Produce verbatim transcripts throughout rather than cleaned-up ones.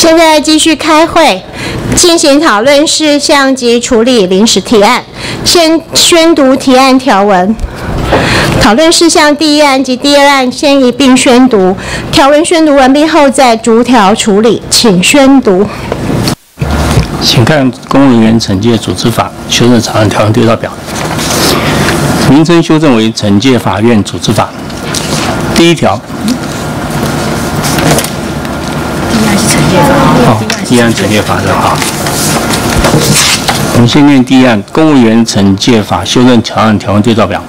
现在继续开会，进行讨论事项及处理临时提案。先宣读提案条文。讨论事项第一案及第二案先一并宣读，条文宣读完毕后再逐条处理。请宣读。 请看《公务人员惩戒组织法》修正草案条文对照表，名称修正为惩戒法院组织法。第一条。哦，第一案惩戒法的哈。我们先念第一案《公务员惩戒法》修正草案条文对照表。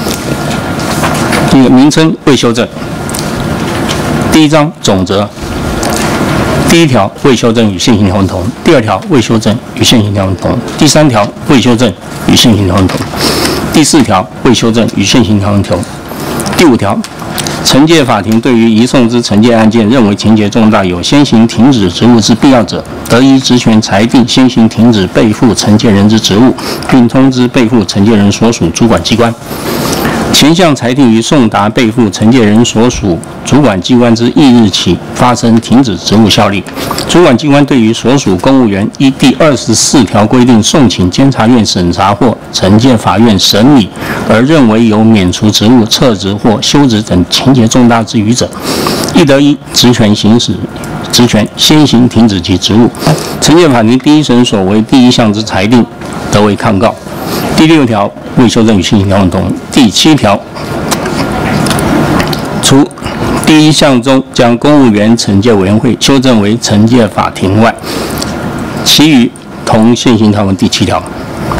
第一个名称未修正。第一章总则。第一条未修正与现行条文同。第二条未修正与现行条文同。第三条未修正与现行条文同。第四条未修正与现行条文同。第五条。惩戒法庭对于移送之惩戒案件认为情节重大，有先行停止职务之必要者，得依职权裁定先行停止背负惩戒人之职务，并通知背负惩戒人所属主管机关。前项裁定于送达背负惩戒人所属主管机关之翌日起发生停止职务效力。主管机关对于所属公务员依第二十四条规定送请监察院审查或惩戒法院审理而认为有免除职务、撤职或休职等情节重大之余者，亦得依职权行使职权先行停止其职务。惩戒法庭第一审所为第一项之裁定，得为抗告。第六条未修正与现行条文同。第七条，除第一项中将公务员惩戒委员会修正为惩戒法庭外，其余同现行条文第七条。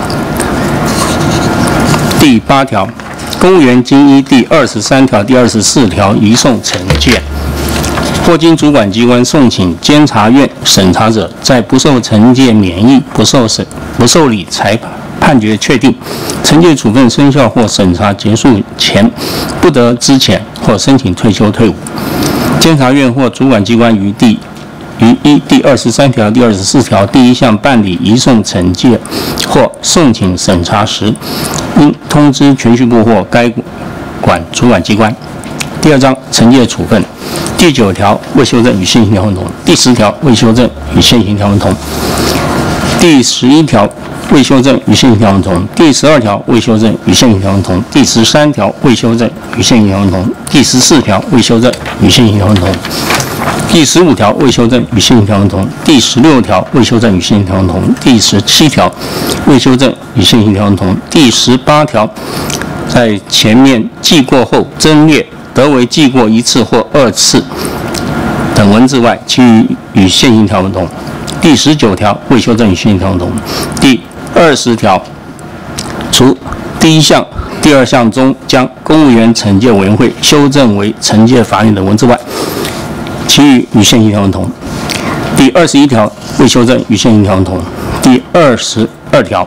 第八条，公务员经依第二十三条、第二十四条移送惩戒，或经主管机关送请监察院审查者，在不受惩戒免役、不受审、不受理裁判决确定、惩戒处分生效或审查结束前，不得资遣或申请退休退伍。监察院或主管机关于第于依第二十三条、第二十四条第一项办理移送惩戒或送请审查时，应通知铨叙部或该管主管机关。第二章惩戒处分。第九条未修正与现行条文同。第十条未修正与现行条文同。第十一条未修正与现行条文同。第十二条未修正与现行条文同。第十三条未修正与现行条文同。第十四条未修正与现行条文同。第十五条未修正与现行条文同。第十六条未修正与现行条文同。第十七条未修正与现行条文同。第十八条在前面记过后增列得为记过一次或二次等文字外，其余与现行条文同。第十九条未修正与现行条文同。第二十条，除第一项、第二项中将公务员惩戒委员会修正为惩戒法院的文字外，其余与现行条文同。第二十一条未修正与现行条文同。第二十二条，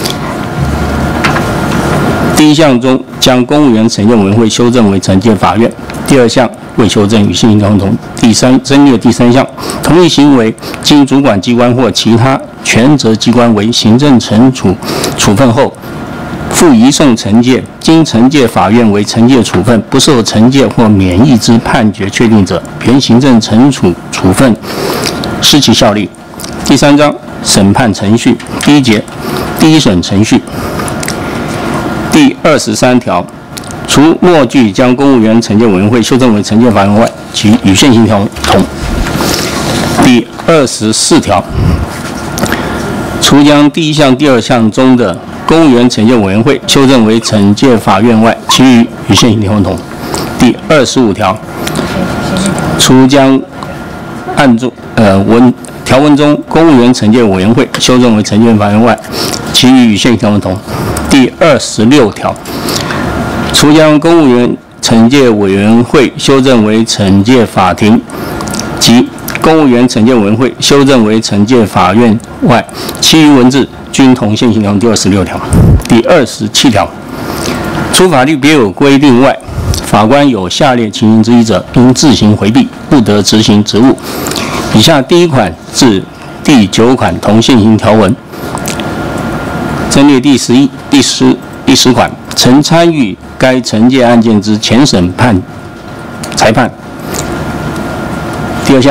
第一项中将公务员惩戒委员会修正为惩戒法院，第二项未修正与现行条文同。第三增列第三项，同一行为经主管机关或其他权责机关为行政惩处处分后，复移送惩戒，经惩戒法院为惩戒处分，不受惩戒或免役之判决确定者，原行政惩处处分失其效力。第三章审判程序。第一节第一审程序。第二十三条，除末句将公务员惩戒委员会修正为惩戒法院外，其与现行条文同。第二十四条，除将第一项、第二项中的公务员惩戒委员会修正为惩戒法院外，其余与现行条文同。第二十五条，除将按住呃文条文中公务员惩戒委员会修正为惩戒法院外，其余与现行条文同。第二十六条，除将公务员惩戒委员会修正为惩戒法庭及公务员惩戒委员会修正为惩戒法院外，其余文字均同现行条文第二十六条。第二十七条，除法律别有规定外，法官有下列情形之一者，应自行回避，不得执行职务。以下第一款至第九款同现行条文。增列第十一、第十、第十款，曾参与该惩戒案件之前审判裁判。第二项，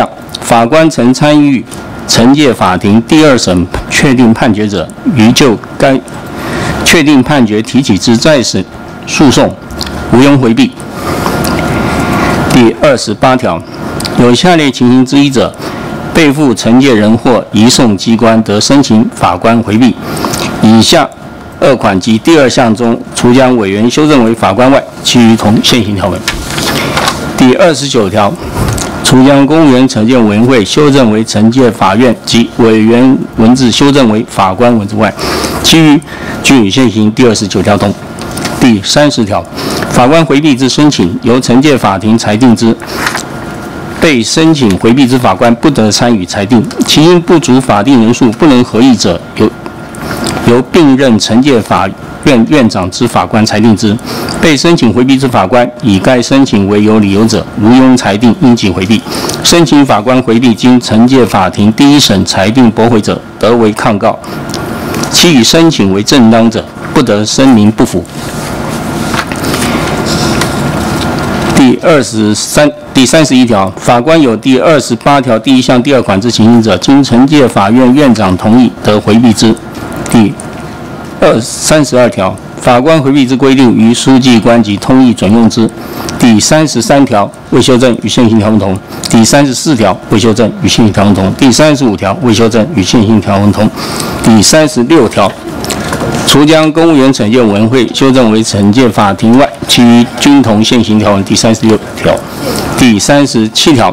法官曾参与惩戒法庭第二审确定判决者，于就该确定判决提起之再审诉讼，无庸回避。第二十八条，有下列情形之一者，被负惩戒人或移送机关得申请法官回避。以下二款及第二项中，除将委员修正为法官外，其余同现行条文。第二十九条，除将公务员惩戒委员会修正为惩戒法院及委员文字修正为法官文字外，其余均与现行第二十九条同。第三十条，法官回避之申请由惩戒法庭裁定之，被申请回避之法官不得参与裁定，其因不足法定人数不能合议者，由由并任惩戒法院院长之法官裁定之。被申请回避之法官以该申请为有理由者，无庸裁定应即回避。申请法官回避经惩戒法庭第一审裁定驳回者，得为抗告；其与申请为正当者，不得声明不服。第二十三、第三十一条，法官有第二十八条第一项第二款之情形者，经惩戒法院院长同意，得回避之。第二三十二条，法官回避之规定，于书记官及通译准用之。第三十三条未修正与现行条文同。第三十四条未修正与现行条文同。第三十五条未修正与现行条文同。第三十六条，除将公务员惩戒委员会修正为惩戒法庭外，其余均同现行条文。第三十六条。第三十七条，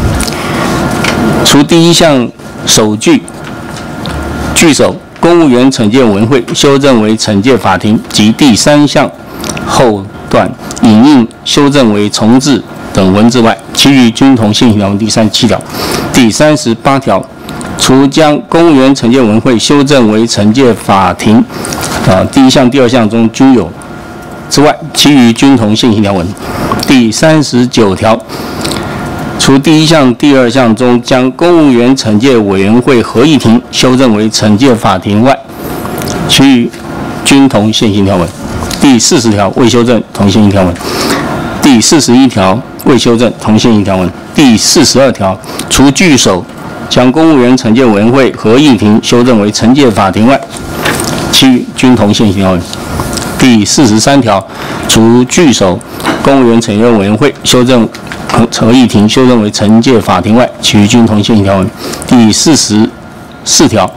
除第一项首句句首公务员惩戒委员会修正为惩戒法庭及第三项后段引用修正为从字等文字外，其余均同现行条文。第三十七条。第三十八条，除将公务员惩戒委员会修正为惩戒法庭，呃，第一项、第二项中均有之外，其余均同现行条文。第三十九条，除第一项、第二项中将公务员惩戒委员会合议庭修正为惩戒法庭外，其余均同现行条文。第四十条未修正，同现行条文。第四十一条未修正，同现行条文。第四十二条，除句首将公务员惩戒委员会合议庭修正为惩戒法庭外，其余均同现行条文。第四十三条，除句首公务员惩戒委员会修正合议庭修正为惩戒法庭外，其余均同现行条文。第四十四条，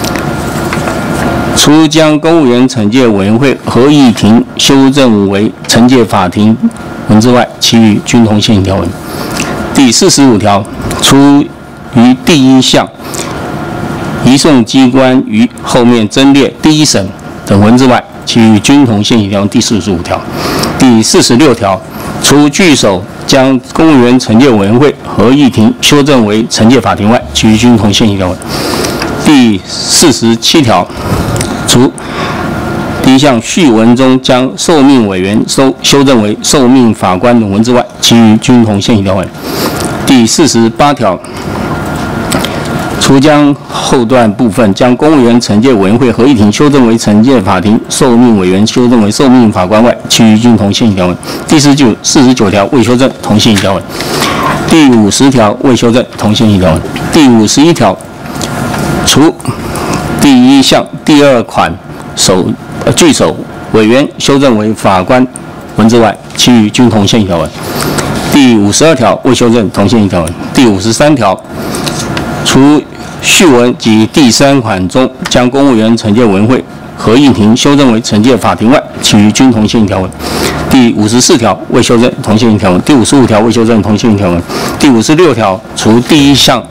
除将公务员惩戒委员会合议庭修正为惩戒法庭文字外，其余均同现行条文。第四十五条，除于第一项移送机关于后面增列第一审等文字外，其余均同现行条文。第四十五条。第四十六条，除句首将公务员惩戒委员会合议庭修正为惩戒法庭外，其余均同现行条文。第四十七条，除第一项序文中将受命委员收修正为受命法官等文字外，其余均同现行条文。第四十八条，除将后段部分将公务员惩戒委员会合议庭修正为惩戒法庭受命委员修正为受命法官外，其余均同现行条文。第四十九、四十九条未修正，同现行条文。第五十条未修正，同现行条文。第五十一条，除第一项第二款首呃句首委员修正为法官文字外，其余均同现行条文。第五十二条未修正，同现行条文。第五十三条，除序文及第三款中将公务员惩戒委员会合议庭修正为惩戒法庭外，其余均同现行条文。第五十四条未修正，同现行条文。第五十五条未修正，同现行条文。第五十六条，除第一项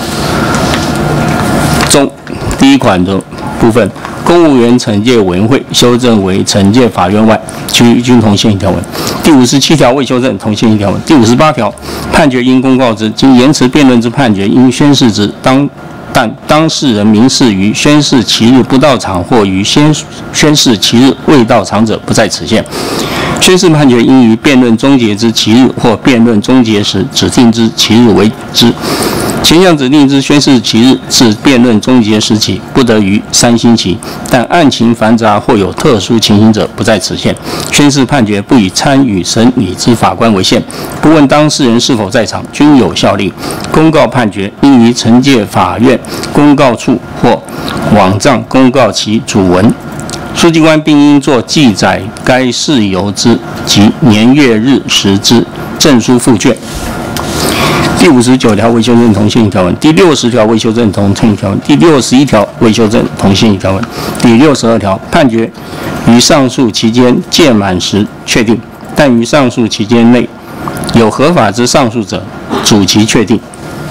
中第一款的部分公务员惩戒委员会修正为惩戒法院外，其余均同现行条文。第五十七条未修正，同现行条文。第五十八条，判决应公告之，经言辞辩论之判决应宣示之，当但当事人明示于宣示其日不到场或于宣宣示其日未到场者，不在此限。宣示判决应于辩论终结之其日或辩论终结时指定之其日为之。 前项指定之宣誓期日至辩论终结时起，不得逾三星期。但案情繁杂或有特殊情形者，不在此限。宣誓判决不以参与审理之法官为限，不问当事人是否在场，均有效力。公告判决应于惩戒法院公告处或网站公告其主文。书记官并应作记载该事由之及年月日时之证书附卷。第五十九条未修正同宪议条文，第六十条未修正同宪议条文，第六十一条未修正同宪议条文，第六十二条判决于上诉期间届满时确定，但于上诉期间内有合法之上诉者，主其确定。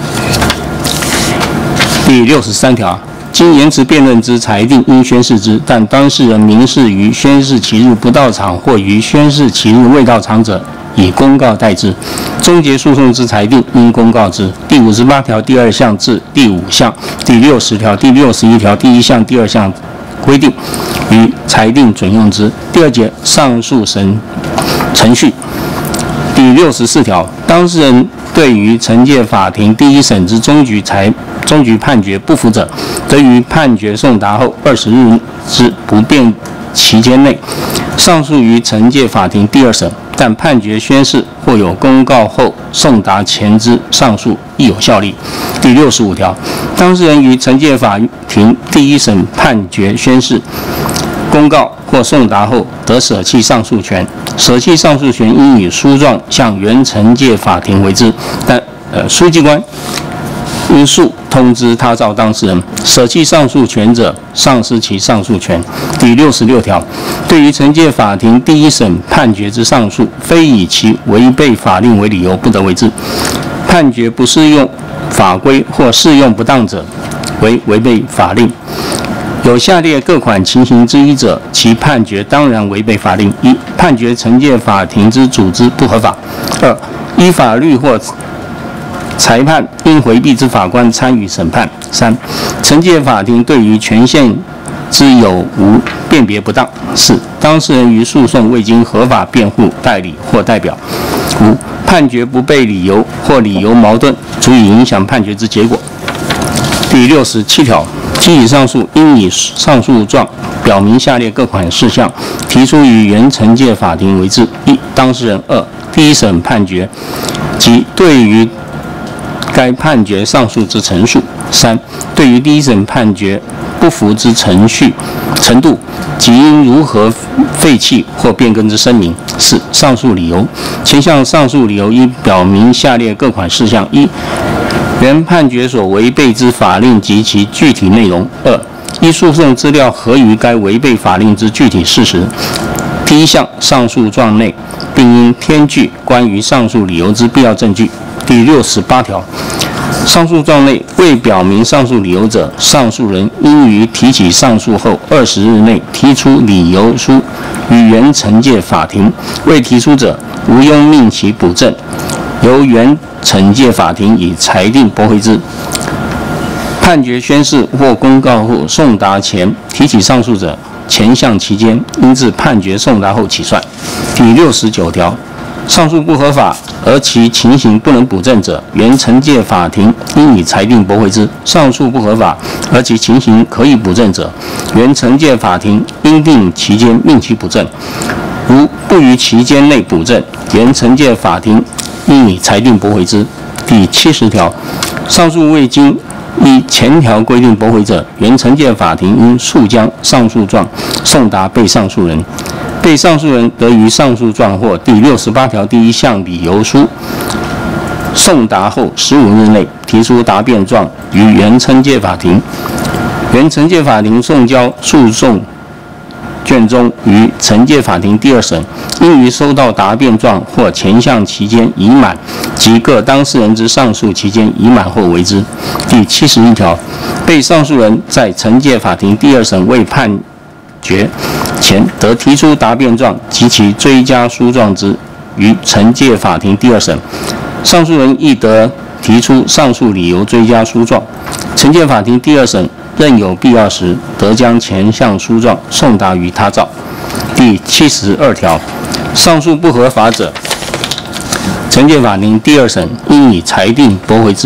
第六十三条，经延迟辩论之裁定应宣誓之，但当事人明示于宣誓期日不到场或于宣誓期日未到场者，以公告代之。终结诉讼之裁定应公告之。第五十八条第二项至第五项、第六十条、第六十一条第一项、第二项规定于裁定准用之。第二节上诉审程序。第六十四条，当事人对于惩戒法庭第一审之终局裁终局判决不服者，得于判决送达后二十日之不变期间内，上诉于惩戒法庭第二审，但判决宣誓或有公告后送达前之上诉亦有效力。第六十五条，当事人于惩戒法庭第一审判决宣誓、公告或送达后，得舍弃上诉权。舍弃上诉权应以书状向原惩戒法庭为之，但呃书记官应诉通知他照当事人。舍弃上诉权者，丧失其上诉权。第六十六条，对于惩戒法庭第一审判决之上诉，非以其违背法令为理由，不得为之。判决不适用法规或适用不当者，为违背法令。有下列各款情形之一者，其判决当然违背法令：一、判决惩戒法庭之组织不合法；二、依法律或裁判应回避之法官参与审判；三、惩戒法庭对于权限之有无辨别不当；四、当事人于诉讼未经合法辩护、代理或代表；五、判决不备理由或理由矛盾，足以影响判决之结果。第六十七条，提起上诉应以上诉状表明下列各款事项，提出于原惩戒法庭为之：一、当事人；二、第一审判决及对于该判决上诉之陈述；三、对于第一审判决不服之程序程度及应如何废弃或变更之声明；四、上诉理由。前项上诉理由应表明下列各款事项：一、原判决所违背之法令及其具体内容；二、依诉讼资料合于该违背法令之具体事实。第一项上诉状内，并应添具关于上诉理由之必要证据。第六十八条，上诉状内未表明上诉理由者，上诉人应于提起上诉后二十日内提出理由书于原惩戒法庭，未提出者，无庸命其补正，由原惩戒法庭以裁定驳回之。判决宣誓或公告后送达前提起上诉者，前项期间应自判决送达后起算。第六十九条，上诉不合法而其情形不能补正者，原惩戒法庭应以裁定驳回之；上诉不合法而其情形可以补正者，原惩戒法庭应定期间命其补正。如不于期间内补正，原惩戒法庭应以裁定驳回之。第七十条，上诉未经依前条规定驳回者，原惩戒法庭应速将上诉状送达被上诉人。被上诉人得于上诉状或第六十八条第一项理由书送达后十五日内提出答辩状于原惩戒法庭。原惩戒法庭送交诉讼卷宗于惩戒法庭第二审，应于收到答辩状或前项期间已满及各当事人之上诉期间已满后为之。第七十一条，被上诉人在惩戒法庭第二审未判决前，得提出答辩状及其追加书状之，于惩戒法庭第二审，上诉人亦得提出上诉理由追加书状。惩戒法庭第二审任有必要时，得将前项书状送达于他照。第七十二条，上诉不合法者，惩戒法庭第二审应以裁定驳回之；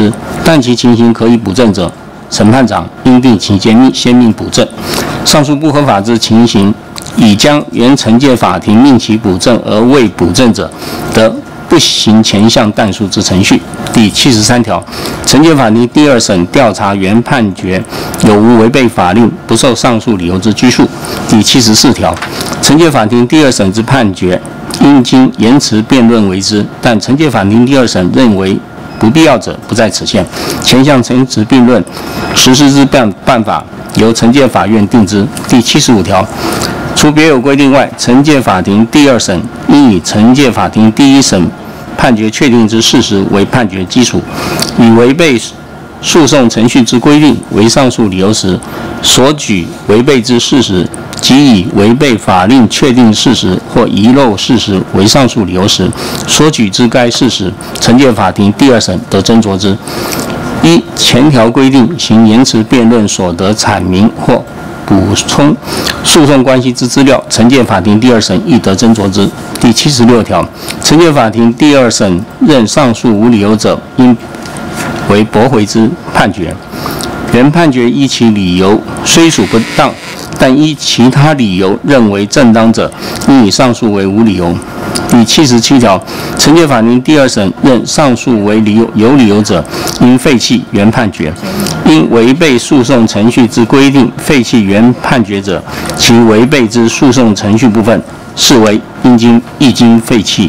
但其情形可以补正者，审判长应定期间命先命补正。上述不合法之情形，已将原惩戒法庭命其补正而未补正者，得不行前项但书之程序。第七十三条，惩戒法庭第二审调查原判决有无违背法令，不受上述理由之拘束。第七十四条，惩戒法庭第二审之判决，应经言辞辩论为之，但惩戒法庭第二审认为不必要者，不在此限。前项陈词并论实施之办办法，由惩戒法院定之。第七十五条，除别有规定外，惩戒法庭第二审应以惩戒法庭第一审判决确定之事实为判决基础，以违背诉讼程序之规定为上述理由时，所举违背之事实，即以违背法令确定事实或遗漏事实为上述理由时，所举之该事实，惩戒法庭第二审得斟酌之。一、前条规定行言辞辩论所得阐明或补充诉讼关系之资料，惩戒法庭第二审亦得斟酌之。第七十六条，惩戒法庭第二审认上述无理由者，应为驳回之判决。原判决依其理由虽属不当，但依其他理由认为正当者，应以上述为无理由。第七十七条，惩戒法庭第二审认上述为理由有理由者，应废弃原判决。因违背诉讼程序之规定废弃原判决者，其违背之诉讼程序部分，视为应经亦经废弃。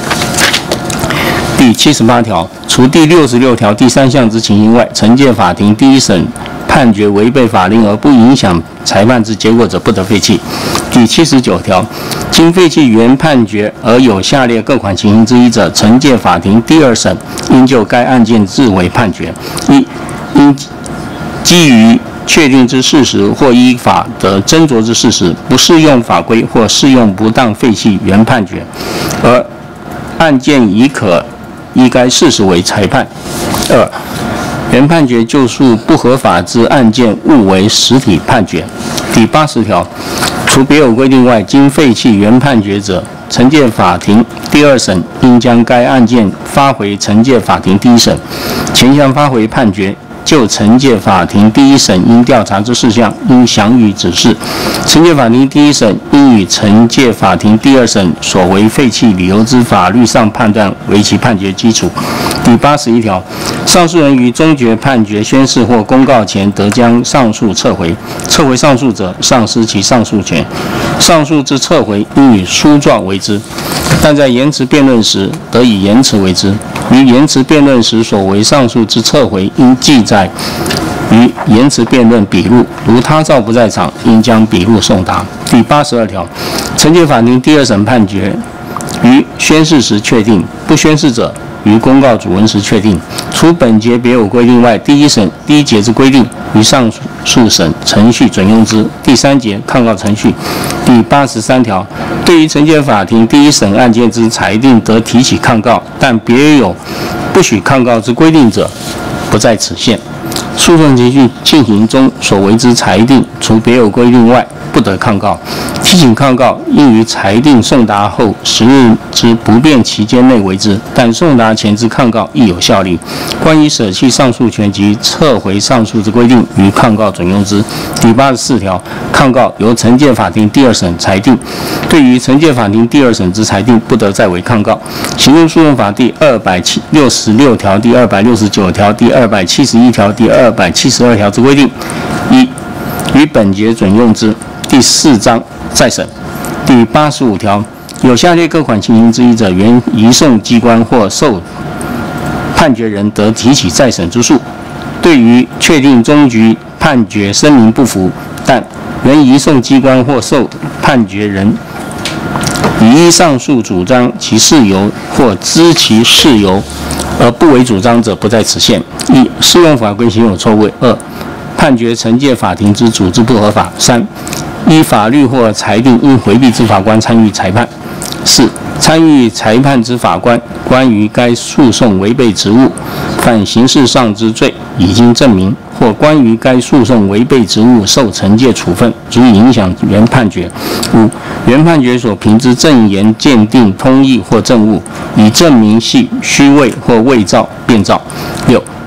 第七十八条，除第六十六条第三项之情形外，惩戒法庭第一审判决违背法令而不影响裁判之结果者，不得废弃。第七十九条，经废弃原判决而有下列各款情形之一者，惩戒法庭第二审应就该案件自为判决。一、应基于确定之事实或依法得斟酌之事实，不适用法规或适用不当废弃原判决，而案件已可依该事实为裁判。二、原判决就诉不合法之案件误为实体判决。第八十条，除别有规定外，经废弃原判决者，惩戒法庭第二审应将该案件发回惩戒法庭第一审。前项发回判决，就惩戒法庭第一审应调查之事项，应详予指示。惩戒法庭第一审应以惩戒法庭第二审所为废弃理由之法律上判断为其判决基础。第八十一条，上诉人于终决判决宣示或公告前，得将上诉撤回。撤回上诉者，丧失其上诉权。上诉之撤回，应以书状为之，但在言辞辩论时，得以言辞为之。于言辞辩论时所为上诉之撤回，应记载于言辞辩论笔录，如他照不在场，应将笔录送达。第八十二条，惩戒法庭第二审判决于宣示时确定，不宣示者，于公告主文时确定。除本节别有规定外，第一审第一节之规定，于上诉审程序准用之。第三节抗告程序。第八十三条，对于惩戒法庭第一审案件之裁定，得提起抗告，但别有不许抗告之规定者，不在此限。诉讼程序进行中所为之裁定，除别有规定外，不得抗告。提请抗告，应于裁定送达后十日之不变期间内为之，但送达前之抗告亦有效力。关于舍弃上诉权及撤回上诉之规定，于抗告准用之。第八十四条，抗告由惩戒法庭第二审裁定，对于惩戒法庭第二审之裁定，不得再为抗告。行政诉讼法第二百六十六条、第二百六十九条、第二百七十一条、第二百七十二条之规定，一、于本节准用之。第四章再审。第八十五条，有下列各款情形之一者，原移送机关或受判决人得提起再审之诉。对于确定终局判决声明不服，但原移送机关或受判决人已依上诉主张其事由或知其事由而不为主张者，不在此限。一、适用法规行有错误；二、判决惩戒法庭之组织不合法；三、依法律或裁定应回避之法官参与裁判；四、参与裁判之法官关于该诉讼违背职务，犯刑事上之罪已经证明，或关于该诉讼违背职务受惩戒处分，足以影响原判决。五、原判决所凭之证言鉴定通义或证物，以证明系虚伪或伪造、变造。六、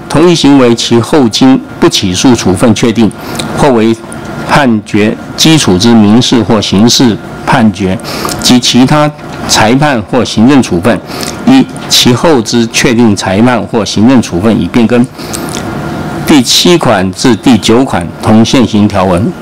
同一行为其后经不起诉处分确定，或为判决基础之民事或刑事判决及其他裁判或行政处分，一其后之确定裁判或行政处分已变更。第七款至第九款同现行条文。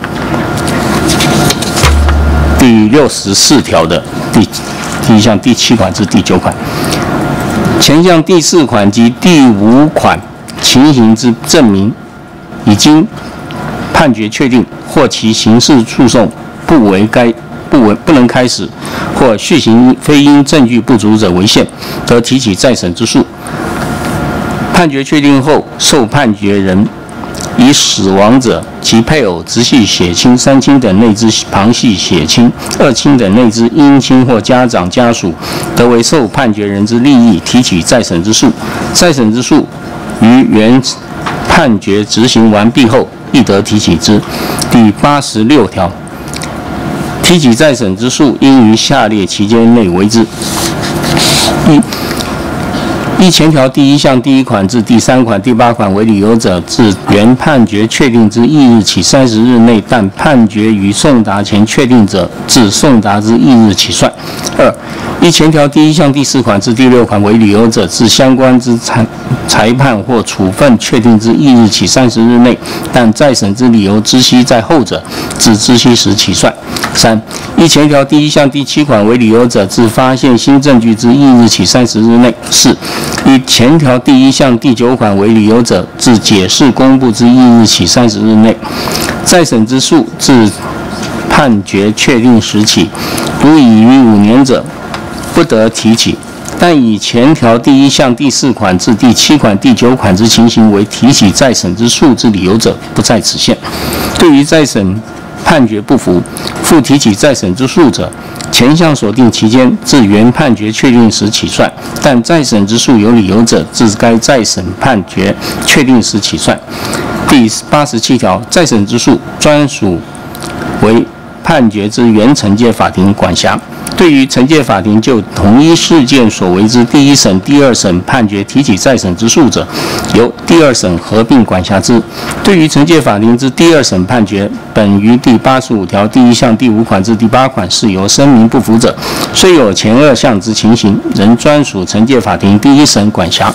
第六十四条的第第一项第七款至第九款，前项第四款及第五款情形之证明已经判决确定，或其刑事诉讼不为该不为不能开始，或续行非因证据不足者为限，得提起再审之诉。判决确定后，受判决人以死亡者、其配偶、直系血亲、三亲等内之旁系血亲、二亲等内之姻亲或家长家属，得为受判决人之利益提起再审之诉。再审之诉于原判决执行完毕后，亦得提起之。第八十六条，提起再审之诉，应于下列期间内为之：一、依前条第一项第一款至第三款第八款为理由者，自原判决确定之翌日起三十日内，但判决于送达前确定者，自送达之翌日起算。二、依前条第一项第四款至第六款为理由者，自相关之裁裁判或处分确定之翌日起三十日内，但再审之理由知悉在后者，自知悉时起算。三、依前条第一项第七款为理由者，自发现新证据之翌日起三十日内。四、依前条第一项第九款为理由者，自解释公布之翌日起三十日内。再审之诉，自判决确定时起，如已逾五年者，不得提起。但以前条第一项第四款至第七款、第九款之情形为提起再审之诉之理由者，不在此限。对于再审判决不服，复提起再审之诉者，前项所定期间自原判决确定时起算，但再审之诉有理由者，自该再审判决确定时起算。第八十七条，再审之诉专属为判决之原惩戒法庭管辖。对于惩戒法庭就同一事件所为之第一审、第二审判决提起再审之诉者，由第二审合并管辖之。对于惩戒法庭之第二审判决，本于第八十五条第一项第五款至第八款是由声明不服者，虽有前二项之情形，仍专属惩戒法庭第一审管辖。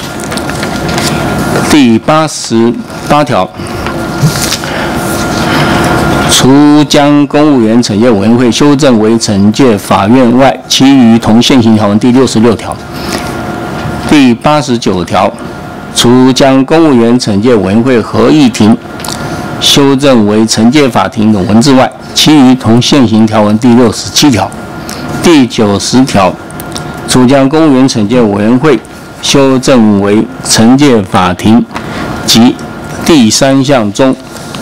第八十八条，除将公务员惩戒委员会修正为惩戒法院外，其余同现行条文第六十六条。第八十九条，除将公务员惩戒委员会合议庭修正为惩戒法庭的文字外，其余同现行条文第六十七条。第九十条，除将公务员惩戒委员会修正为惩戒法庭及第三项中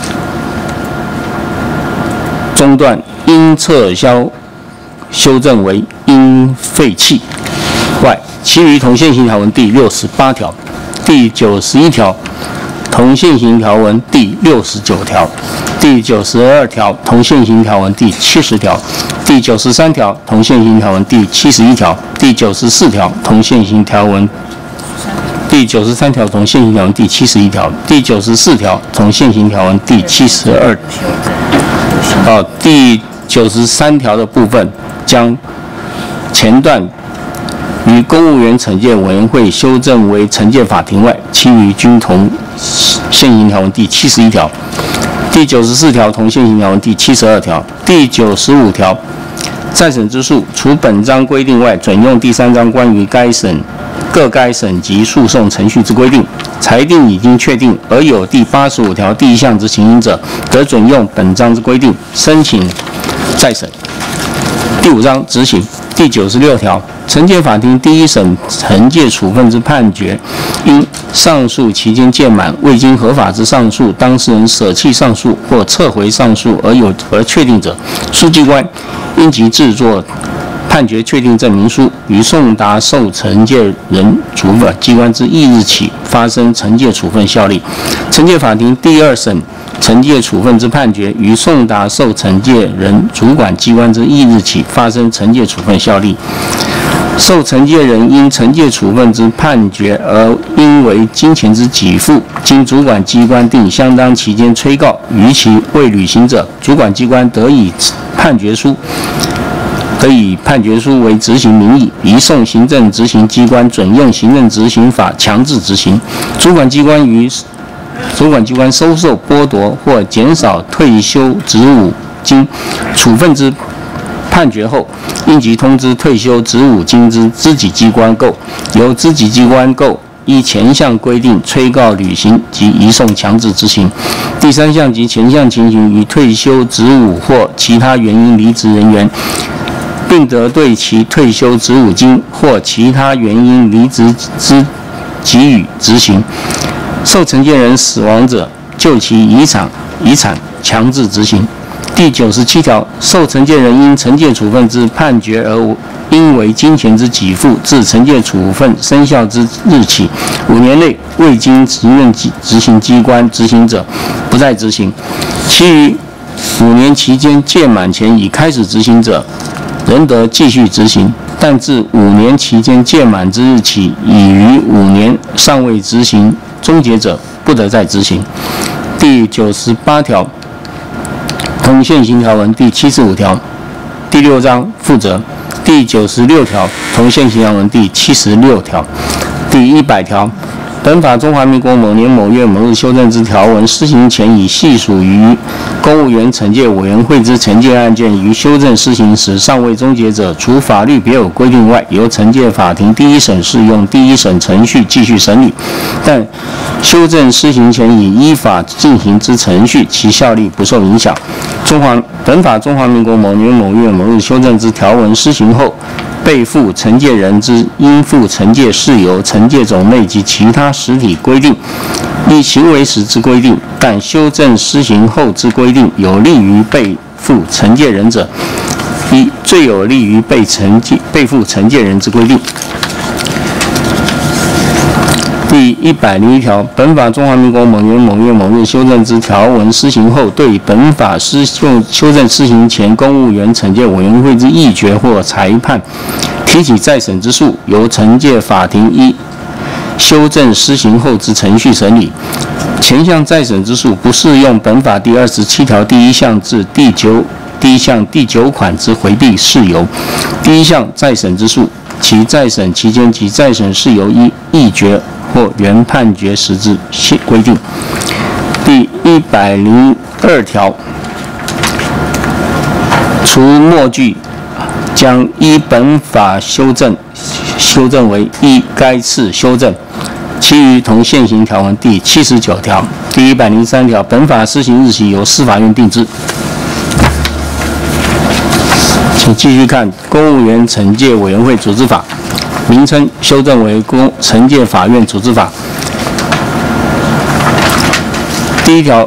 中段应撤销修正为应废弃外，其余同现行条文第六十八条。第九十一条，同现行条文第六十九条。第九十二条，同现行条文第七十条。第九十三条，同现行条文第七十一条。第九十四条，同现行条文第九十三条同现行条文第七十一条。第九十四条同现行条文第七十二条。哦，第九十三条的部分将前段于公务员惩戒委员会修正为惩戒法庭外，其余均同现行条文第七十一条。第九十四条同现行条文第七十二条。第九十五条，再审之诉，除本章规定外，准用第三章关于该审各该审及诉讼程序之规定。裁定已经确定而有第八十五条第一项之情形者，得准用本章之规定申请再审。第五章执行。第九十六条，惩戒法庭第一审惩戒处分之判决，因上诉期间届满，未经合法之上诉，当事人舍弃上诉或撤回上诉而有而确定者，书记官应即制作判决确定证明书，于送达受惩戒人主管机关之翌日起发生惩戒处分效力。惩戒法庭第二审惩戒处分之判决，于送达受惩戒人主管机关之翌日起发生惩戒处分效力。 受惩戒人因惩戒处分之判决而应为金钱之给付，经主管机关定相当期间催告，逾期未履行者，主管机关得以判决书得以判决书为执行名义，移送行政执行机关准用行政执行法强制执行。主管机关于主管机关收受、剥夺或减少退休职务金处分之判决后，应即通知退休职务金之支给机关购，由支给机关购依前项规定催告履行及移送强制执行。第三项及前项情形于退休职务或其他原因离职人员，并得对其退休职务金或其他原因离职之给予执行。受惩戒人死亡者，就其遗产遗产强制执行。第九十七条，受惩戒人因惩戒处分之判决而应为金钱之给付，自惩戒处分生效之日起五年内未经行政执行机关执行者，不再执行；其余五年期间届满前已开始执行者，仍得继续执行，但自五年期间届满之日起，已于五年尚未执行终结者，不得再执行。第九十八条，同现行条文第七十五条第六章负责。第九十六条，同现行条文第七十六条。第一百条，本法中华民国某年某月某日修正之条文施行前，已系属于公务员惩戒委员会之惩戒案件，于修正施行时尚未终结者，除法律别有规定外，由惩戒法庭第一审适用第一审程序继续审理。但修正施行前已依法进行之程序，其效力不受影响。中华本法中华民国某年某月某日修正之条文施行后，被负惩戒人之应负惩戒事由、惩戒种类及其他实体规定，依行为时之规定，但修正施行后之规定有利于被负惩戒人者，一最有利于被惩戒被负惩戒人之规定。第一百零一条，本法中华民国某年某月某日修正之条文施行后，对本法施修修正施行前公务员惩戒委员会之议决或裁判提起再审之诉，由惩戒法庭依修正施行后之程序审理。前项再审之诉不适用本法第二十七条第一项至第九第一项第九款之回避事由。第一项再审之诉，其再审期间及再审事由依议决或原判决时之规定。第一百零二条，除末句将依本法修正修正为依该次修正，其余同现行条文第七十九条。第一百零三条，本法施行日期由司法院定之。请继续看《公务员惩戒委员会组织法》，名称修正为《公惩戒法院组织法》。第一条，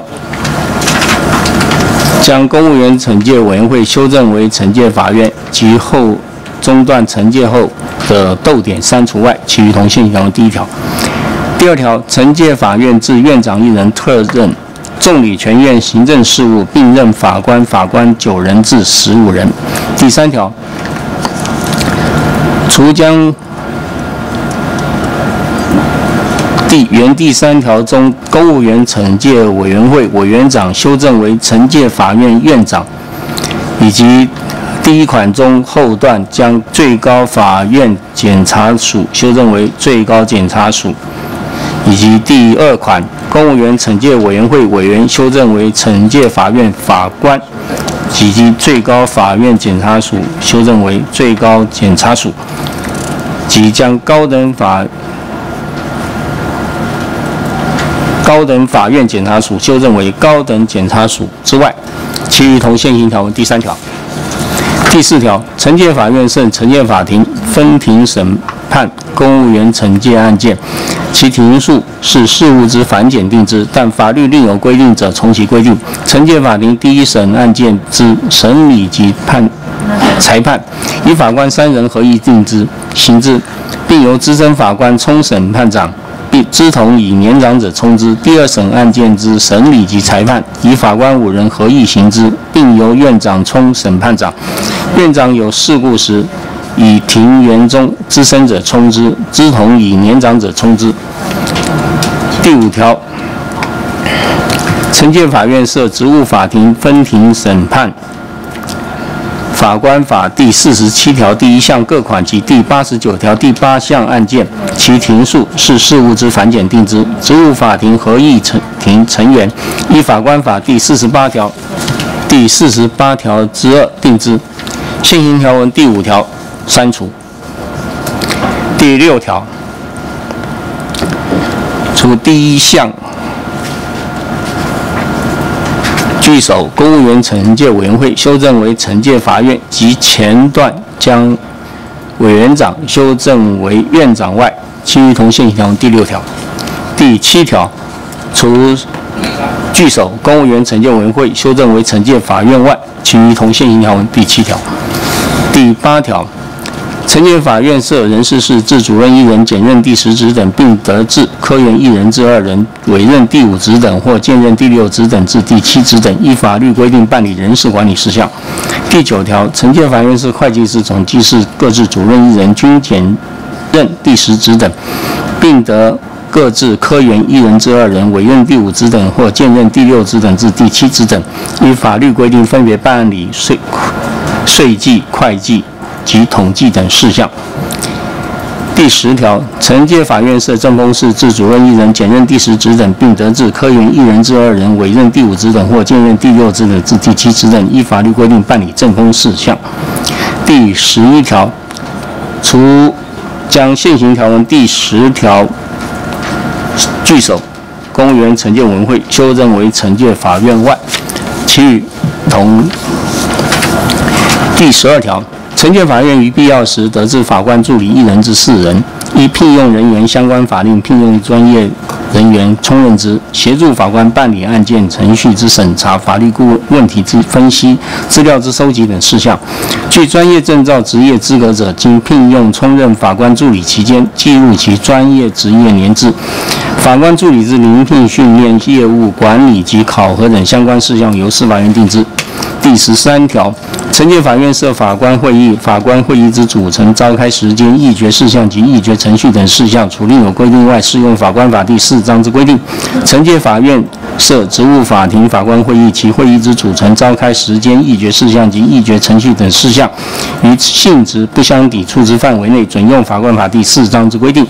将公务员惩戒委员会修正为惩戒法院，及后中断惩戒后的逗点删除外，其余同现行条文第一条。第二条，惩戒法院自院长一人特任，众理全院行政事务并任法官，法官九人至十五人。第三条，除将第原第三条中公务员惩戒委员会委员长修正为惩戒法院院长，以及第一款中后段将最高法院检察署修正为最高检察署，以及第二款公务员惩戒委员会委员修正为惩戒法院法官，以及最高法院检察署修正为最高检察署，即将高等法高等法院检察署修正为高等检察署之外，其余同现行条文第三条。第四条，惩戒法院胜惩戒法庭分庭审判公务员惩戒案件，其庭数是事务之繁简定之，但法律另有规定者，从其规定。惩戒法庭第一审案件之审理及判裁判，以法官三人合议定之行之，并由资深法官充审判长，并知同以年长者充之。第二审案件之审理及裁判，以法官五人合议行之，并由院长充审判长。院长有事故时， 以庭园中资深者充之，资同以年长者充之。第五条，惩戒法院设职务法庭分庭审判。法官法第四十七条第一项各款及第八十九条第八项案件，其庭数是事务之繁简定之。职务法庭合议成庭成员，依法官法第四十八条第四十八条之二定之。现行条文第五条删除。第六条，除第一项据守公务员惩戒委员会修正为惩戒法院及前段将委员长修正为院长外，其余同现行条文第六条。第七条，除据守公务员惩戒委员会修正为惩戒法院外，其余同现行条文第七条。第八条，惩戒法院设人事室自主任一人兼任第十职等，并得至科员一人至二人，委任第五职等或兼任第六职等至第七职等，依法律规定办理人事管理事项。第九条，惩戒法院是会计师、总计师各自主任一人，均兼任第十职等，并得各自科员一人至二人，委任第五职等或兼任第六职等至第七职等，依法律规定分别办理税税计、会计及统计等事项。第十条，惩戒法院设正风室自主任一人兼任第十职等，并得至科员一人至二人，委任第五职等或兼任第六职等至第七职等，依法律规定办理正风事项。第十一条，除将现行条文第十条据守公务员惩戒委员会修正为惩戒法院外，其余同。第十二条，惩戒法院于必要时得至法官助理一人至四人，依聘用人员相关法令聘用专业人员充任之，协助法官办理案件程序之审查、法律顾问题之分析、资料之收集等事项。具专业证照职业资格者，经聘用充任法官助理期间，记录其专业职业年资。法官助理之遴聘、训练、业务管理及考核等相关事项，由司法院定之。第十三条，惩戒法院设法官会议，法官会议之组成、召开时间、议决事项及议决程序等事项，除另有规定外，适用法官法第四章之规定。惩戒法院设职务法庭法官会议，其会议之组成、召开时间、议决事项及议决程序等事项，于性质不相抵触之范围内，准用法官法第四章之规定。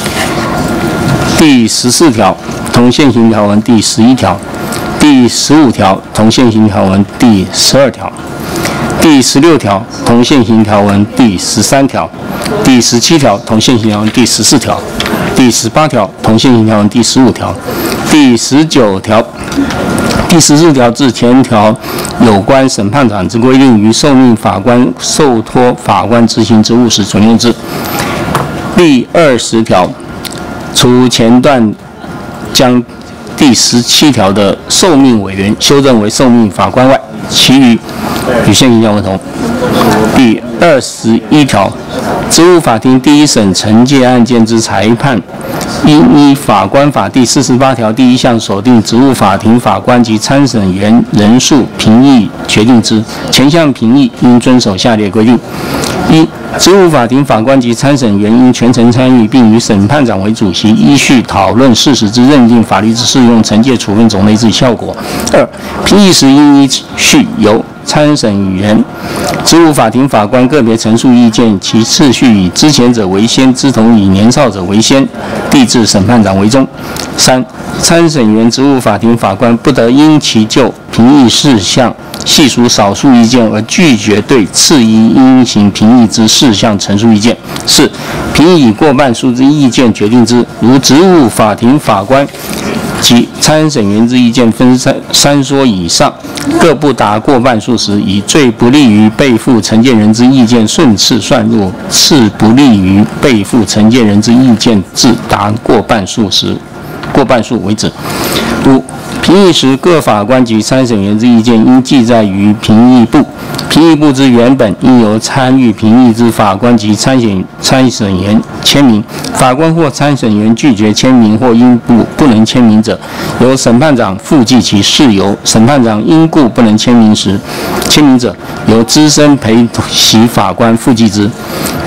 第十四条，同现行条文第十一条。第十五条，同现行条文第十二条。第十六条，同现行条文第十三条。第十七条，同现行条文第十四条。第十八条，同现行条文第十五条。第十九条、第十四条至前条有关审判长之规定，于受命法官受托法官执行职务时准用之。第二十条，除前段将第十七条的受命委员修正为受命法官外，其余与现行条文同。第二十一条，职务法庭第一审惩戒案件之裁判，应依法官法第四十八条第一项锁定职务法庭法官及参审员人数评议决定之。前项评议应遵守下列规定：一、职务法庭法官及参审员应全程参与，并以审判长为主席，依序讨论事实之认定、法律之适用、惩戒处分种类之效果。二、评议时应依序由参审员、职务法庭法官个别陈述意见，其次序以知前者为先，知同以年少者为先，递至审判长为终。三、参审员、职务法庭法官不得因其就评议事项系属少数意见而拒绝对次一应行评议之事项陈述意见。四、评议以过半数之意见决定之，如职务法庭法官及参审员之意见分三三说以上，各不达过半数时，以最不利于被负惩戒人之意见顺次算入次不利于被负惩戒人之意见至达过半数时，过半数为止。五、评议时各法官及参审员之意见应记载于评议簿，评议簿之原本应由参与评议之法官及参审参审员签名。法官或参审员拒绝签名或因故不能签名者，由审判长附记其事由。审判长因故不能签名时，签名者由资深陪席法官附记之。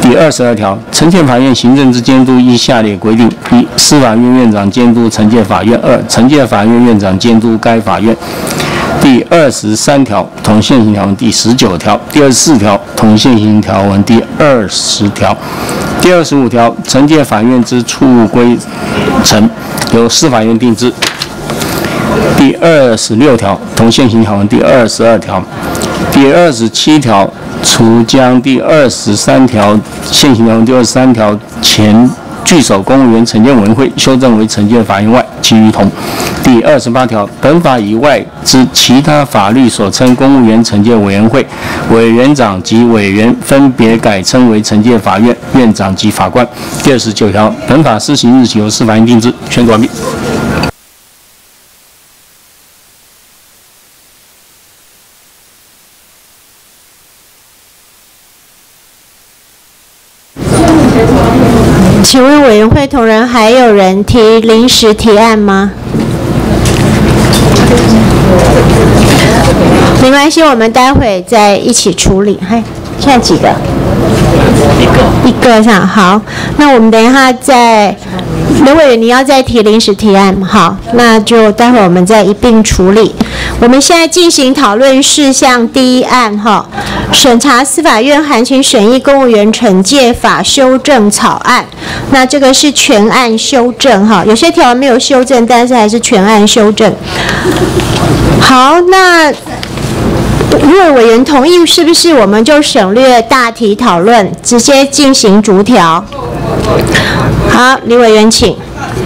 第二十二条，惩戒法院行政之监督依下列规定：一、司法院院长监督惩戒法院；二、惩戒法院院长监督该法院。第二十三条同现行条文第十九条，第二十四条同现行条文第二十条，第二十五条惩戒法院之处务规程由司法院定之。第二十六条同现行条文第二十二条，第二十七条除将第二十三条现行条文第二十三条前具守公务员惩戒委员会修正为惩戒法院外，其余同。第二十八条，本法以外之其他法律所称公务员惩戒委员会委员长及委员，分别改称为惩戒法院院长及法官。第二十九条，本法施行日期由司法院定之。宣读完毕。 请问委员会同仁还有人提临时提案吗？没关系，我们待会再一起处理。嗨，现在几个？一个。一个上好，那我们等一下再，刘委员你要再提临时提案，好，那就待会我们再一并处理。我们现在进行讨论事项第一案哈，审查司法院函请审议公务员惩戒法修正草案。那这个是全案修正哈，有些条文没有修正，但是还是全案修正。好，那如果委员同意，是不是我们就省略大题讨论，直接进行逐条？好，李委员请。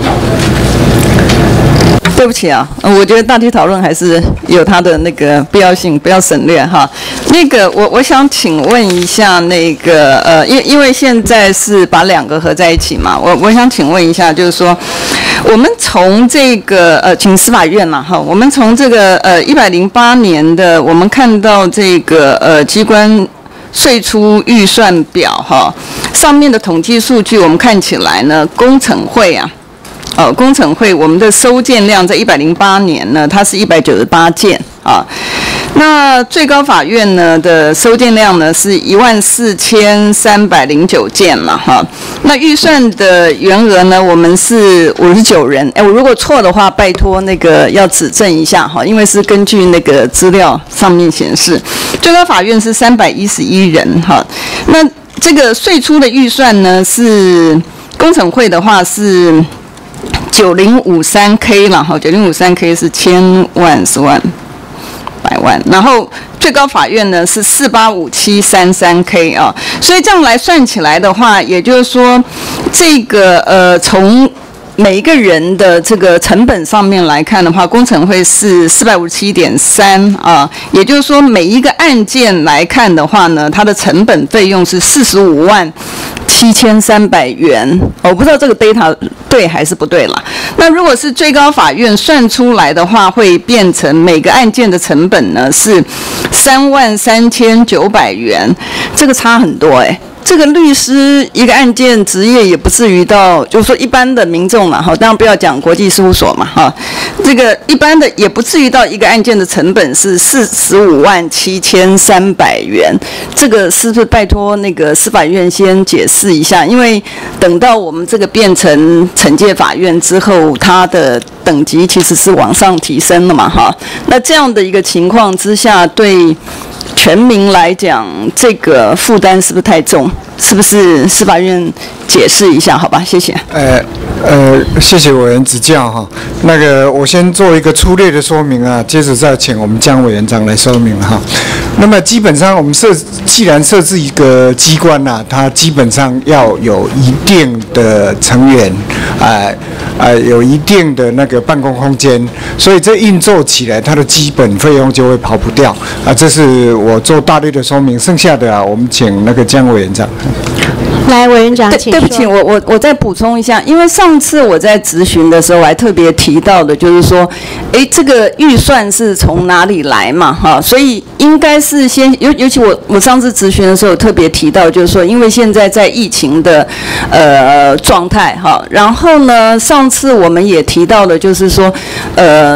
对不起啊，我觉得大体讨论还是有它的那个必要性，不要省略哈。那个我我想请问一下，那个呃，因因为现在是把两个合在一起嘛，我我想请问一下，就是说，我们从这个呃，请司法院嘛哈，我们从这个呃一百零八年的，我们看到这个呃机关税出预算表哈，上面的统计数据，我们看起来呢，工程会啊。呃，工程会我们的收件量在一百零八年呢，它是一百九十八件啊。那最高法院呢的收件量呢是一万四千三百零九件了哈。那预算的员额呢，我们是五十九人。哎，我如果错的话，拜托那个要指正一下哈，因为是根据那个资料上面显示，最高法院是三百一十一人哈。那这个税出的预算呢是工程会的话是九零五三 K 了哈，九零五三 K 是千万、十万、百万，然后最高法院呢是四八五七三三 K 啊，所以这样来算起来的话，也就是说，这个呃从每一个人的这个成本上面来看的话，工程会是四百五十七点三啊，也就是说每一个案件来看的话呢，它的成本费用是四十五万七千三百元。我不知道这个 data 对还是不对啦。那如果是最高法院算出来的话，会变成每个案件的成本呢是三万三千九百元，这个差很多哎、欸。这个律师一个案件职业也不至于到，就是说一般的民众嘛，哈，当然不要讲国际事务所嘛，哈，这个一般的也不至于到一个案件的成本是四十五万七千三百元，这个是不是拜托那个司法院先解释一下？因为等到我们这个变成惩戒法院之后，它的等级其实是往上提升了嘛，哈，那这样的一个情况之下，对全民来讲，这个负担是不是太重？是不是司法院解释一下？好吧，谢谢。 呃呃，谢谢委员指教哈。那个我先做一个粗略的说明啊，接着再请我们江委员长来说明哈。那么基本上我们设既然设置一个机关呐、啊，它基本上要有一定的成员，啊、呃、啊有一定的那个办公空间，所以这运作起来它的基本费用就会跑不掉啊。这是我做大略的说明，剩下的啊我们请那个江委员长。 来，委员长，请对。对不起，我我我再补充一下，因为上次我在质询的时候，我还特别提到的，就是说，哎，这个预算是从哪里来嘛？哈，所以应该是先，尤尤其我我上次质询的时候特别提到，就是说，因为现在在疫情的呃状态哈，然后呢，上次我们也提到的，就是说，呃。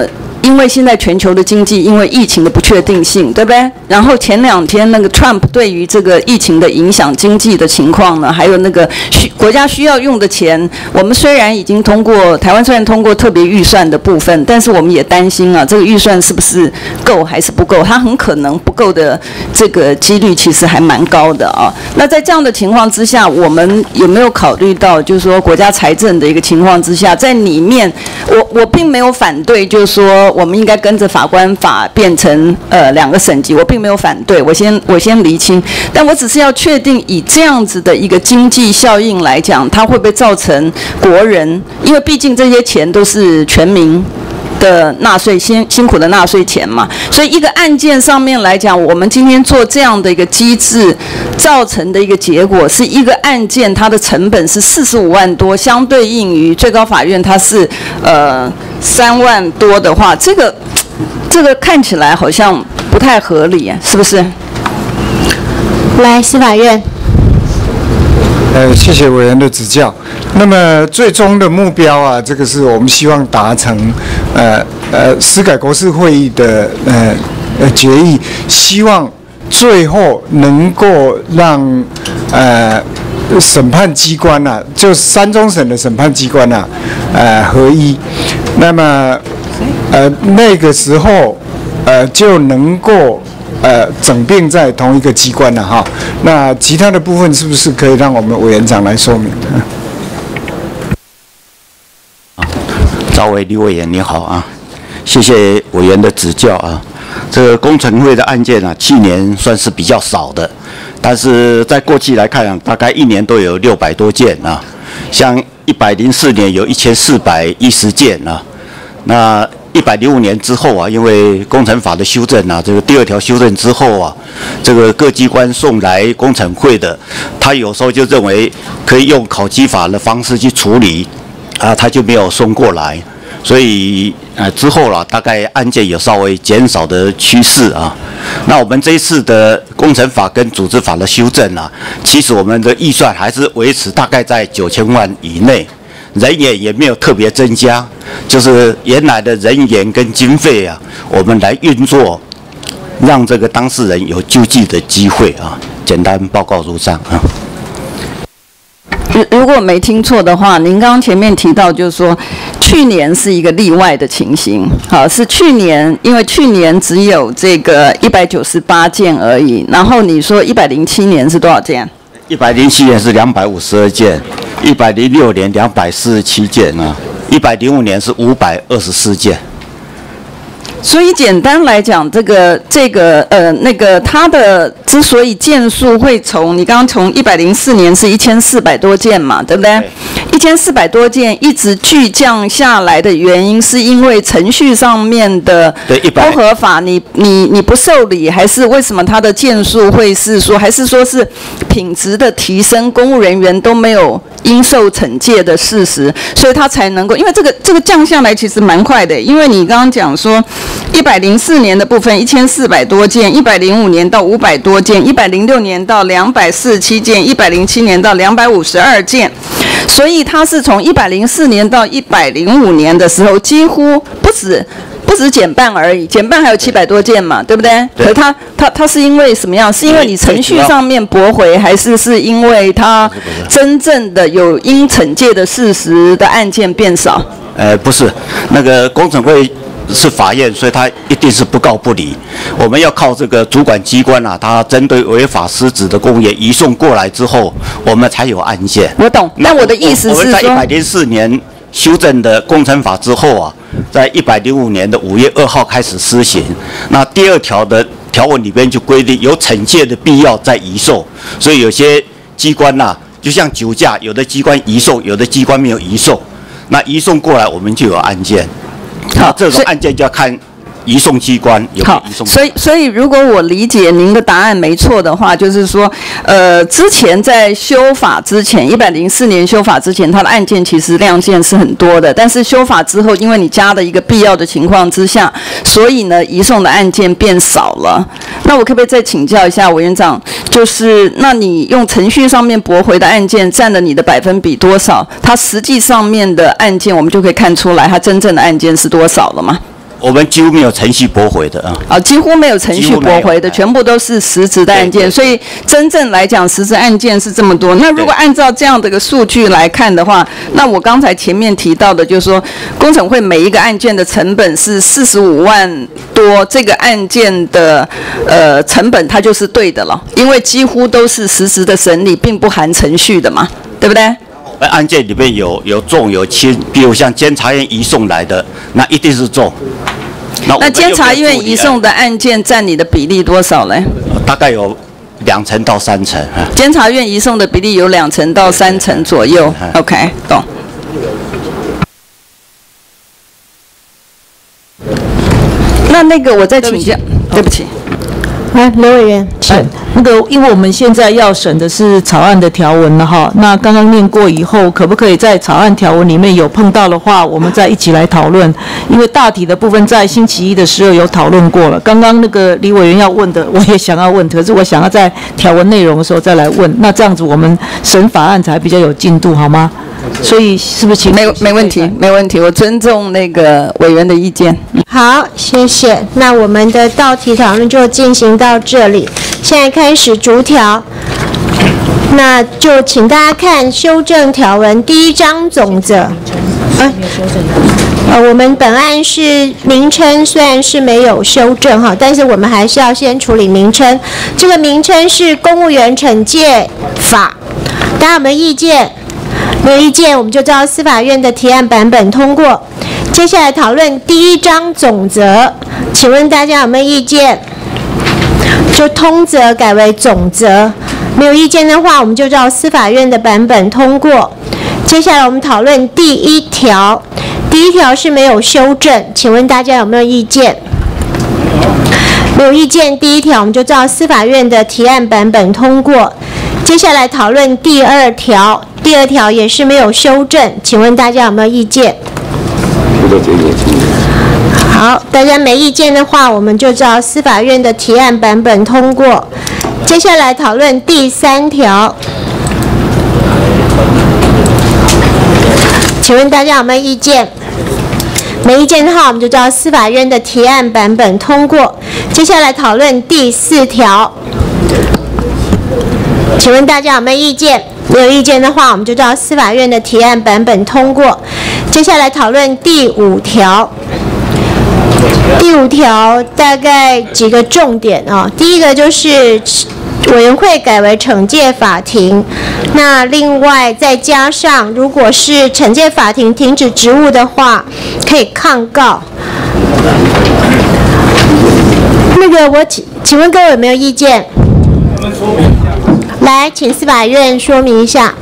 因为现在全球的经济因为疫情的不确定性，对不对？然后前两天那个 Trump 对于这个疫情的影响经济的情况呢，还有那个需国家需要用的钱，我们虽然已经通过台湾虽然通过特别预算的部分，但是我们也担心啊，这个预算是不是够还是不够？它很可能不够的这个几率其实还蛮高的啊。那在这样的情况之下，我们有没有考虑到，就是说国家财政的一个情况之下，在里面，我我并没有反对，就是说我们应该跟着法官法变成呃两个省级，我并没有反对，我先我先厘清，但我只是要确定以这样子的一个经济效应来讲，它会不会造成国人，因为毕竟这些钱都是全民的纳税辛辛苦的纳税钱嘛，所以一个案件上面来讲，我们今天做这样的一个机制，造成的一个结果是一个案件它的成本是四十五万多，相对应于最高法院它是呃三万多的话，这个这个看起来好像不太合理，是不是？ 来，司法院。 呃，谢谢委员的指教。那么最终的目标啊，这个是我们希望达成，呃呃，司改国是会议的呃呃决议，希望最后能够让呃审判机关呐、啊，就三中审的审判机关呐、啊，呃合一。那么呃那个时候呃就能够。呃，整并在同一个机关了哈。那其他的部分是不是可以让我们委员长来说明？ 赵伟李委员你好啊，谢谢委员的指教啊。这个工程会的案件啊，去年算是比较少的，但是在过去来看、啊，大概一年都有六百多件啊。像一百零四年有一千四百一十件啊，那。一百零五年之后啊，因为工程法的修正啊，这个第二条修正之后啊，这个各机关送来工程会的，他有时候就认为可以用考绩法的方式去处理，啊，他就没有送过来，所以呃之后啦，大概案件有稍微减少的趋势啊。那我们这一次的工程法跟组织法的修正啊，其实我们的预算还是维持大概在九千万以内。人员也没有特别增加，就是原来的人员跟经费啊，我们来运作，让这个当事人有救济的机会啊。简单报告如上啊。 如如果没听错的话，您刚刚前面提到就是说，去年是一个例外的情形，好，是去年，因为去年只有这个一百九十八件而已，然后你说一百零七年是多少件？ 一百零七年是两百五十二件。一百零六年两百四十七件啊，一百零五年是五百二十四件。 所以简单来讲，这个这个呃那个它的之所以件数会从你刚刚从一百零四年是一千四百多件嘛，对不对？一千四百多件一直巨降下来的原因，是因为程序上面的不合法，你你你不受理，还是为什么它的件数会是说，还是说是品质的提升，公务人员都没有应受惩戒的事实，所以它才能够，因为这个这个降下来其实蛮快的，因为你刚刚讲说。一百零四年的部分一千四百多件，一百零五年到五百多件，一百零六年到两百四十七件，一百零七年到两百五十二件，所以它是从一百零四年到一百零五年的时候，几乎不止不止减半而已，减半还有七百多件嘛，对不对？ 对。 可是它它它是因为什么样？是因为你程序上面驳回，还是是因为它真正的有应惩戒的事实的案件变少？ 呃，不是，那个工程会。是法院，所以他一定是不告不理。我们要靠这个主管机关啊，他针对违法失职的公务员移送过来之后，我们才有案件。 我懂，但我的意思是说， 我们在一百零四年修正的工程法之后啊，在一百零五年的五月二号开始施行。那第二条的条文里边就规定有惩戒的必要再移送，所以有些机关呐、啊，就像酒驾，有的机关移送，有的机关没有移送。那移送过来，我们就有案件。好，这种案件就要看移送机关有没有移送。 所以，所以如果我理解您的答案没错的话，就是说，呃，之前在修法之前，一百零四年修法之前，它的案件其实量件是很多的，但是修法之后，因为你加了一个必要的情况之下，所以呢，移送的案件变少了。那我可不可以再请教一下委员长，就是那你用程序上面驳回的案件占了你的百分比多少？它实际上面的案件，我们就可以看出来，它真正的案件是多少了吗？ 我们几乎没有程序驳回的啊。 啊，几乎没有程序驳回的，全部都是实质的案件。所以真正来讲，实质案件是这么多。那如果按照这样的一个数据来看的话，那我刚才前面提到的，就是说工程会每一个案件的成本是四十五万多，这个案件的呃成本它就是对的了，因为几乎都是实时的审理，并不含程序的嘛，对不对？ 案件里面有有重有轻，比如像监察院移送来的，那一定是重。那, 那监察院移送的案件占你的比例多少呢？ 大概有两成到三成。 监察院移送的比例有两成到三成左右。OK， 懂。那那个我再请教，对不起。 来，刘委员， 哎，那个，因为我们现在要审的是草案的条文了哈，那刚刚念过以后，可不可以在草案条文里面有碰到的话，我们再一起来讨论？因为大体的部分在星期一的时候有讨论过了。刚刚那个李委员要问的，我也想要问，可是我想要在条文内容的时候再来问，那这样子我们审法案才比较有进度，好吗？所以是不是请没没问题，没问题，我尊重那个委员的意见。 好，谢谢。那我们的道题讨论就进行到这里，现在开始逐条。那就请大家看修正条文第一章总则。呃，呃，我们本案是名称虽然是没有修正哈，但是我们还是要先处理名称。这个名称是公务员惩戒法，大家有没有意见？没有意见，我们就照司法院的提案版本通过。接下来讨论第一章总则，请问大家有没有意见？就通则改为总则。没有意见的话，我们就照司法院的版本通过。接下来我们讨论第一条，第一条是没有修正，请问大家有没有意见？没有意见，第一条我们就照司法院的提案版本通过。接下来讨论第二条，第二条也是没有修正，请问大家有没有意见？好，大家没意见的话，我们就照司法院的提案版本通过。接下来讨论第三条，请问大家有没有意见？没意见的话，我们就照司法院的提案版本通过。接下来讨论第四条，请问大家有没有意见？没有意见的话，我们就照司法院的提案版本通过。接下来讨论第五条。第五条大概几个重点啊、哦，第一个就是委员会改为惩戒法庭，那另外再加上如果是惩戒法庭停止职务的话，可以抗告。那个我请请问各位有没有意见？来，请司法院说明一下。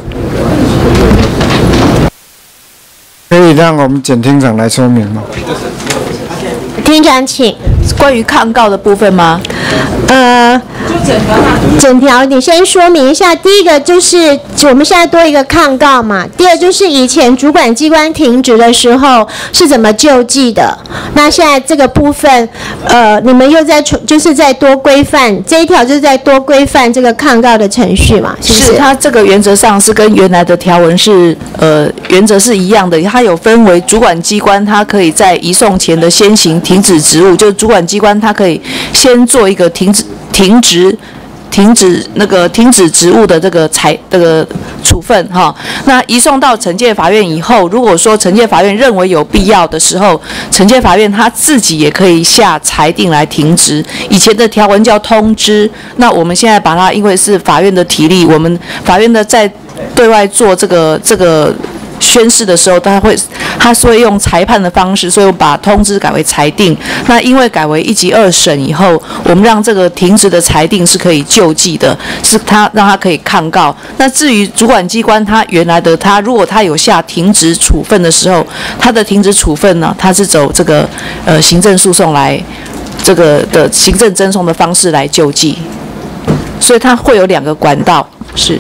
可以让我们检厅长来说明吗？ 厅长请。 关于抗告的部分吗？ 呃，整条你先说明一下。第一个就是我们现在多一个抗告嘛，第二就是以前主管机关停职的时候是怎么救济的。那现在这个部分，呃，你们又在就是在多规范这一条，就是在多规范这个抗告的程序嘛？是不是？ 是它这个原则上是跟原来的条文是呃原则是一样的，它有分为主管机关，它可以在移送前的先行停止职务，就是主管机关它可以先做一个停止停职。停止那个停止职务的这个裁这个处分哈，那移送到惩戒法院以后，如果说惩戒法院认为有必要的时候，惩戒法院他自己也可以下裁定来停职。以前的条文叫通知，那我们现在把它因为是法院的体例，我们法院的在对外做这个这个。宣誓的时候，他会，他是会用裁判的方式，所以我把通知改为裁定。那因为改为一级二审以后，我们让这个停职的裁定是可以救济的，是他让他可以抗告。那至于主管机关，他原来的他如果他有下停职处分的时候，他的停职处分呢，他是走这个呃行政诉讼来这个的行政争讼的方式来救济，所以他会有两个管道是。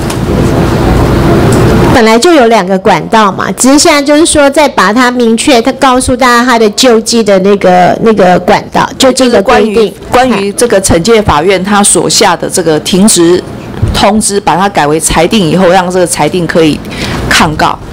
本来就有两个管道嘛，只是现在就是说再把它明确，他告诉大家他的救济的那个那个管道，救济的规定。 关于这个惩戒法院他所下的这个停职通知，把它改为裁定以后，让这个裁定可以抗告。 好。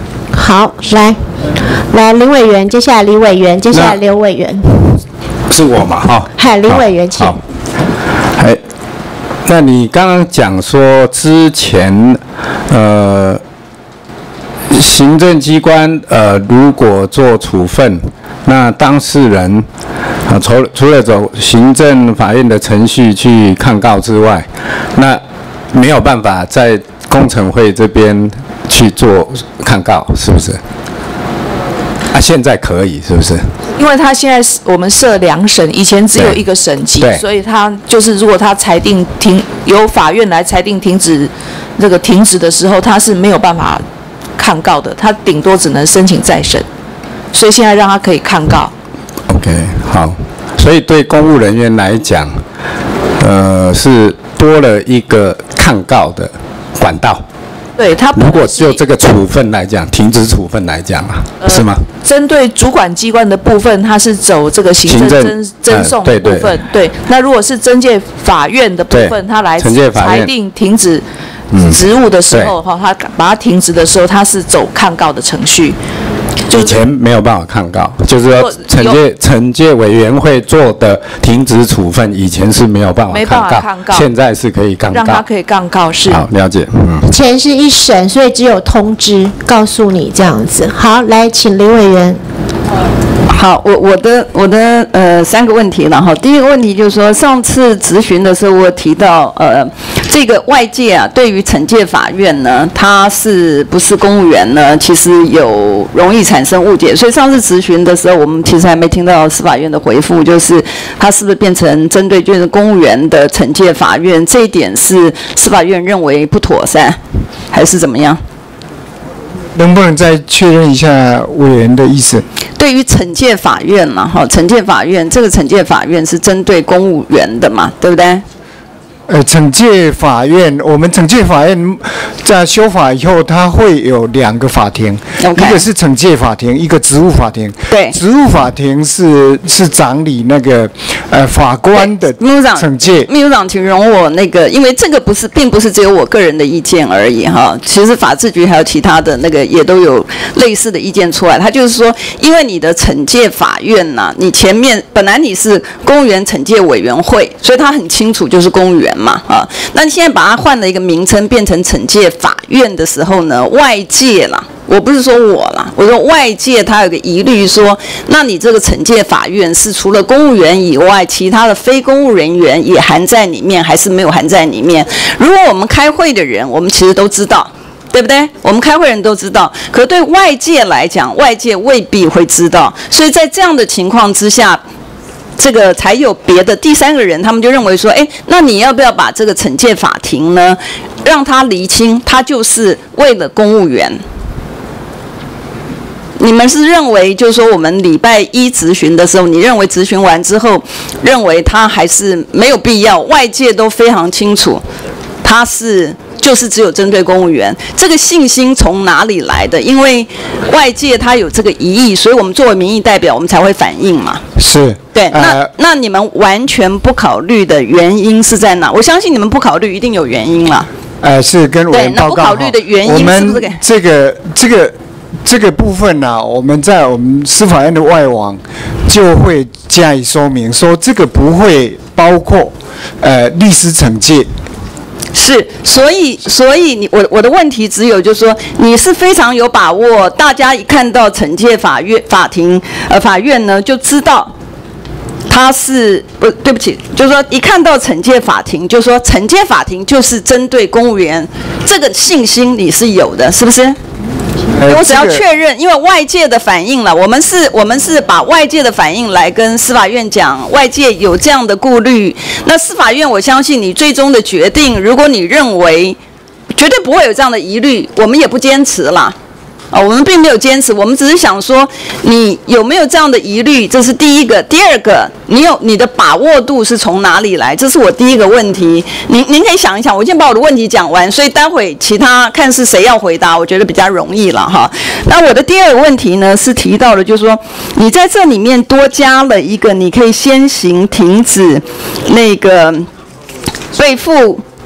好，来，来林委员，接下来李委员，接下来刘委员。 是我嘛？哈。 嗨，林委员，请。 哎，那你刚刚讲说之前，呃，行政机关呃如果做处分，那当事人啊除除了走行政法院的程序去抗告之外，那没有办法在工程会这边去做抗告，是不是？啊，现在可以是不是？ 因为他现在是我们设两审，以前只有一个审级，所以他就是如果他裁定停，由法院来裁定停止这个停止的时候，他是没有办法抗告的，他顶多只能申请再审，所以现在让他可以抗告。 OK， 好，所以对公务人员来讲，呃，是多了一个抗告的管道。 对他， 如果就这个处分来讲，停止处分来讲啊，呃、是吗？ 针对主管机关的部分，它是走这个行政侦侦送的部分。呃、对, 对, 对，那如果是侦诫法院的部分，它来裁定停止职务的时候，哈、嗯，他把它停职的时候，它是走抗告的程序。 以前没有办法抗告，就是说惩戒惩戒委员会做的停职处分，以前是没有办法抗告，没办法抗告，现在是可以抗告， 让他可以抗告，是好了解，嗯。 以前是一审，所以只有通知告诉你这样子。好，来，请林委员。 好，我我的我的呃三个问题了哈。第一个问题就是说，上次质询的时候我提到，呃，这个外界啊对于惩戒法院呢，它是不是公务员呢？其实有容易产生误解，所以上次质询的时候，我们其实还没听到司法院的回复，就是它是不是变成针对就是公务员的惩戒法院，这一点是司法院认为不妥善，还是怎么样？ 能不能再确认一下委员的意思？ 对于惩戒法院嘛，哈，惩戒法院这个惩戒法院是针对公务员的嘛，对不对？ 呃，惩戒法院，我们惩戒法院在修法以后，它会有两个法庭， okay. 一个是惩戒法庭，一个职务法庭。 对， 职务法庭是是掌理那个呃法官的惩戒。 秘书长，请容我那个，因为这个不是，并不是只有我个人的意见而已哈。其实法制局还有其他的那个也都有类似的意见出来。他就是说，因为你的惩戒法院呐、啊，你前面本来你是公务员惩戒委员会，所以他很清楚就是公务员。嘛啊，那你现在把它换了一个名称，变成惩戒法院的时候呢，外界啦，我不是说我啦，我说外界他有个疑虑说，那你这个惩戒法院是除了公务员以外，其他的非公务人员也含在里面，还是没有含在里面？如果我们开会的人，我们其实都知道。对不对？我们开会人都知道，可对外界来讲，外界未必会知道，所以在这样的情况之下。这个才有别的第三个人，他们就认为说，哎，那你要不要把这个惩戒法庭呢，让他厘清，他就是为了公务员？你们是认为，就是说我们礼拜一质询的时候，你认为质询完之后，认为他还是没有必要，外界都非常清楚，他是。就是只有针对公务员，这个信心从哪里来的？因为外界他有这个疑义，所以我们作为民意代表，我们才会反映嘛。 是， 对。那、呃、那你们完全不考虑的原因是在哪？我相信你们不考虑，一定有原因啦。 呃，是跟委员报告。 对，那不考虑的原因是不是？ 这个这个这个部分呢、啊，我们在我们司法院的外网就会加以说明，说这个不会包括呃律师惩戒。 是，所以，所以你我我的问题只有就是说，你是非常有把握，大家一看到惩戒法院法庭呃法院呢，就知道他是不对不起，就是说一看到惩戒法庭，就说惩戒法庭就是针对公务员，这个信心你是有的，是不是？我只要确认，因为外界的反应了，我们是，我们是把外界的反应来跟司法院讲，外界有这样的顾虑。那司法院，我相信你最终的决定，如果你认为绝对不会有这样的疑虑，我们也不坚持啦。啊，我们并没有坚持，我们只是想说，你有没有这样的疑虑？这是第一个。第二个，你有你的把握度是从哪里来？这是我第一个问题。您您可以想一想，我先把我的问题讲完，所以待会其他看是谁要回答，我觉得比较容易了哈。那我的第二个问题呢，是提到了，就是说，你在这里面多加了一个，你可以先行停止那个背负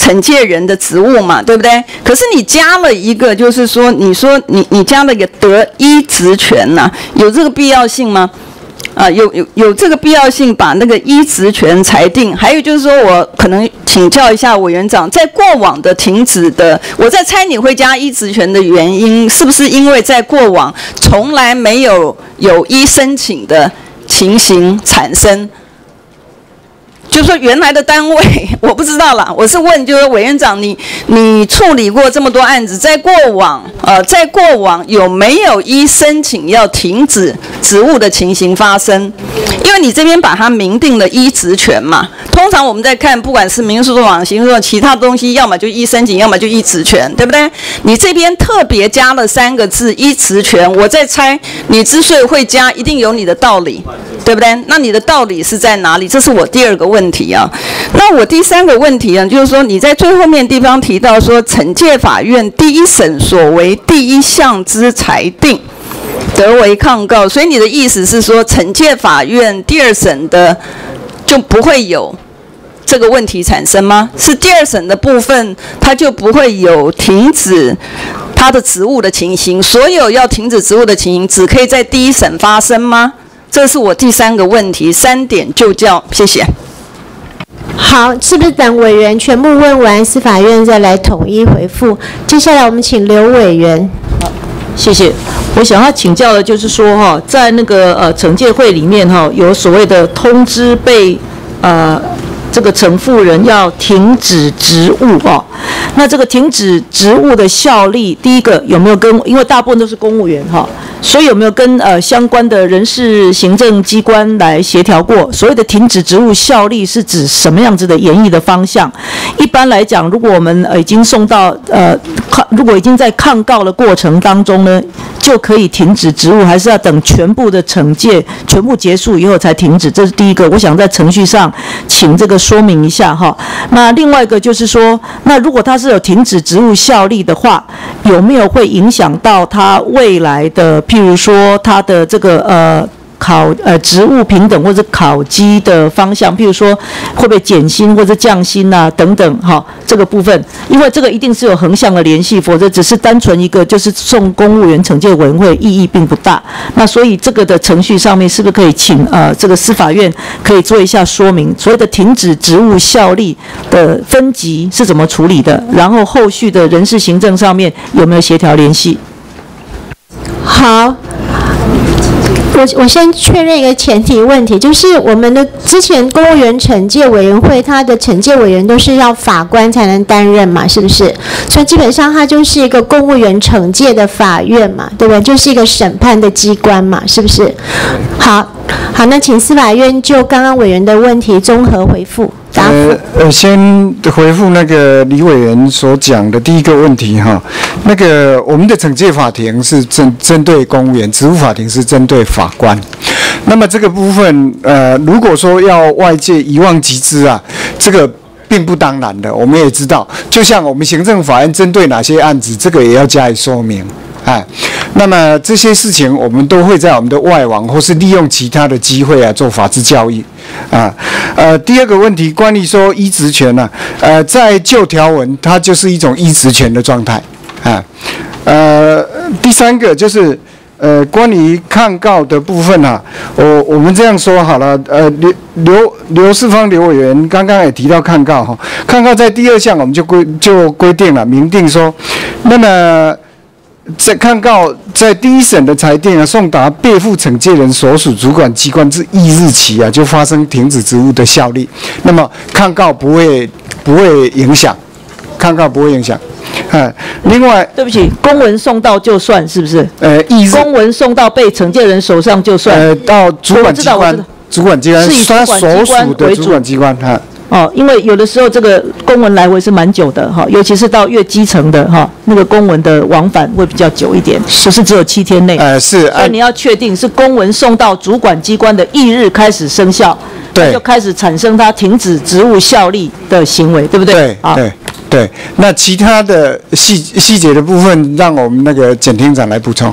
惩戒人的职务嘛，对不对？可是你加了一个，就是说，你说你你加了一个得依职权呐、啊，有这个必要性吗？啊，有有有这个必要性，把那个依职权裁定。还有就是说，我可能请教一下委员长，在过往的停止的，我在猜你会加依职权的原因，是不是因为在过往从来没有有依申请的情形产生？就是说原来的单位我不知道啦，我是问，就是委员长，你你处理过这么多案子，在过往呃，在过往有没有依申请要停止职务的情形发生？因为你这边把它明定了依职权嘛，通常我们在看，不管是民事诉讼、刑事诉讼，其他东西，要么就依申请，要么就依职权，对不对？你这边特别加了三个字依职权，我在猜你之所以会加，一定有你的道理，对不对？那你的道理是在哪里？这是我第二个问题啊。那我第三个问题呢，就是说你在最后面地方提到说，惩戒法院第一审所为第一项之裁定得为抗告，所以你的意思是说，惩戒法院第二审的就不会有这个问题产生吗？是第二审的部分，它就不会有停止他的职务的情形，所有要停止职务的情形，只可以在第一审发生吗？这是我第三个问题，三点就叫，谢谢。 好，是不是等委员全部问完，司法院再来统一回复？接下来我们请刘委员。 谢谢。我想要请教的就是说哈，在那个呃惩戒会里面哈，有所谓的通知被呃这个承付人要停止职务哦。那这个停止职务的效力，第一个有没有跟，因为大部分都是公务员哈，所以有没有跟呃相关的人事行政机关来协调过？所谓的停止职务效力是指什么样子的演绎的方向？一般来讲，如果我们呃已经送到呃抗，如果已经在抗告的过程当中呢，就可以停止职务，还是要等全部的惩戒全部结束以后才停止？这是第一个，我想在程序上请这个说明一下哈。那另外一个就是说，那如果他是有停止职务效力的话，有没有会影响到他未来的，譬如说他的这个呃考呃职务平等或者考绩的方向，譬如说会不会减薪或者降薪啊等等哈，这个部分，因为这个一定是有横向的联系，否则只是单纯一个就是送公务员惩戒委员会意义并不大。那所以这个的程序上面是不是可以请呃这个司法院可以做一下说明，所谓的停止职务效力的分级是怎么处理的，然后后续的人事行政上面有没有协调联系？ 好。我我先确认一个前提问题，就是我们的之前公务员惩戒委员会，它的惩戒委员都是要法官才能担任嘛，是不是？所以基本上它就是一个公务员惩戒的法院嘛，对不对？就是一个审判的机关嘛，是不是？好，好，那请司法院就刚刚委员的问题综合回复。 呃呃，先回复那个李委员所讲的第一个问题哈，那个我们的惩戒法庭是针针对公务员，职务法庭是针对法官。那么这个部分，呃，如果说要外界一望即知啊，这个并不当然的。我们也知道，就像我们行政法院针对哪些案子，这个也要加以说明。哎，那么这些事情我们都会在我们的外网或是利用其他的机会啊做法治教育，啊，呃，第二个问题关于说依职权呢、啊，呃，在旧条文它就是一种依职权的状态，啊，呃，第三个就是呃关于抗告的部分啊，我我们这样说好了，呃，刘刘刘世芳刘委员刚刚也提到抗告哈，抗告在第二项我们就规就规定了，明定说，那么。在抗告在第一审的裁定啊，送达背负惩戒人所属主管机关之翌日起啊，就发生停止职务的效力。那么抗告不会不会影响，抗告不会影响。嗯，另外， 对不起，公文送到就算是不是？ 呃，翌日公文送到被惩戒人手上就算。 呃，到主管机关，主管机关是以主管机关为主。 主管机关哈。 哦，因为有的时候这个公文来回是蛮久的哈，尤其是到越基层的哈，那个公文的往返会比较久一点，不是只有七天内。 呃，是。 所以你要确定是公文送到主管机关的翌日开始生效， 对， 就开始产生它停止职务效力的行为，对不对？ 对，对，对。那其他的细细节的部分，让我们那个检厅长来补充哈。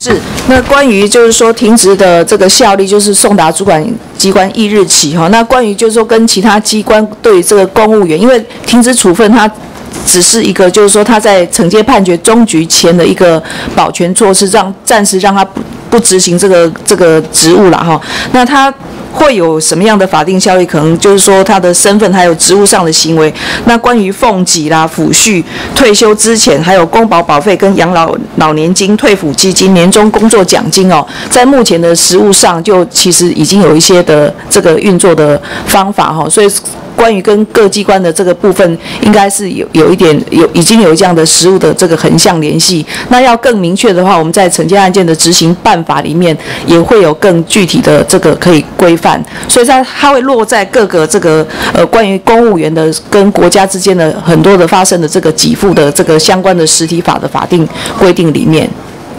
是，那关于就是说停职的这个效力，就是送达主管机关翌日起哈。那关于就是说跟其他机关对于这个公务员，因为停职处分它只是一个就是说他在惩戒判决终局前的一个保全措施，让暂时让他不不执行这个这个职务了哈。那他会有什么样的法定效力？可能就是说他的身份还有职务上的行为。那关于俸给啦、抚恤、退休之前，还有公保保费跟养老老年金、退抚基金、年终工作奖金哦，在目前的实务上，就其实已经有一些的这个运作的方法哈。所以关于跟各机关的这个部分，应该是有有一点有已经有这样的实务的这个横向联系。那要更明确的话，我们在惩戒案件的执行办法里面也会有更具体的这个可以规范。所以它它会落在各个这个呃关于公务员的跟国家之间的很多的发生的这个给付的这个相关的实体法的法定规定里面。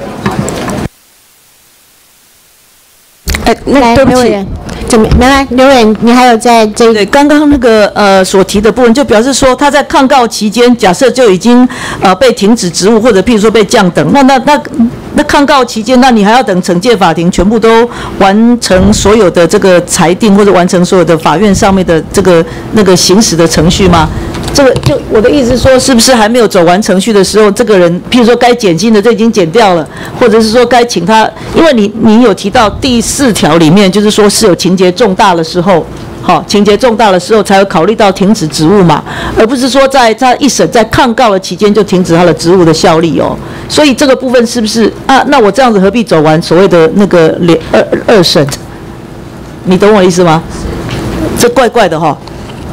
哎，那对不起。怎么？原来刘委，你还有在这对刚刚那个呃所提的部分，就表示说他在抗告期间，假设就已经呃被停止职务，或者譬如说被降等，那那那那抗告期间，那你还要等惩戒法庭全部都完成所有的这个裁定，或者完成所有的法院上面的这个那个行使的程序吗？这个就我的意思是说，是不是还没有走完程序的时候，这个人譬如说该减薪的就已经减掉了，或者是说该请他，因为你你有提到第四条里面，就是说是有情节重大的时候，好，情节重大的时候才有考虑到停止职务嘛，而不是说在他一审在抗告的期间就停止他的职务的效力哦。所以这个部分是不是啊？那我这样子何必走完所谓的那个连二二审？你懂我的意思吗？这怪怪的哈、哦。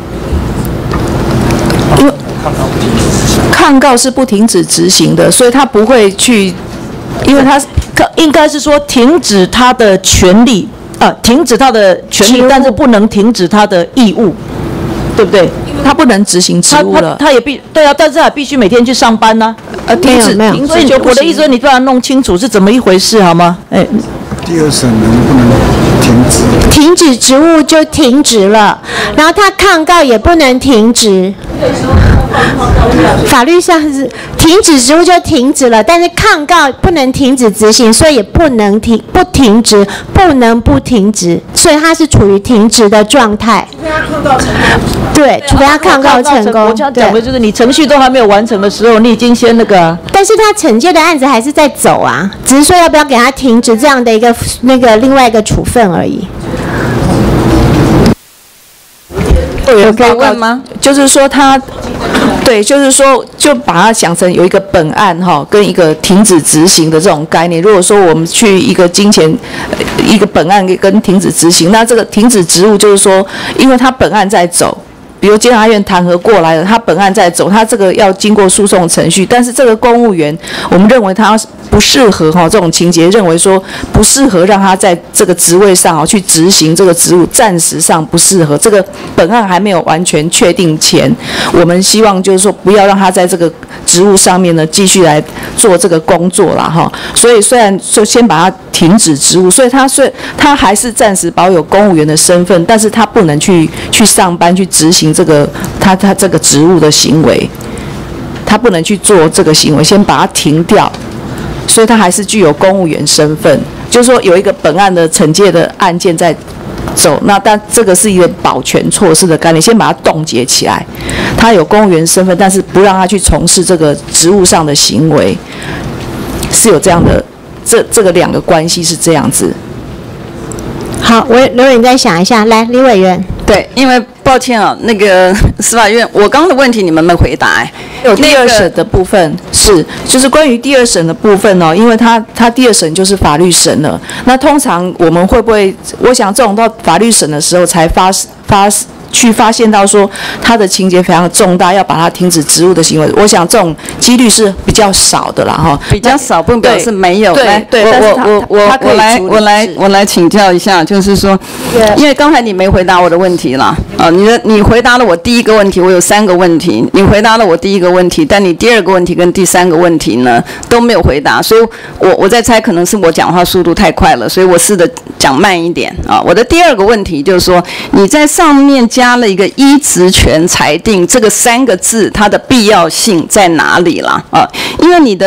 因为抗告是不停止执行的，所以他不会去，因为他应该是说停止他的权利，啊，停止他的权利，但是不能停止他的义务，对不对？ 他不能执行职务了， 他他也必对啊，但是他必须每天去上班呢、啊。呃，停止停止就我的意思，你把它弄清楚是怎么一回事好吗？哎， 第二审能不能停止？ 停止职务就停止了，然后他抗告也不能停止。法律上是停止职务就停止了，但是抗告不能停止执行，所以也不能停不停职，不能不停职，所以它是处于停职的状态。对，除非他抗告成功。 我讲的就是你程序都还没有完成的时候，你已经先那个、啊。 但是他惩戒的案子还是在走啊，只是说要不要给他停职这样的一个那个另外一个处分而已。 有可以问吗？就是说他，对，就是说就把它想成有一个本案哈，跟一个停止执行的这种概念。如果说我们去一个金钱，一个本案跟停止执行，那这个停止职务就是说，因为他本案在走。比如监察院弹劾过来了，他本案在走，他这个要经过诉讼程序，但是这个公务员，我们认为他不适合哈这种情节，认为说不适合让他在这个职位上啊去执行这个职务，暂时上不适合。这个本案还没有完全确定前，我们希望就是说不要让他在这个职务上面呢继续来做这个工作啦哈。所以虽然说先把他停止职务，所以他虽他还是暂时保有公务员的身份，但是他不能去去上班去执行这个他他这个职务的行为，他不能去做这个行为，先把它停掉，所以他还是具有公务员身份。就是说有一个本案的惩戒的案件在走，那但这个是一个保全措施的概念，先把它冻结起来。他有公务员身份，但是不让他去从事这个职务上的行为，是有这样的，这这个两个关系是这样子。 好，我刘委，你再想一下，来，李委员。 对，因为抱歉啊，那个司法院，我刚刚的问题你们没回答、欸。 有第二审的部分是，就是关于第二审的部分哦，因为他他第二审就是法律审了。那通常我们会不会？我想这种到法律审的时候才发发。去发现到说他的情节非常重大，要把他停止职务的行为，我想这种几率是比较少的啦哈， 比较少，不表示没有。 对对， 我我我我我来我来我来请教一下，就是说，因为刚才你没回答我的问题啦，啊，你的你回答了我第一个问题，我有三个问题，你回答了我第一个问题，但你第二个问题跟第三个问题呢都没有回答，所以我我在猜可能是我讲话速度太快了，所以我试着讲慢一点啊。我的第二个问题就是说，你在上面加了一个依职权裁定这个三个字，它的必要性在哪里啦？啊，因为你的第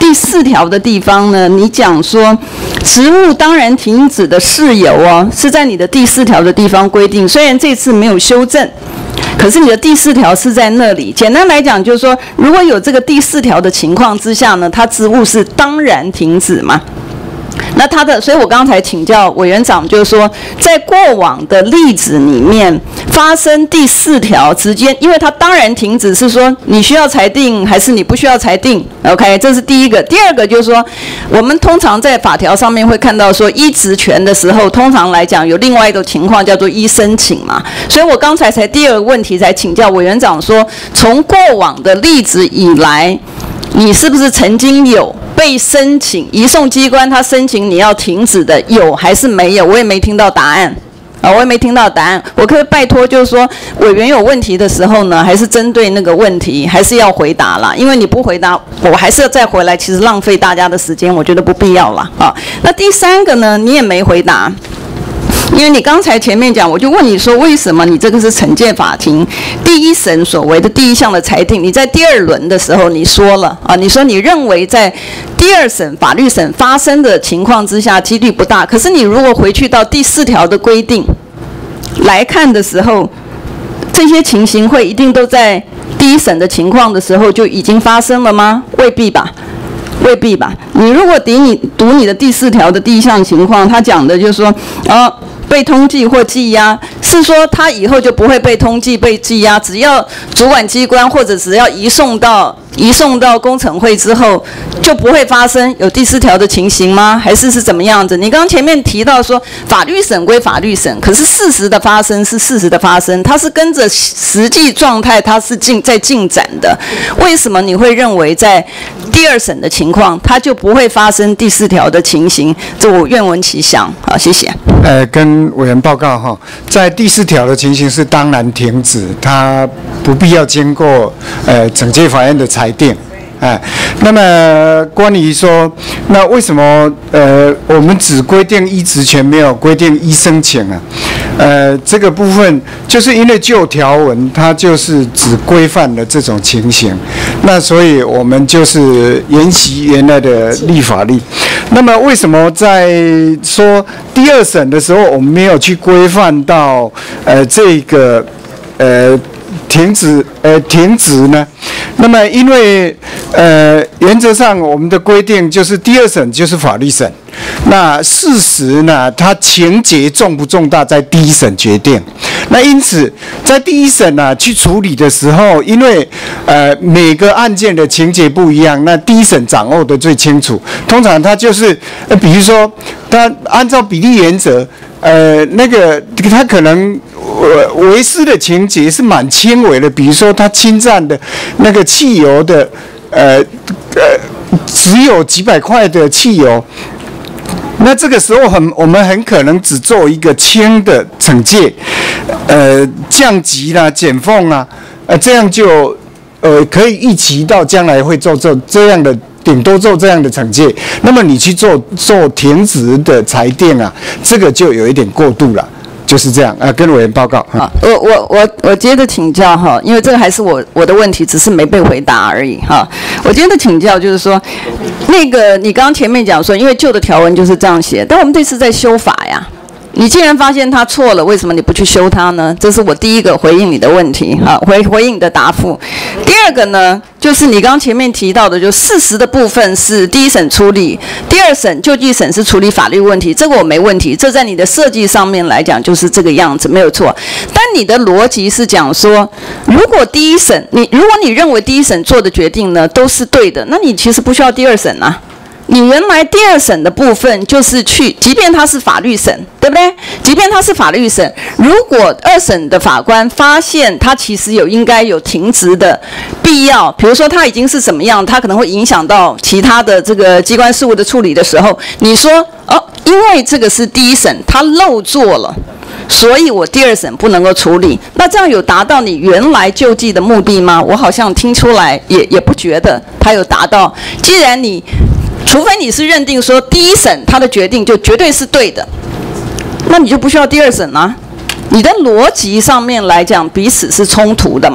第四条的地方呢，你讲说职务当然停止的事由哦，是在你的第四条的地方规定，虽然这次没有修正。可是你的第四条是在那里，简单来讲就是说，如果有这个第四条的情况之下呢，他职务是当然停止嘛。那他的，所以我刚才请教委员长，就是说，在过往的例子里面发生第四条之间，因为他当然停止是说你需要裁定还是你不需要裁定 ，OK， 这是第一个。第二个就是说，我们通常在法条上面会看到说依职权的时候，通常来讲有另外一个情况叫做依申请嘛。所以我刚才才第二个问题才请教委员长说，从过往的例子以来，你是不是曾经有被申请移送机关他申请你要停止的，有还是没有？我也没听到答案啊，我也没听到答案。我可不可以拜托，就是说委员有问题的时候呢，还是针对那个问题，还是要回答啦？因为你不回答，我还是要再回来，其实浪费大家的时间，我觉得不必要啦。啊，那第三个呢，你也没回答。因为你刚才前面讲，我就问你说，为什么你这个是惩戒法庭第一审所谓的第一项的裁定，你在第二轮的时候你说了啊，你说你认为在第二审法律审发生的情况之下几率不大，可是你如果回去到第四条的规定来看的时候，这些情形会一定都在第一审的情况的时候就已经发生了吗？未必吧。未必吧。你如果读你读你的第四条的第一项情况，他讲的就是说，呃，被通缉或羁押，是说他以后就不会被通缉、被羁押，只要主管机关或者只要移送到移送到工程会之后，就不会发生有第四条的情形吗？还是是怎么样子？你刚刚前面提到说，法律审归法律审，可是事实的发生是事实的发生，它是跟着实际状态，它是进在进展的。为什么你会认为在第二审的情况，它就不会发生第四条的情形？这我愿闻其详。好，谢谢。 呃，跟委员报告哈，在第四条的情形是当然停止，它不必要经过呃惩戒法院的裁定。哎，那么关于说，那为什么呃我们只规定依职权，没有规定依申请啊？呃，这个部分就是因为旧条文它就是只规范了这种情形，那所以我们就是沿袭原来的立法例。那么为什么在说第二审的时候，我们没有去规范到呃这个呃？停止呃停止呢？那么因为呃原则上我们的规定就是第二审就是法律审，那事实呢它情节重不重大在第一审决定。那因此在第一审呢、啊、去处理的时候，因为呃每个案件的情节不一样，那第一审掌握的最清楚。通常它就是呃比如说它按照比例原则，呃那个它可能。呃，违失的情节是蛮轻微的，比如说他侵占的那个汽油的，呃呃，只有几百块的汽油，那这个时候很，我们很可能只做一个轻的惩戒，呃，降级啦、减俸啦，呃，这样就呃可以预期到将来会做做这样的。顶多做这样的惩戒，那么你去做做停职的裁定啊，这个就有一点过度了。就是这样啊，跟委员报告。 好，我我我我接着请教哈，因为这个还是我我的问题，只是没被回答而已哈。我接着请教，就是说，那个你刚刚前面讲说，因为旧的条文就是这样写，但我们这次在修法呀。你既然发现他错了，为什么你不去修他呢？这是我第一个回应你的问题，好，回回应你的答复。第二个呢，就是你刚刚前面提到的，就事实的部分是第一审处理，第二审救济审是处理法律问题，这个我没问题，这在你的设计上面来讲就是这个样子，没有错。但你的逻辑是讲说，如果第一审你如果你认为第一审做的决定呢都是对的，那你其实不需要第二审啊。你原来第二审的部分就是去，即便它是法律审，对不对？即便它是法律审，如果二审的法官发现他其实有应该有停职的必要，比如说他已经是什么样，他可能会影响到其他的这个机关事务的处理的时候，你说哦，因为这个是第一审，他漏做了。所以我第二审不能够处理，那这样有达到你原来救济的目的吗？我好像听出来也也不觉得他有达到。既然你除非你是认定说第一审他的决定就绝对是对的，那那你就不需要第二审啦、啊。你的逻辑上面来讲，彼此是冲突的嘛。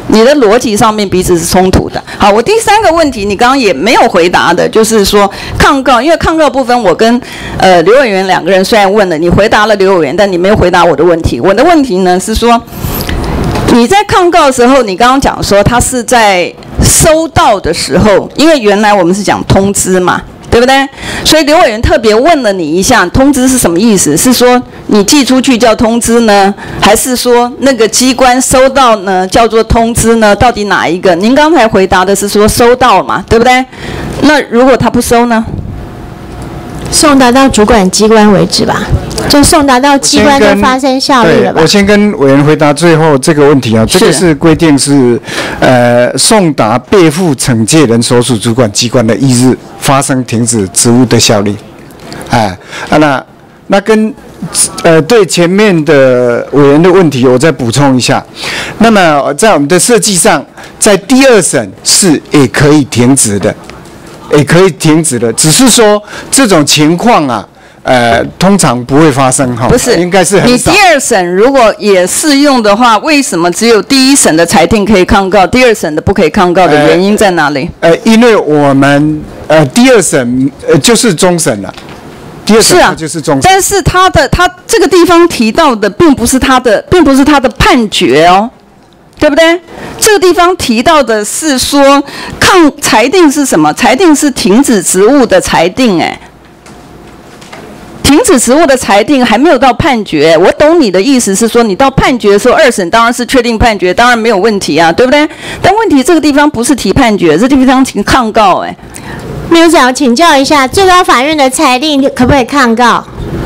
你的逻辑上面彼此是冲突的。好，我第三个问题你刚刚也没有回答的，就是说抗告，因为抗告部分我跟呃刘委员两个人虽然问了，你回答了刘委员，但你没有回答我的问题。我的问题呢是说，你在抗告的时候，你刚刚讲说他是在收到的时候，因为原来我们是讲通知嘛，对不对？所以刘委员特别问了你一下，通知是什么意思？是说你寄出去叫通知呢，还是说那个机关收到呢叫做通知呢？到底哪一个？您刚才回答的是说收到嘛，对不对？那如果他不收呢？ 送达到主管机关为止吧，就送达到机关就发生效力了吧？ 我先跟委员回答最后这个问题啊，这个是规定是，呃，送达背负惩戒人所属主管机关的一日发生停止职务的效力，哎，啊那那跟呃对前面的委员的问题，我再补充一下，那么在我们的设计上，在第二审是也可以停职的。也可以停止的，只是说这种情况啊，呃，通常不会发生哈。 不是， 应该是很少。 你第二审如果也适用的话，为什么只有第一审的裁定可以抗告，第二审的不可以抗告的原因在哪里？ 呃，呃因为我们呃第二审呃就是终审了。第二审它就是终审。 但是他的他这个地方提到的，并不是他的，并不是他的判决哦。对不对？这个地方提到的是说，抗裁定是什么？裁定是停止职务的裁定，哎，停止职务的裁定还没有到判决。我懂你的意思是说，你到判决的时候，二审当然是确定判决，当然没有问题啊，对不对？但问题这个地方不是提判决，这地方提抗告，哎。 秘书长，请教一下，最高法院的裁定可不可以抗告？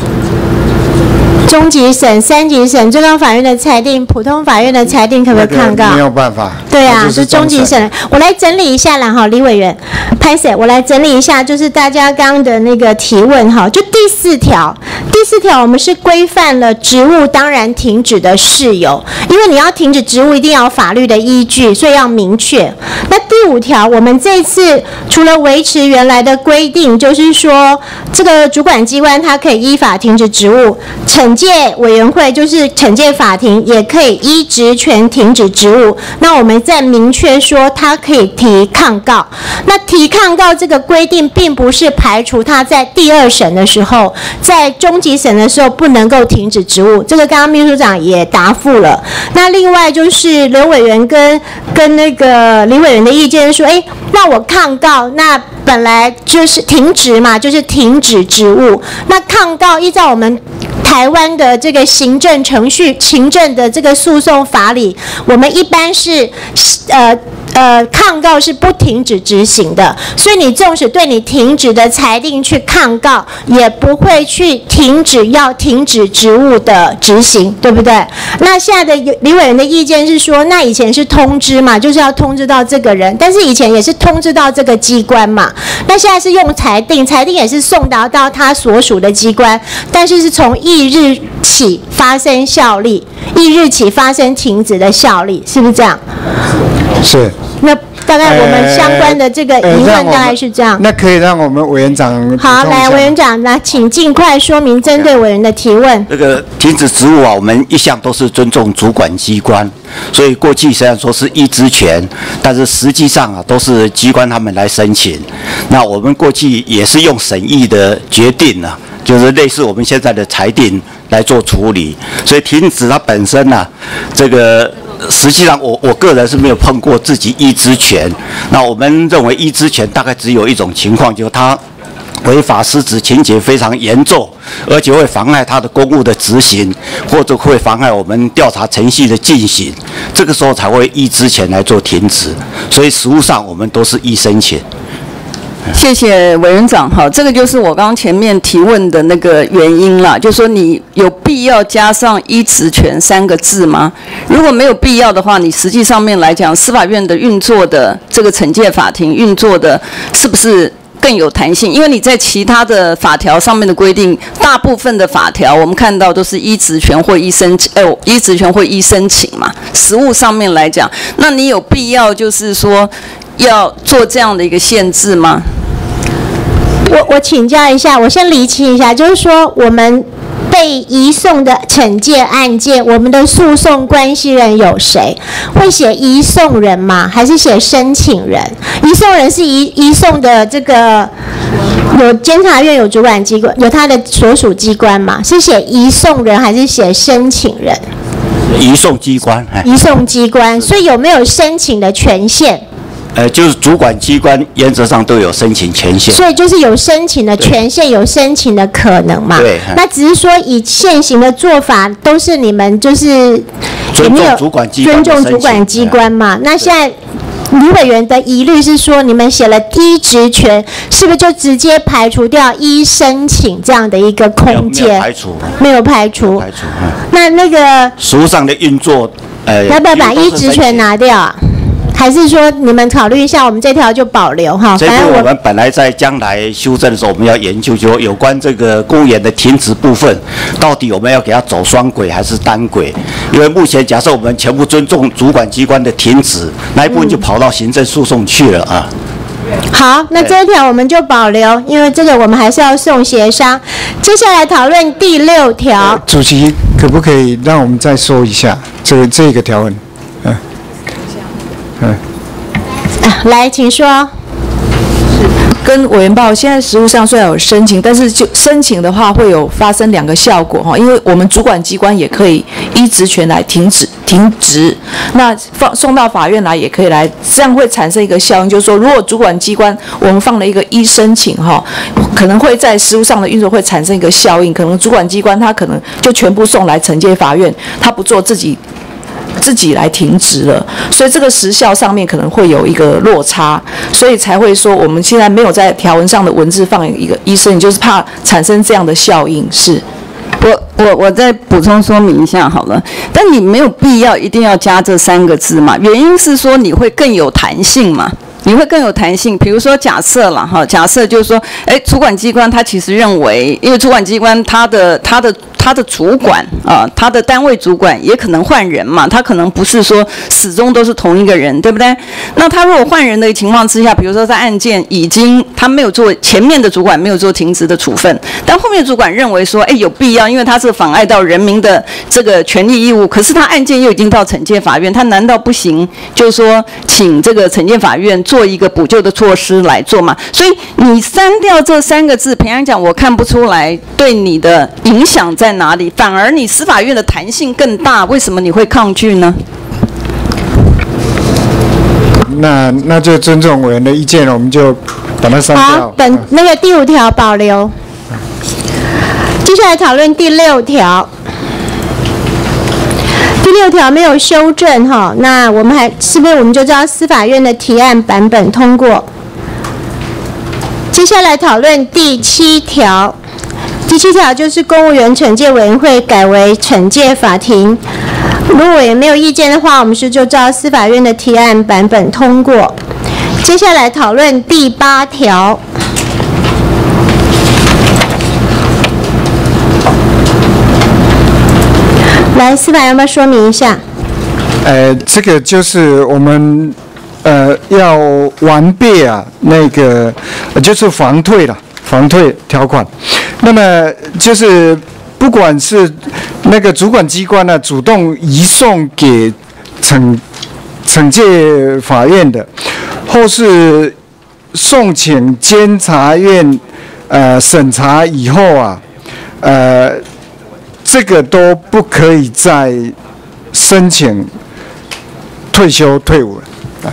中级审、三级审、最高法院的裁定、普通法院的裁定可不可以抗告？ 没有办法。 对啊，是中级审。我来整理一下啦，哈，李委员，拍谁？我来整理一下，就是大家刚刚的那个提问哈，就第四条，第四条我们是规范了职务当然停止的事由，因为你要停止职务一定要有法律的依据，所以要明确。那第五条，我们这次除了维持原来的规定，就是说这个主管机关它可以依法停止职务，惩戒委员会就是惩戒法庭也可以依职权停止职务。那我们再明确说，他可以提抗告。那提抗告这个规定，并不是排除他在第二审的时候，在中级审的时候不能够停止职务。这个刚刚秘书长也答复了。那另外就是刘委员跟跟那个李委员的意见说，哎，那我抗告，那本来就是停职嘛，就是停止职务。那抗告依照我们台湾的这个行政程序、行政的这个诉讼法里，我们一般是呃呃抗告是不停止执行的，所以你纵使对你停止的裁定去抗告，也不会去停止要停止职务的执行，对不对？那现在的李委员的意见是说，那以前是通知嘛，就是要通知到这个人，但是以前也是通知到这个机关嘛，那现在是用裁定，裁定也是送达到他所属的机关，但是是从翌日起发生效力，翌日起发生停止的效力，是不是这样？ 是。 那大概我们相关的这个疑问大概是这样。 呃呃、那可以让我们委员长好，来，委员长，来，请尽快说明针对委员的提问。 这个停止职务啊，我们一向都是尊重主管机关，所以过去虽然说是依职权，但是实际上啊都是机关他们来申请。那我们过去也是用审议的决定啊，就是类似我们现在的裁定来做处理，所以停止它本身呢、啊，这个。实际上我，我我个人是没有碰过自己依职权。那我们认为依职权大概只有一种情况，就是他违法失职情节非常严重，而且会妨碍他的公务的执行，或者会妨碍我们调查程序的进行，这个时候才会依职权来做停止。所以实务上我们都是依申请。 谢谢委员长，好，这个就是我刚刚前面提问的那个原因啦，就是说你有必要加上依职权三个字吗？如果没有必要的话，你实际上面来讲，司法院的运作的这个惩戒法庭运作的是不是更有弹性？因为你在其他的法条上面的规定，大部分的法条我们看到都是依职权或依申请，呃，依职权或依申请嘛。实务上面来讲，那你有必要就是说要做这样的一个限制吗？ 我我请教一下，我先厘清一下，就是说我们被移送的惩戒案件，我们的诉讼关系人有谁？会写移送人吗？还是写申请人？移送人是移移送的这个有监察院有主管机关，有他的所属机关吗？是写移送人还是写申请人？ 移送机关， 移送机关，所以有没有申请的权限？ 呃，就是主管机关原则上都有申请权限， 所以就是有申请的权限，有申请的可能嘛。 对。 那只是说以现行的做法，都是你们就是尊重主管机关， 尊重主管机关嘛。那现在李委员的疑虑是说，你们写了依职权，是不是就直接排除掉依申请这样的一个空间？ 没有排除， 没有排除。 排除。 那那个实务上的运作，呃， 要不要把依职权拿掉啊？还是说你们考虑一下，我们这条就保留哈？ 这部我们本来在将来修正的时候，我们要研究，就有关这个公务员的停职部分，到底我们要给他走双轨还是单轨？因为目前假设我们全部尊重主管机关的停职，那一部分就跑到行政诉讼去了啊。 好，那这一条我们就保留，因为这个我们还是要送协商。接下来讨论第六条。 呃、主席，可不可以让我们再说一下这个这个条文？嗯。嗯， 啊，来，请说。 跟委员报，现在实务上虽然有申请，但是就申请的话会有发生两个效果哈，因为我们主管机关也可以依职权来停止停职，那放送到法院来也可以来，这样会产生一个效应，就是说如果主管机关我们放了一个依申请哈，可能会在实务上的运作会产生一个效应，可能主管机关他可能就全部送来惩戒法院，他不做自己。自己来停职了，所以这个时效上面可能会有一个落差，所以才会说我们现在没有在条文上的文字放一个医生，就是怕产生这样的效应。是， 我我我再补充说明一下好了，但你没有必要一定要加这三个字嘛，原因是说你会更有弹性嘛。你会更有弹性，比如说假设了哈，假设就是说，哎，主管机关他其实认为，因为主管机关他的他的他的主管啊，他的单位主管也可能换人嘛，他可能不是说始终都是同一个人，对不对？那他如果换人的情况之下，比如说在案件已经他没有做前面的主管没有做停职的处分，但后面的主管认为说，哎，有必要，因为他是妨碍到人民的这个权利义务，可是他案件又已经到惩戒法院，他难道不行？就是说，请这个惩戒法院做。做一个补救的措施来做嘛，所以你删掉这三个字，平安讲我看不出来对你的影响在哪里，反而你司法院的弹性更大，为什么你会抗拒呢？ 那那就尊重委员的意见了，我们就把它删掉。 好，本那个第五条保留。接下来讨论第六条。第六条没有修正哈，那我们还是不是我们就知道司法院的提案版本通过？接下来讨论第七条，第七条就是公务员惩戒委员会改为惩戒法庭。如果也没有意见的话，我们是就照司法院的提案版本通过。接下来讨论第八条。来，司法要不要说明一下？ 呃，这个就是我们呃要完备啊，那个就是防退了，防退条款。那么就是不管是那个主管机关呢、啊、主动移送给惩惩戒法院的，或是送请监察院呃审查以后啊，呃。这个都不可以再申请退休退伍了。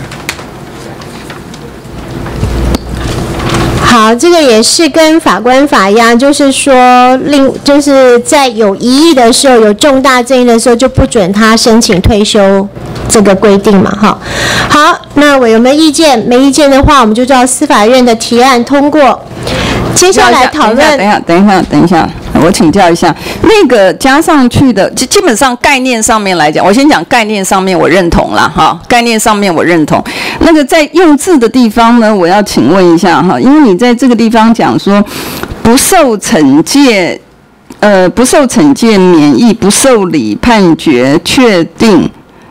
好，这个也是跟法官法一样，就是说，另就是在有疑义的时候，有重大争议的时候，就不准他申请退休这个规定嘛，哈。好，那委员们意见，没意见的话，我们就照司法院的提案通过。接下来讨论。 等一下，等一下，等一下，我请教一下，那个加上去的，基基本上概念上面来讲，我先讲概念上面我认同啦，哈，概念上面我认同。那个在用字的地方呢，我要请问一下哈，因为你在这个地方讲说不受惩戒，呃，不受惩戒免疫，不受理判决确定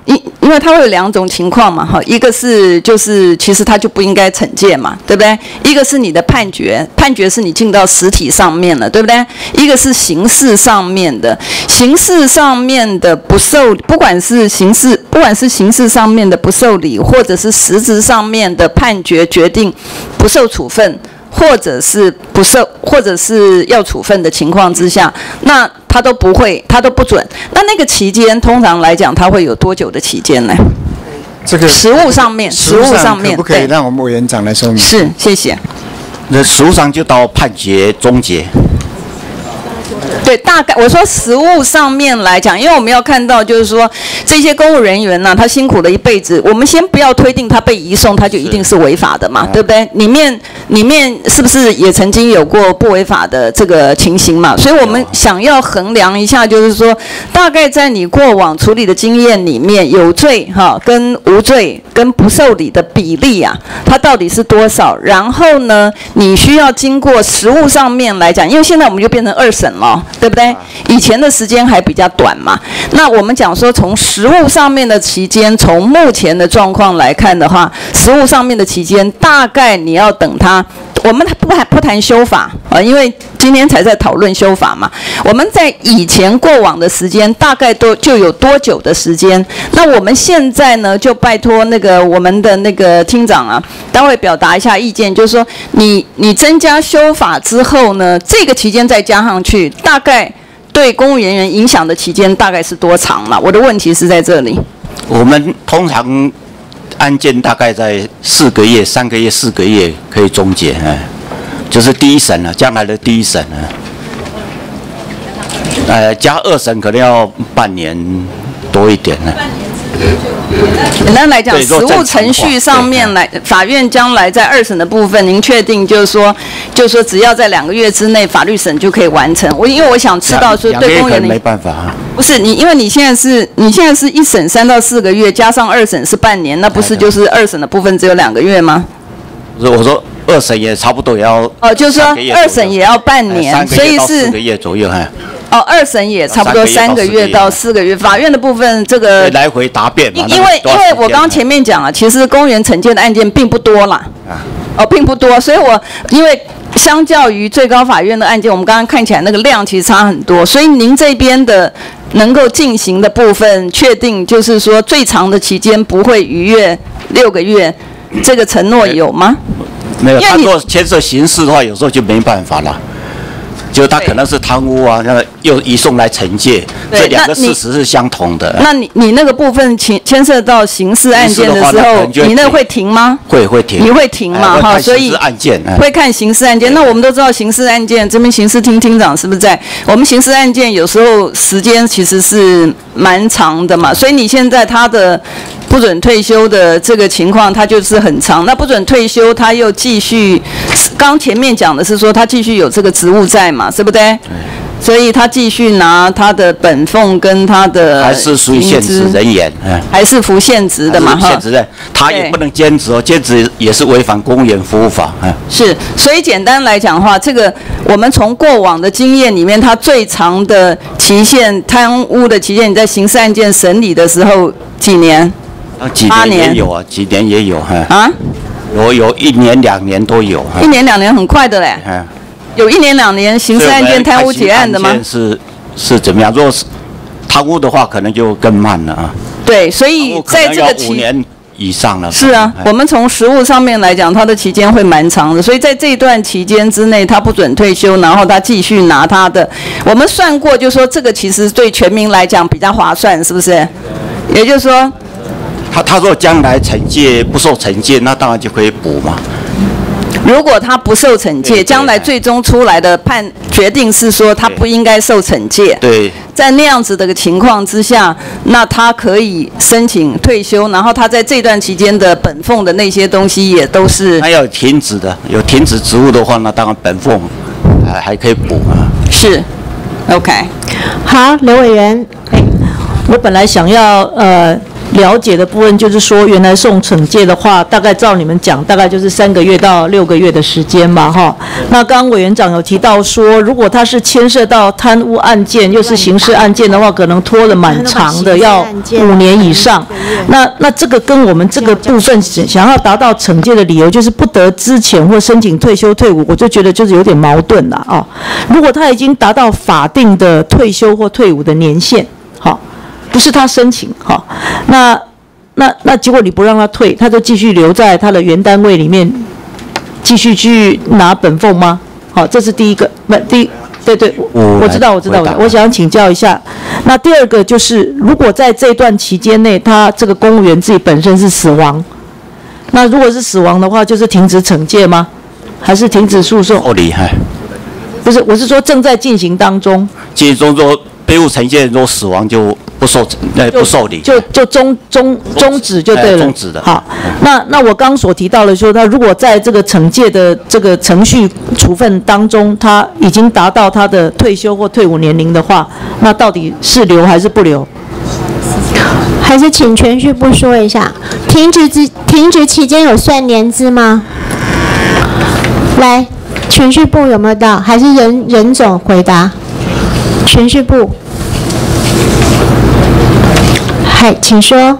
因因为它会有两种情况嘛，哈，一个是就是其实它就不应该惩戒嘛，对不对？一个是你的判决，判决是你进到实体上面了，对不对？一个是刑事上面的，刑事上面的不受，不管是刑事，不管是刑事上面的不受理，或者是实质上面的判决决定不受处分，或者是不受，或者是要处分的情况之下，那他都不会，他都不准。那那个期间，通常来讲，他会有多久的期间呢？ 这个实务上面，实务上面， 可不可以让我们委员长来说明？ 是，谢谢。 那实务上就到判决终结。 对，大概我说实务上面来讲，因为我们要看到，就是说这些公务人员呢、啊，他辛苦了一辈子，我们先不要推定他被移送，他就一定是违法的嘛，对不对？里面里面是不是也曾经有过不违法的这个情形嘛？所以我们想要衡量一下，就是说，大概在你过往处理的经验里面，有罪哈跟无罪跟不受理的比例啊，它到底是多少？然后呢，你需要经过实务上面来讲，因为现在我们就变成二审了。对不对？以前的时间还比较短嘛。那我们讲说，从实务上面的期间，从目前的状况来看的话，实务上面的期间，大概你要等它。我们不谈不谈修法啊，因为今天才在讨论修法嘛。我们在以前过往的时间，大概都就有多久的时间？那我们现在呢，就拜托那个我们的那个厅长啊，待会表达一下意见，就是说你你增加修法之后呢，这个期间再加上去，大概对公务人员影响的期间大概是多长了？我的问题是在这里。 我们通常案件大概在四个月、三个月、四个月可以终结，哎，就是第一审了，将来的第一审了。呃，加二审可能要半年多一点呢。 简单来讲，实务程序上面来，法院将来在二审的部分，您确定就是说，就是说只要在两个月之内法律审就可以完成？我因为我想知道说对公务员没办法啊。 不是你，因为你现在是你现在是一审三到四个月，加上二审是半年，那不是就是二审的部分只有两个月吗？ 不是，我说二审也差不多也要哦，就是说二审也要半年，所以是四个月左右哈。 哦，二审也差不多三个月到四个月，法院的部分这个来回答辩嘛。 因为因为我刚刚前面讲了，其实公务员惩戒的案件并不多啦，哦，并不多，所以我因为相较于最高法院的案件，我们刚刚看起来那个量其实差很多，所以您这边的能够进行的部分，确定就是说最长的期间不会逾越六个月，这个承诺有吗？ 没有，他如果牵涉刑事的话，有时候就没办法了。就他可能是贪污啊，那又移送来惩戒，这两个事实是相同的。 那你你那个部分牵牵涉到刑事案件的时候，你那会停吗？ 会会停。 你会停嘛？哈，所以案件会看刑事案件。那我们都知道刑事案件，这边刑事厅厅长是不是在？我们刑事案件有时候时间其实是蛮长的嘛，所以你现在他的不准退休的这个情况，它就是很长。那不准退休，他又继续，刚前面讲的是说他继续有这个职务在嘛，对不对？所以他继续拿他的本俸跟他的还是属于现职人员， 还是服现职的嘛？哈， 现职人，他也不能兼职哦，兼职也是违反公务员服务法。 是，所以简单来讲的话，这个我们从过往的经验里面，他最长的期限贪污的期限，你在刑事案件审理的时候几年？ 啊，几年也有啊，几年也有哈。啊？有有一年两年都有。 一年两年很快的嘞。嗯。有一年两年刑事案件贪污结案的吗？ 是是怎么样？如果是贪污的话，可能就更慢了啊。 对，所以在这个期五年以上了。 是啊，我们从实务上面来讲，他的期间会蛮长的，所以在这一段期间之内，他不准退休，然后他继续拿他的。我们算过，就说这个其实对全民来讲比较划算，是不是？也就是说， 他他说将来惩戒不受惩戒，那当然就可以补嘛。 如果他不受惩戒，将来最终出来的判决定是说他不应该受惩戒。 对， 在那样子的情况之下，那他可以申请退休，然后他在这段期间的本俸的那些东西也都是。 他要停止的，有停止职务的话，那当然本俸还还可以补啊。 是 ，OK， 好，刘委员。 我本来想要呃了解的部分，就是说原来送惩戒的话，大概照你们讲，大概就是三个月到六个月的时间嘛，哈。那刚刚委员长有提到说，如果他是牵涉到贪污案件，又是刑事案件的话，可能拖得蛮长的，要五年以上。那那这个跟我们这个部分想要达到惩戒的理由，就是不得资遣或申请退休退伍，我就觉得就是有点矛盾了啊。如果他已经达到法定的退休或退伍的年限，好，不是他申请，好，那那那结果你不让他退，他就继续留在他的原单位里面，继续去拿本俸吗？好，这是第一个，不，第一。对对，我我知道我知道，我想请教一下。那第二个就是，如果在这段期间内，他这个公务员自己本身是死亡，那如果是死亡的话，就是停止惩戒吗？还是停止诉讼？ 哦，厉害。 不是，我是说正在进行当中。 进行中说被误惩戒，如果死亡就不受呃不受理， 就就终终终止就对了。 终止的。 好，那那我刚所提到的说，他如果在这个惩戒的这个程序处分当中，他已经达到他的退休或退伍年龄的话，那到底是留还是不留？ 还是请全序部说一下，停止之停止期间有算年资吗？来，全序部有没有到？还是任任总回答？全序部。嗨，请说。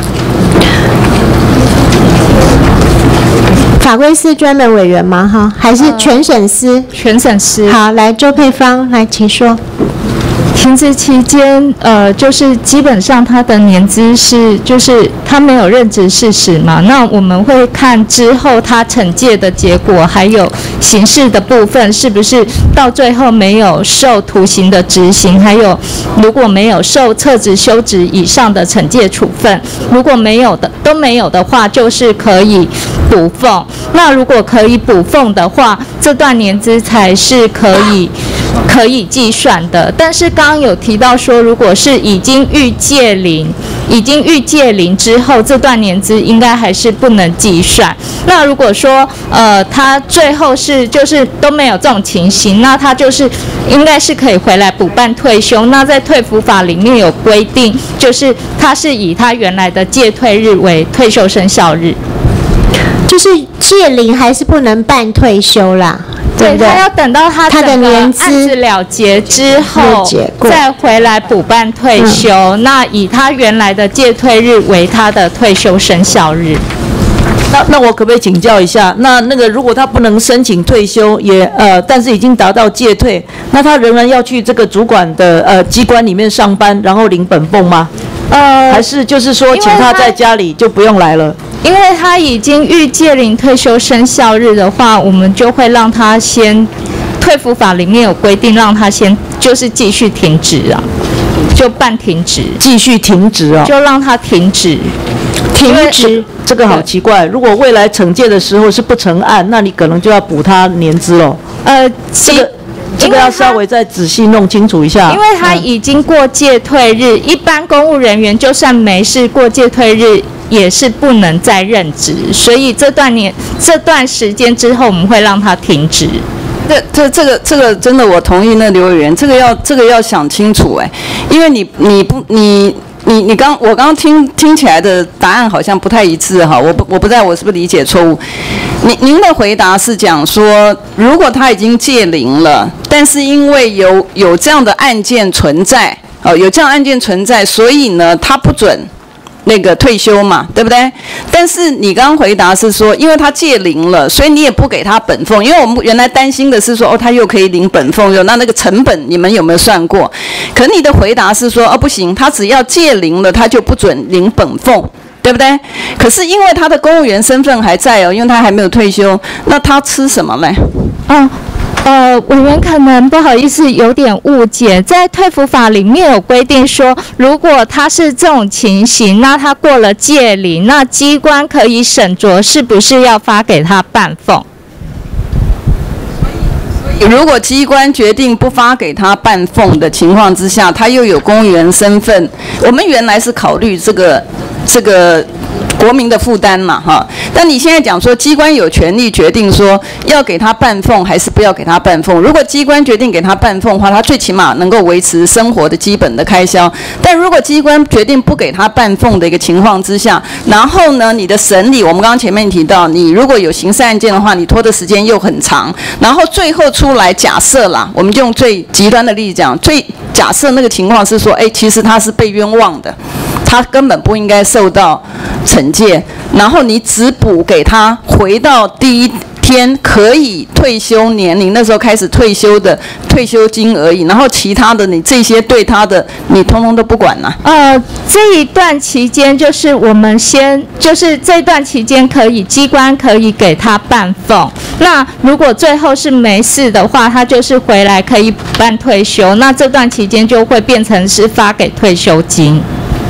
法规司专门委员吗？哈，还是全审司？ 全审司。 好，来周佩芳，来，请说。 停职期间，呃，就是基本上他的年资是，就是他没有任职事实嘛。那我们会看之后他惩戒的结果，还有刑事的部分是不是到最后没有受徒刑的执行，还有如果没有受撤职、休职以上的惩戒处分，如果没有的都没有的话，就是可以补俸。那如果可以补俸的话，这段年资才是可以。可以计算的，但是刚刚有提到说，如果是已经逾届龄，已经逾届龄之后，这段年资应该还是不能计算。那如果说呃他最后是就是都没有这种情形，那他就是应该是可以回来补办退休。那在退服法里面有规定，就是他是以他原来的届退日为退休生效日， 就是届龄还是不能办退休啦。对不对？ 他要等到他他的年资案子了结之后，再回来补办退休。嗯、那以他原来的届退日为他的退休生效日。 那那我可不可以请教一下？那那个如果他不能申请退休，也呃，但是已经达到届退，那他仍然要去这个主管的呃机关里面上班，然后领本俸吗？呃，还是就是说请他在家里就不用来了？ 因为他已经逾届龄退休生效日的话，我们就会让他先，退服法里面有规定，让他先就是继续停职啊，就办停职， 继续停职啊， 就让他停职。 停职这个好奇怪，如果未来惩戒的时候是不成案，那你可能就要补他年资了。呃，这个。这个要稍微再仔细弄清楚一下， 因为他已经过届退日，一般公务人员就算没事过届退日，也是不能再任职，所以这段年这段时间之后，我们会让他停职。 这这这个这个真的，我同意那刘委员，这个要这个要想清楚哎，因为你你不你。你你刚我刚刚听听起来的答案好像不太一致哈，我不我不知道我是不是理解错误。您您的回答是讲说，如果他已经届龄了，但是因为有有这样的案件存在，哦，有这样案件存在，所以呢，他不准那个退休嘛，对不对？但是你刚刚回答是说，因为他届龄了，所以你也不给他本俸，因为我们原来担心的是说，哦，他又可以领本俸，有那那个成本你们有没有算过？可你的回答是说，哦，不行，他只要届龄了，他就不准领本俸，对不对？可是因为他的公务员身份还在哦，因为他还没有退休，那他吃什么嘞？ 嗯。呃，委员可能不好意思有点误解，在退服法里面有规定说，如果他是这种情形，那他过了届龄，那机关可以审酌是不是要发给他半俸。 如果机关决定不发给他半俸的情况之下，他又有公务员身份，我们原来是考虑这个这个。国国民的负担嘛，哈。但你现在讲说机关有权利决定说要给他半俸还是不要给他半俸，如果机关决定给他半俸的话，他最起码能够维持生活的基本的开销。但如果机关决定不给他半俸的一个情况之下，然后呢，你的审理，我们刚刚前面提到，你如果有刑事案件的话，你拖的时间又很长，然后最后出来，假设啦，我们就用最极端的例子讲，最假设那个情况是说，哎，其实他是被冤枉的，他根本不应该受到惩戒，然后你只补给他回到第一天可以退休年龄那时候开始退休的退休金而已，然后其他的你这些对他的你通通都不管了、啊。 呃，这一段期间就是我们先就是这段期间可以机关可以给他半俸，那如果最后是没事的话，他就是回来可以办退休，那这段期间就会变成是发给退休金。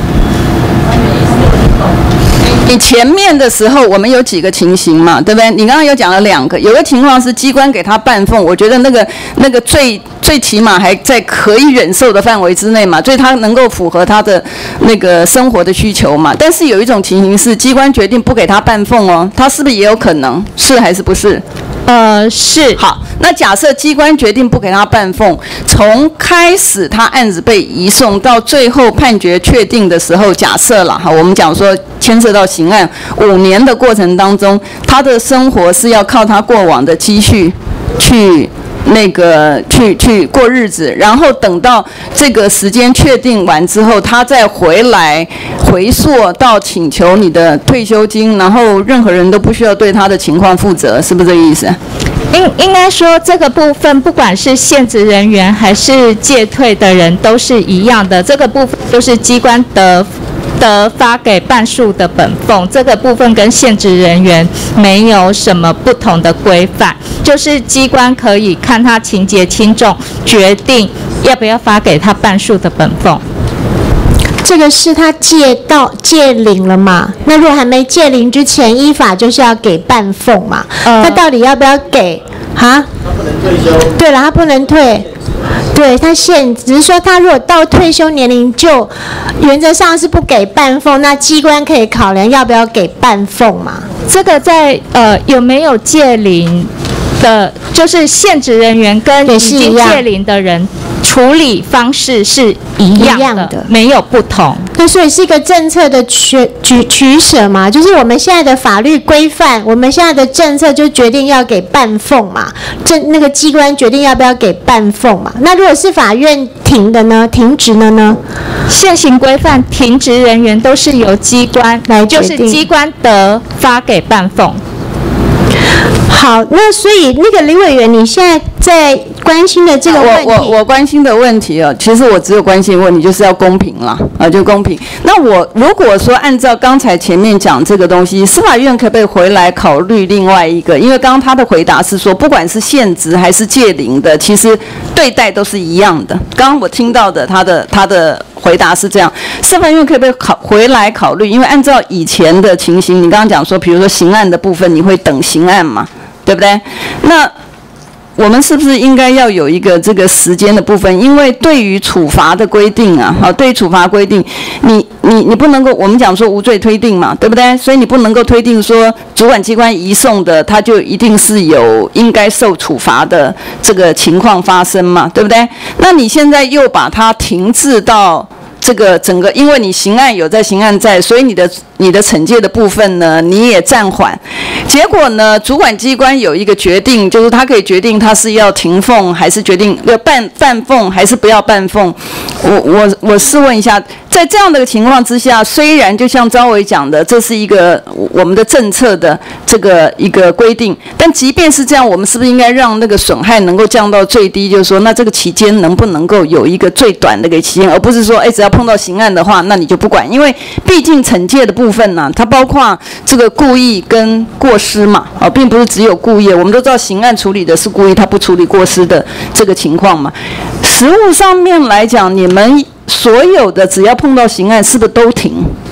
你前面的时候，我们有几个情形嘛，对不对？你刚刚有讲了两个，有个情况是机关给他半俸，我觉得那个那个最最起码还在可以忍受的范围之内嘛，所以他能够符合他的那个生活的需求嘛。但是有一种情形是机关决定不给他半俸哦，他是不是也有可能？是还是不是？ 呃，是。 好，那假设机关决定不给他半俸，从开始他案子被移送到最后判决确定的时候，假设了哈，我们讲说牵涉到刑案五年的过程当中，他的生活是要靠他过往的积蓄去那个去去过日子，然后等到这个时间确定完之后，他再回来回溯到请求你的退休金，然后任何人都不需要对他的情况负责，是不是这个意思？ 应应该说这个部分，不管是现职人员还是借退的人，都是一样的。这个部分就是机关得得发给半数的本俸，这个部分跟现职人员没有什么不同的规范，就是机关可以看他情节轻重，决定要不要发给他半数的本俸。 这个是他借到借领了嘛？那如果还没借领之前，依法就是要给半俸嘛？呃、那到底要不要给？哈？他不能退休。对了，他不能退。对他现只是说，他如果到退休年龄就原则上是不给半俸，那机关可以考量要不要给半俸嘛？ 这个在呃有没有借领的，就是现职人员跟已经借领的人。处理方式是一样 的, 一样的没有不同。 对，所以是一个政策的取取取舍嘛，就是我们现在的法律规范，我们现在的政策就决定要给半俸嘛，政那个机关决定要不要给半俸嘛。那如果是法院停的呢，停职的呢？ 现行规范停职人员都是由机关来决定，就是机关得发给半俸。 好，那所以那个李委员，你现在在关心的这个问题， 我我我关心的问题啊，其实我只有关心的问题就是要公平啦，啊，就公平。那我如果说按照刚才前面讲这个东西，司法院可不可以回来考虑另外一个？因为刚刚他的回答是说，不管是现职还是借领的，其实对待都是一样的。刚刚我听到的他的他的回答是这样，司法院可不可以考回来考虑？因为按照以前的情形，你刚刚讲说，比如说刑案的部分，你会等刑案嘛？对不对？那我们是不是应该要有一个这个时间的部分？因为对于处罚的规定啊，好，对于处罚规定，你你你不能够，我们讲说无罪推定嘛，对不对？所以你不能够推定说主管机关移送的，他就一定是有应该受处罚的这个情况发生嘛，对不对？那你现在又把它停滞到这个整个，因为你刑案有在刑案在，所以你的你的惩戒的部分呢，你也暂缓。结果呢，主管机关有一个决定，就是他可以决定他是要停俸，还是决定要办办俸，还是不要办俸。我我我试问一下，在这样的情况之下，虽然就像昭伟讲的，这是一个我们的政策的这个一个规定，但即便是这样，我们是不是应该让那个损害能够降到最低？就是说，那这个期间能不能够有一个最短的一个期间，而不是说，哎，只要碰到刑案的话，那你就不管，因为毕竟惩戒的部分呢、啊，它包括这个故意跟过失嘛，啊，并不是只有故意。我们都知道刑案处理的是故意，他不处理过失的这个情况嘛。实务上面来讲，你们所有的只要碰到刑案，是不是都停？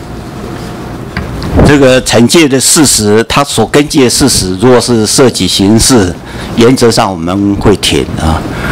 这个惩戒的事实，他所根据的事实，如果是涉及刑事，原则上我们会停啊。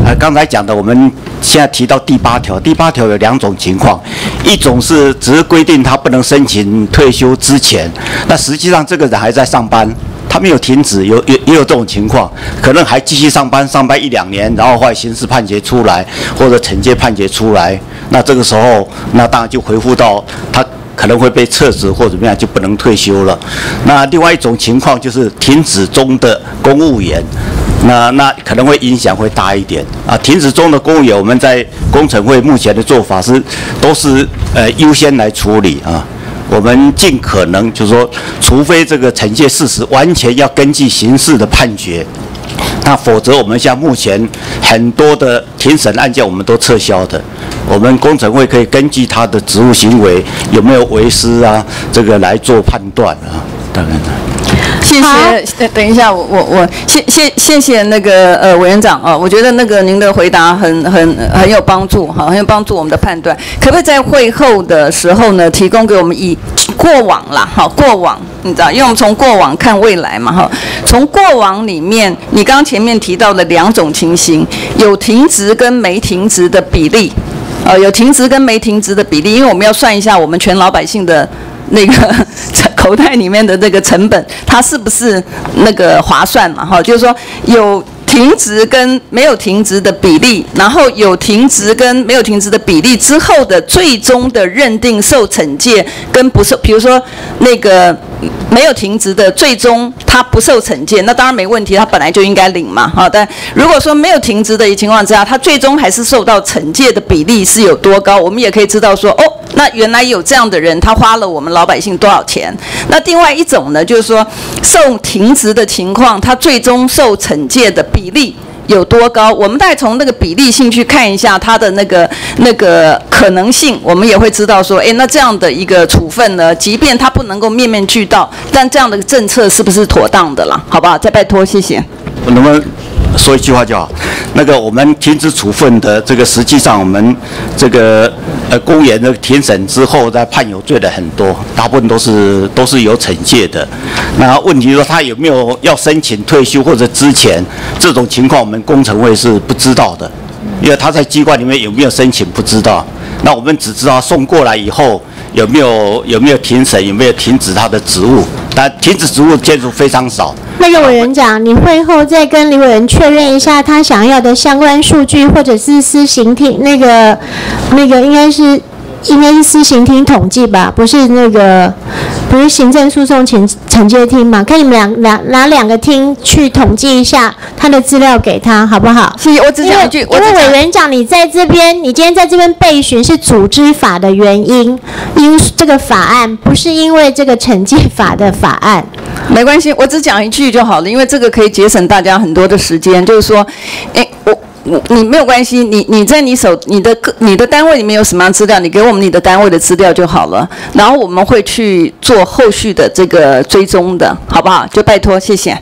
呃，刚才讲的，我们现在提到第八条，第八条有两种情况，一种是只是规定他不能申请退休之前，那实际上这个人还在上班，他没有停止，有有也有这种情况，可能还继续上班，上班一两年，然后后来刑事判决出来或者惩戒判决出来，那这个时候那当然就回复到他可能会被撤职或怎么样，就不能退休了。那另外一种情况就是停止中的公务员，那那可能会影响会大一点啊。停止中的公务员，我们在工程会目前的做法是都是呃优先来处理啊。我们尽可能就是说，除非这个惩戒事实完全要根据刑事的判决，那否则我们像目前很多的庭审案件，我们都撤销的。我们工程会可以根据他的职务行为有没有违失啊，这个来做判断啊，当然了。 谢谢，等一下，我我我谢谢谢谢那个呃委员长啊，我觉得那个您的回答很很很有帮助哈，很有帮助我们的判断。可不可以在会后的时候呢，提供给我们以过往啦，哈，过往你知道，因为我们从过往看未来嘛，哈，从过往里面，你刚刚前面提到的两种情形，有停职跟没停职的比例，呃，有停职跟没停职的比例，因为我们要算一下我们全老百姓的那个口袋里面的这个成本，它是不是那个划算嘛？哈，就是说有停职跟没有停职的比例，然后有停职跟没有停职的比例之后的最终的认定受惩戒跟不受，比如说那个没有停职的最终他不受惩戒，那当然没问题，他本来就应该领嘛，哈。但如果说没有停职的情况之下，他最终还是受到惩戒的比例是有多高，我们也可以知道说，哦，那原来有这样的人，他花了我们老百姓多少钱？那另外一种呢，就是说受停职的情况，他最终受惩戒的比例有多高？我们再从那个比例性去看一下它的那个那个可能性，我们也会知道说，哎，那这样的一个处分呢，即便它不能够面面俱到，但这样的政策是不是妥当的啦？好不好？再拜托，谢谢。 我能不能说一句话就好？那个我们停止处分的这个，实际上我们这个呃公务员的庭审之后，再判有罪的很多，大部分都是都是有惩戒的。那问题说他有没有要申请退休或者之前这种情况，我们工程会是不知道的，因为他在机关里面有没有申请不知道。那我们只知道送过来以后有没有有没有庭审，有没有停止他的职务，但停止职务件数非常少。 那个委员长，你会后再跟李委员确认一下他想要的相关数据，或者是施行庭那个那个应该是应该是施行庭统计吧，不是那个不是行政诉讼惩惩戒厅嘛？看你们两两拿两个厅去统计一下他的资料给他，好不好？ 谢谢，我只讲一句， 因为委员长，你在这边，你今天在这边备询是组织法的原因，因这个法案不是因为这个惩戒法的法案。 没关系，我只讲一句就好了，因为这个可以节省大家很多的时间。就是说，哎，我。你没有关系，你你在你手你的你的单位里面有什么样资料，你给我们你的单位的资料就好了，然后我们会去做后续的这个追踪的，好不好？就拜托，谢谢。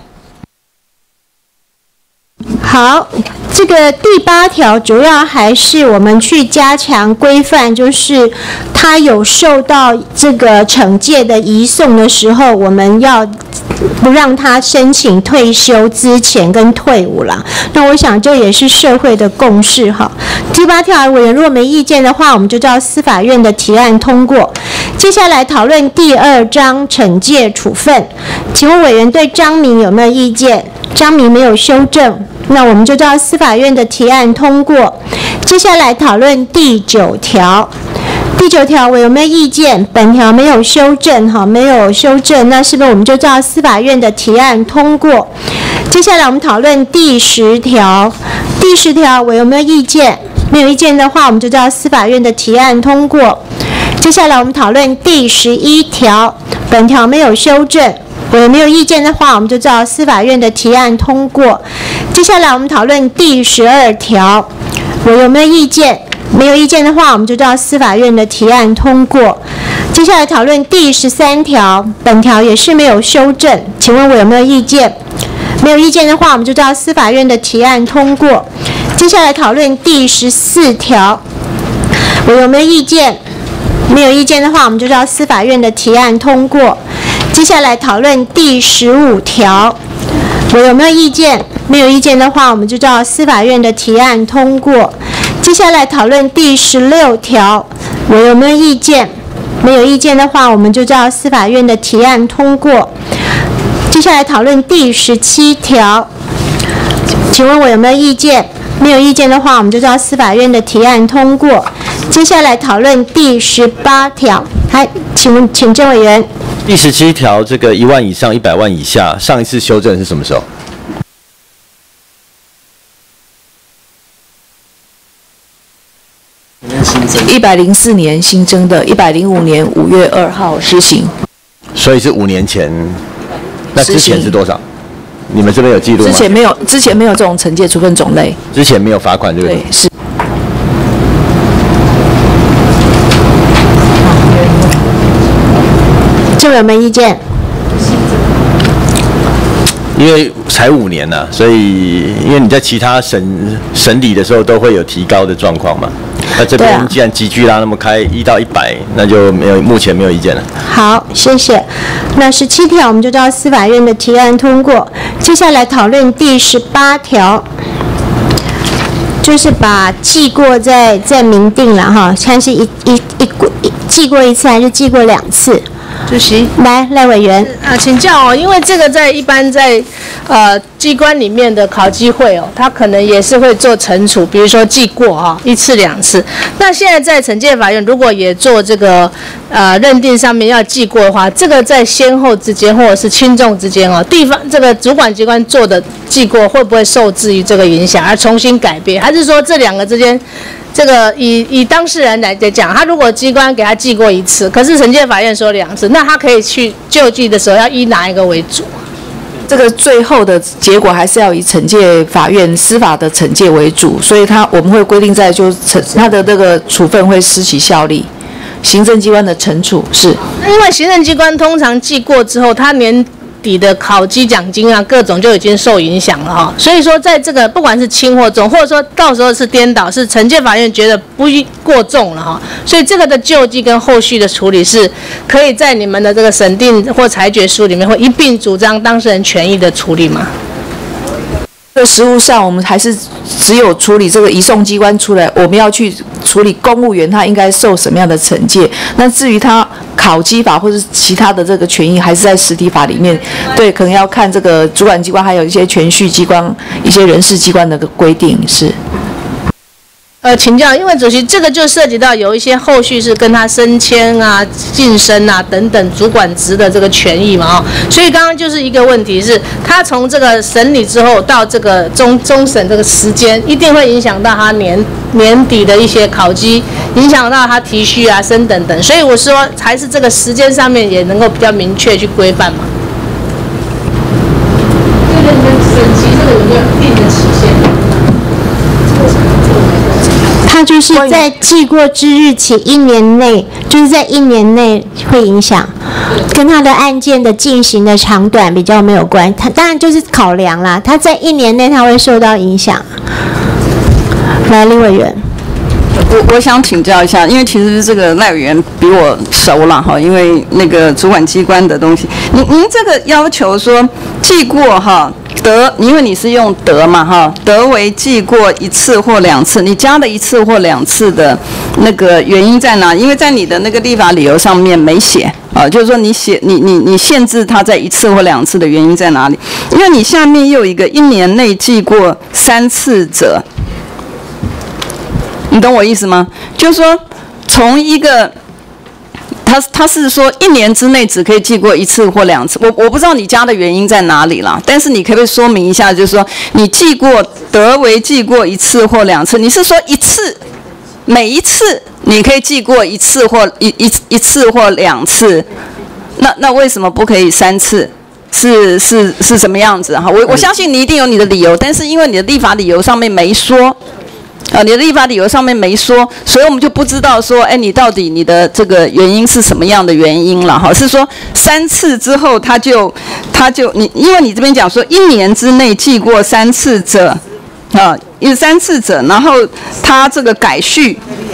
好，这个第八条主要还是我们去加强规范，就是他有受到这个惩戒的移送的时候，我们要不让他申请退休之前跟退伍啦。那我想这也是社会的共识哈。第八条委员如果没意见的话，我们就照司法院的提案通过。接下来讨论第二章惩戒处分，请问委员对章名有没有意见？章名没有修正，那我们就照司法院的提案通过。接下来讨论第九条。第九条我有没有意见？本条没有修正，哈，没有修正，那是不是我们就照司法院的提案通过？接下来我们讨论第十条。第十条我有没有意见？没有意见的话，我们就照司法院的提案通过。接下来我们讨论第十一条，本条没有修正。我有没有意见的话，我们就照司法院的提案通过。接下来我们讨论第十二条，我有没有意见？没有意见的话，我们就照司法院的提案通过。接下来讨论第十三条，本条也是没有修正，请问我有没有意见？没有意见的话，我们就照司法院的提案通过。接下来讨论第十四条，我有没有意见？没有意见的话，我们就照司法院的提案通过。接下来讨论第十五条， 我有没有意见？没有意见的话，我们就照司法院的提案通过。接下来讨论第十六条，我有没有意见？没有意见的话，我们就照司法院的提案通过。接下来讨论第十七条，请问我有没有意见？没有意见的话，我们就照司法院的提案通过。接下来讨论第十八条，还请问请郑委员。 第十七条，这个一万以上、一百万以下，上一次修正是什么时候？ 一百零四年新增的，一百零五年五月二号施行。 所以是五年前，那之前是多少？你们这边有记录吗？ 之前没有，之前没有这种惩戒处分种类。 之前没有罚款，对不对？ 对，是。 这位有没有意见？ 因为才五年呐、啊，所以因为你在其他审审理的时候都会有提高的状况嘛。那这边既然集聚拉那么开，一到一百，那就没有目前没有意见了。 好，谢谢。那十七条我们就照司法院的提案通过。接下来讨论第十八条，就是把记过再再明定了哈，看是一一一一记过一次还是记过两次？ 主席， 来赖委员啊，请教哦，因为这个在一般在呃机关里面的考纪会哦，他可能也是会做惩处，比如说记过哈、哦、一次两次。那现在在惩戒法院如果也做这个呃认定上面要记过的话，这个在先后之间或者是轻重之间哦，地方这个主管机关做的记过会不会受制于这个影响而重新改变，还是说这两个之间？这个以以当事人来讲，他如果机关给他记过一次，可是惩戒法院说两次，那他可以去救济的时候要依哪一个为主？ 这个最后的结果还是要以惩戒法院司法的惩戒为主，所以他我们会规定在就是惩他的这个处分会失其效力。行政机关的惩处是， 因为行政机关通常记过之后，他年底的考绩奖金啊，各种就已经受影响了哈。所以说，在这个不管是轻或重，或者说到时候是颠倒，是惩戒法院觉得不过重了哈，所以这个的救济跟后续的处理是可以在你们的这个审定或裁决书里面会一并主张当事人权益的处理吗？ 在实务上，我们还是只有处理这个移送机关出来，我们要去处理公务员他应该受什么样的惩戒。那至于他考绩法或者其他的这个权益，还是在实体法里面，对，可能要看这个主管机关还有一些权序机关、一些人事机关的规定是。 呃，请教，因为主席这个就涉及到有一些后续是跟他升迁啊、晋升啊等等主管职的这个权益嘛，哦，所以刚刚就是一个问题是，他从这个审理之后到这个终终审这个时间，一定会影响到他年年底的一些考绩，影响到他提序啊、升等等，所以我说还是这个时间上面也能够比较明确去规范嘛。这个你们审期这个有没有一定的期限？ 它就是在记过之日起一年内，就是在一年内会影响，跟他的案件的进行的长短比较没有关。它当然就是考量啦，他在一年内他会受到影响。来，林委员。 我我想请教一下，因为其实这个赖委员比我熟了哈，因为那个主管机关的东西，您您这个要求说记过哈。得，因为你是用得嘛哈，得为记过一次或两次，你加了一次或两次的那个原因在哪？因为在你的那个立法理由上面没写啊，就是说你写你你你限制它在一次或两次的原因在哪里？因为你下面又有一个一年内记过三次者，你懂我意思吗？就是说从一个。他他是说一年之内只可以记过一次或两次，我我不知道你加的原因在哪里啦，但是你可不可以说明一下，就是说你记过得为记过一次或两次，你是说一次每一次你可以记过一次或一一一次或两次，那那为什么不可以三次？是是是什么样子哈？我我相信你一定有你的理由，但是因为你的立法理由上面没说。啊，你的立法理由上面没说，所以我们就不知道说，哎，你到底你的这个原因是什么样的原因了哈？是说三次之后他就他就你，因为你这边讲说一年之内记过三次者，啊，有三次者，然后他这个改序，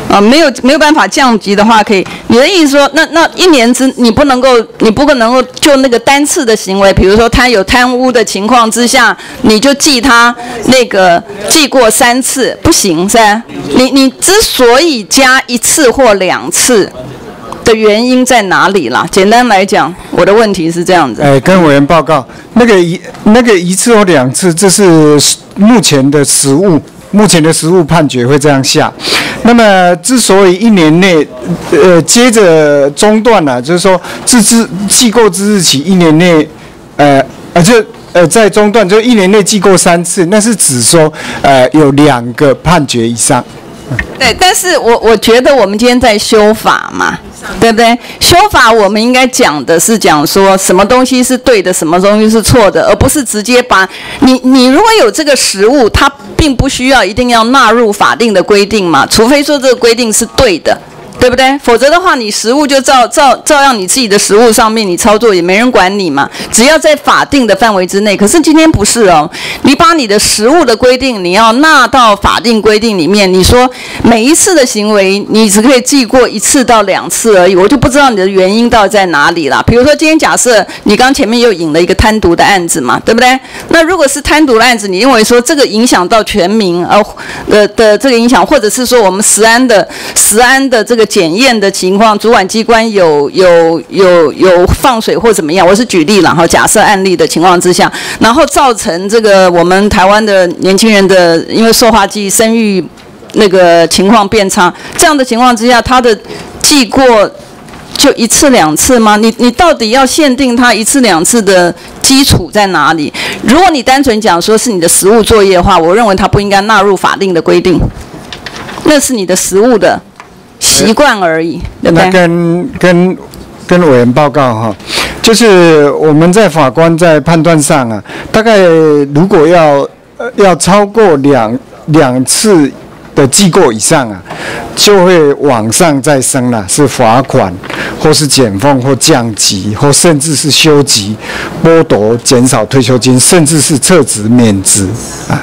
啊，没有没有办法降级的话，可以。你的意思说，那那一年之你不能够，你不能够就那个单次的行为，比如说他有贪污的情况之下，你就记他那个记过三次，不行是吧？你你之所以加一次或两次的原因在哪里啦？简单来讲，我的问题是这样子。 哎，跟委员报告，那个一那个一次或两次，这是目前的实务。目前的实务判决会这样下，那么之所以一年内，呃，接着中断了、啊，就是说自自记过之日起一年内，呃，呃，就呃在中断就一年内记过三次，那是指说呃有两个判决以上。 对，但是我我觉得我们今天在修法嘛，对不对？修法我们应该讲的是讲说什么东西是对的，什么东西是错的，而不是直接把你你如果有这个实务，它并不需要一定要纳入法定的规定嘛，除非说这个规定是对的。对不对？否则的话，你实务就照照照样你自己的实务上面你操作，也没人管你嘛。只要在法定的范围之内。可是今天不是哦，你把你的实务的规定，你要纳到法定规定里面。你说每一次的行为，你只可以记过一次到两次而已，我就不知道你的原因到底在哪里啦。比如说今天假设你刚前面又引了一个贪渎的案子嘛，对不对？那如果是贪渎的案子，你认为说这个影响到全民呃呃的这个影响，或者是说我们食安的食安的这个检验的情况，主管机关有有有有放水或怎么样，我是举例了哈，假设案例的情况之下，然后造成这个我们台湾的年轻人的因为塑化剂生育那个情况变差，这样的情况之下，他的记过就一次两次吗？你你到底要限定他一次两次的基础在哪里？如果你单纯讲说是你的实务作业的话，我认为它不应该纳入法定的规定，那是你的实务的习惯而已，对不对？ 那跟跟跟委员报告哈，就是我们在法官在判断上啊，大概如果要呃要超过两两次的记过以上啊，就会往上再升了，是罚款，或是减俸或降级，或甚至是休级、剥夺、减少退休金，甚至是撤职、免职啊。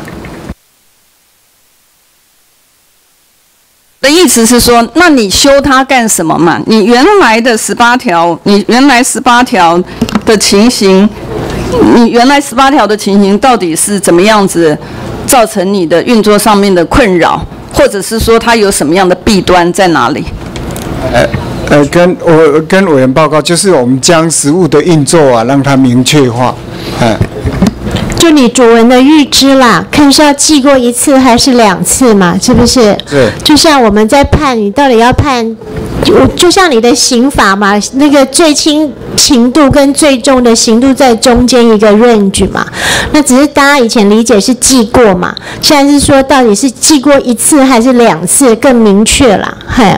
的意思是说，那你修它干什么嘛？你原来的十八条，你原来十八条的情形，你原来十八条的情形到底是怎么样子造成你的运作上面的困扰，或者是说它有什么样的弊端在哪里？ 呃呃，跟我跟委员报告，就是我们将实务的运作啊，让它明确化，嗯。 就你主文的预知啦，看是要记过一次还是两次嘛，是不是？ 对。 就像我们在判，你到底要判，就就像你的刑法嘛，那个最轻刑度跟最重的刑度在中间一个 range 嘛。那只是大家以前理解是记过嘛，现在是说到底是记过一次还是两次更明确啦，嘿。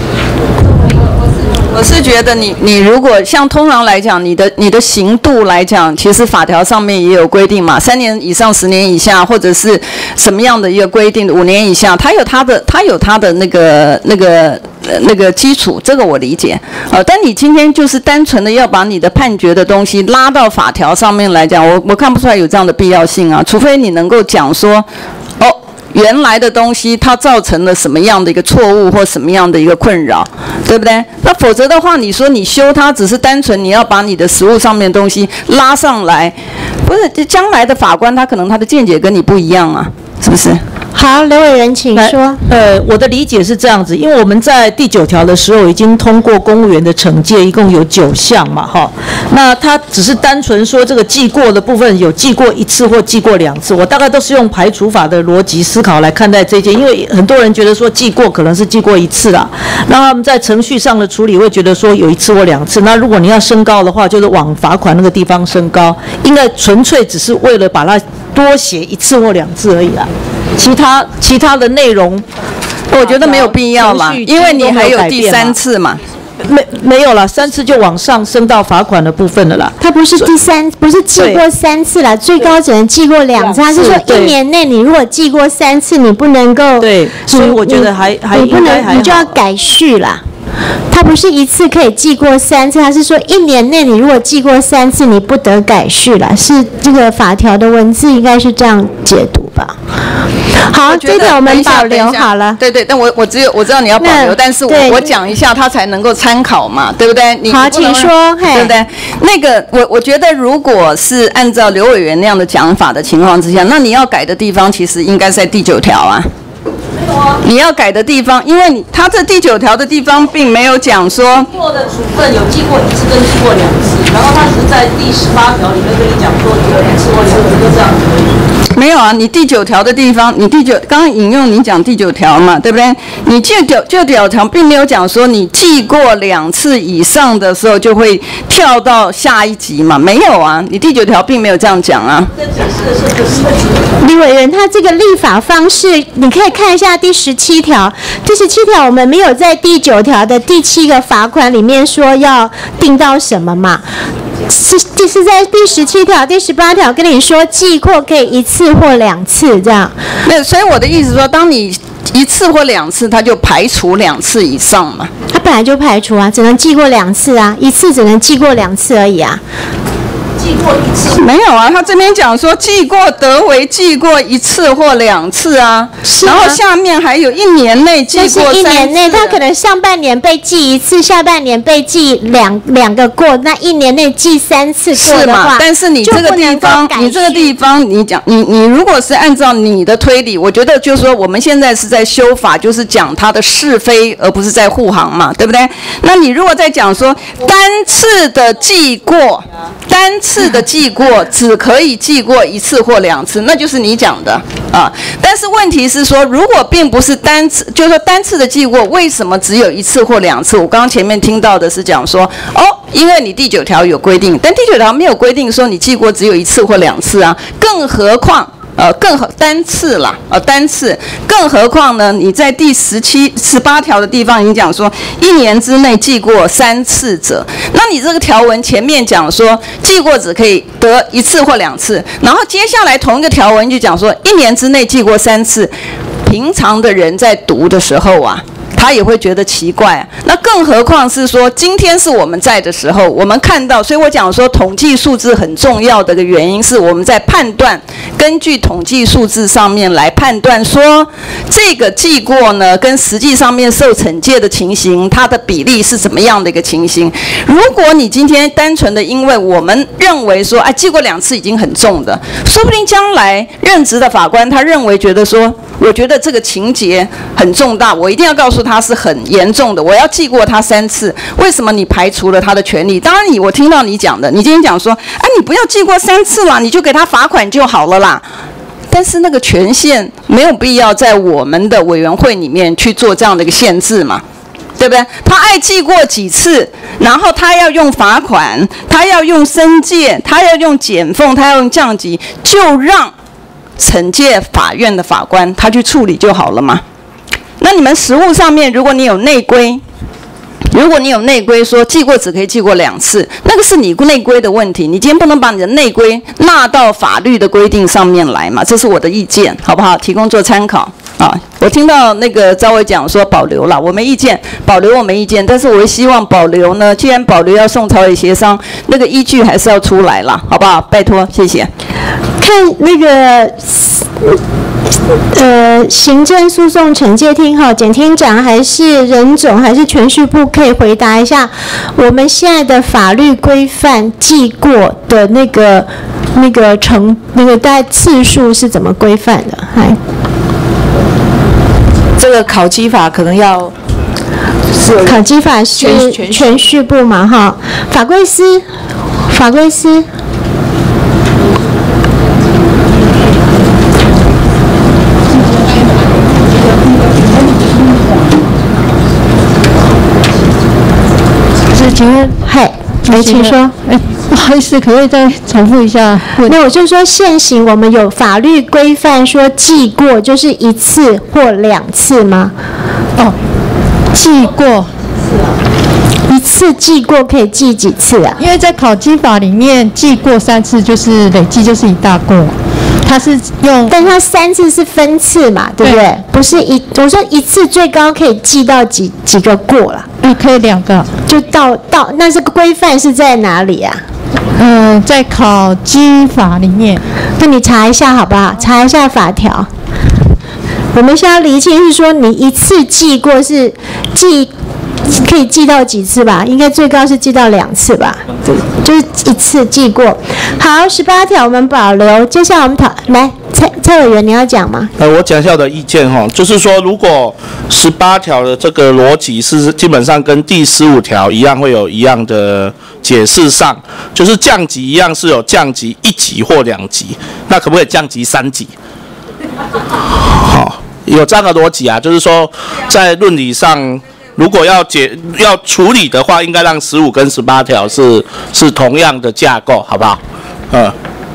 我是觉得你你如果像通常来讲，你的你的刑度来讲，其实法条上面也有规定嘛，三年以上、十年以下，或者是什么样的一个规定，五年以下，它有它的它有它的那个那个呃那个基础，这个我理解。呃，但你今天就是单纯的要把你的判决的东西拉到法条上面来讲，我我看不出来有这样的必要性啊，除非你能够讲说，哦。原来的东西它造成了什么样的一个错误或什么样的一个困扰，对不对？那否则的话，你说你修它只是单纯你要把你的实务上面的东西拉上来，不是将来的法官他可能他的见解跟你不一样啊，是不是？ 好，刘委员请说。 呃，我的理解是这样子，因为我们在第九条的时候已经通过公务员的惩戒，一共有九项嘛，哈。那他只是单纯说这个记过的部分有记过一次或记过两次，我大概都是用排除法的逻辑思考来看待这件，因为很多人觉得说记过可能是记过一次啦，那他们在程序上的处理会觉得说有一次或两次，那如果你要升高的话，就是往罚款那个地方升高，应该纯粹只是为了把它多写一次或两次而已啦。其他其他的内容， 我觉得没有必要嘛，因为你还有第三次嘛。 没没有了，三次就往上升到罚款的部分了啦。 它不是第三，不是记过三次啦，最高只能记过两次。他是说一年内你如果记过三次，你不能够。 对，所以我觉得还还你不能，你就要改序啦。 它不是一次可以记过三次，它是说一年内你如果记过三次，你不得改续了。是这个法条的文字应该是这样解读吧？好，这个我们保留好了。 对对，但我我只有我知道你要保留，但是我我讲一下，它才能够参考嘛，对不对？你好，请说， 对不对？那个我我觉得，如果是按照刘委员那样的讲法的情况之下，那你要改的地方其实应该是在第九条啊。你要改的地方，因为你他这第九条的地方并没有讲说记过的处分有记过一次跟记过两次，然后他是在第十八条里面跟你讲说有一次或两次就这样可以。 没有啊，你第九条的地方，你第九刚刚引用你讲第九条嘛，对不对？你第九第九条并没有讲说你记过两次以上的时候就会跳到下一级嘛，没有啊，你第九条并没有这样讲啊。 李委员，他这个立法方式，你可以看一下第十七条。第十七条我们没有在第九条的第七个罚款里面说要定到什么嘛？是是在第十七条、第十八条跟你说记过可以一次或两次这样。 那所以我的意思说，当你一次或两次，它就排除两次以上嘛。 它本来就排除啊，只能记过两次啊，一次只能记过两次而已啊。 记过一次没有啊？他这边讲说记过得为记过一次或两次啊， 是然后下面还有一年内记过三次。 但是一年内，他可能上半年被记一次，下半年被记两两个过，那一年内记三次过的话， 但是你这个地方，你这个地方，你讲你你如果是按照你的推理，我觉得就是说我们现在是在修法，就是讲它的是非，而不是在护航嘛，对不对？那你如果在讲说单次的记过，单次的记过只可以记过一次或两次，那就是你讲的啊。但是问题是说，如果并不是单次，就是说单次的记过，为什么只有一次或两次？我刚刚前面听到的是讲说，哦，因为你第九条有规定，但第九条没有规定说你记过只有一次或两次啊，更何况。呃，更何单次啦，呃，单次，更何况呢？你在第十七、十八条的地方已经讲说，一年之内记过三次者，那你这个条文前面讲说，记过只可以得一次或两次，然后接下来同一个条文就讲说，一年之内记过三次，平常的人在读的时候啊。他也会觉得奇怪啊，那更何况是说今天是我们在的时候，我们看到，所以我讲说统计数字很重要的一个原因是我们在判断，根据统计数字上面来判断说这个记过呢跟实际上面受惩戒的情形，它的比例是怎么样的一个情形。如果你今天单纯的因为我们认为说，哎，记过两次已经很重的，说不定将来任职的法官他认为觉得说，我觉得这个情节很重大，我一定要告诉他。他是很严重的，我要记过他三次。为什么你排除了他的权利？当然你，我听到你讲的，你今天讲说，啊，你不要记过三次啦，你就给他罚款就好了啦。但是那个权限没有必要在我们的委员会里面去做这样的一个限制嘛，对不对？他爱记过几次，然后他要用罚款，他要用申诫，他要用减俸，他要用降级，就让惩戒法院的法官他去处理就好了嘛。那你们实务上面，如果你有内规，如果你有内规说记过只可以记过两次，那个是你内规的问题，你今天不能把你的内规纳到法律的规定上面来嘛，这是我的意见，好不好？提供做参考啊。我听到那个赵伟讲说保留了，我没意见，保留我没意见，但是我希望保留呢，既然保留要送朝野协商，那个依据还是要出来了，好不好？拜托，谢谢。 看那个。呃，行政诉讼惩戒厅哈，检厅长还是任总还是全序部可以回答一下，我们现在的法律规范记过的那个那个程那个大概次数是怎么规范的？嗨， 这个考基法可能要是考基法是全序部嘛哈，法规司法规司。 请问， 嗨，来，请说。 哎，不好意思，可不可以再重复一下？ 那我就说，现行我们有法律规范说记过就是一次或两次吗？ 哦，记过， 一次记过可以记几次啊？ 因为在考基法里面，记过三次就是累计就是一大过。 他是用， 但他三次是分次嘛，对不对？对不是一，我说一次最高可以记到几几个过了？ 嗯，可以两个， 就到到，那这个规范是在哪里啊？ 嗯、呃，在考基法里面。 那你查一下好不好？查一下法条。我们现在厘清是说，你一次记过是记。可以记到几次吧？应该最高是记到两次吧？对，就是一次记过。好，十八条我们保留。接下来我们讨来蔡蔡委员，你要讲吗？ 呃，我讲一下我的意见哈，就是说，如果十八条的这个逻辑是基本上跟第十五条一样，会有一样的解释上，就是降级一样是有降级一级或两级，那可不可以降级三级？好，有这样的逻辑啊，就是说在论理上。如果要解要处理的话，应该让十五跟十八条是是同样的架构，好不好？嗯。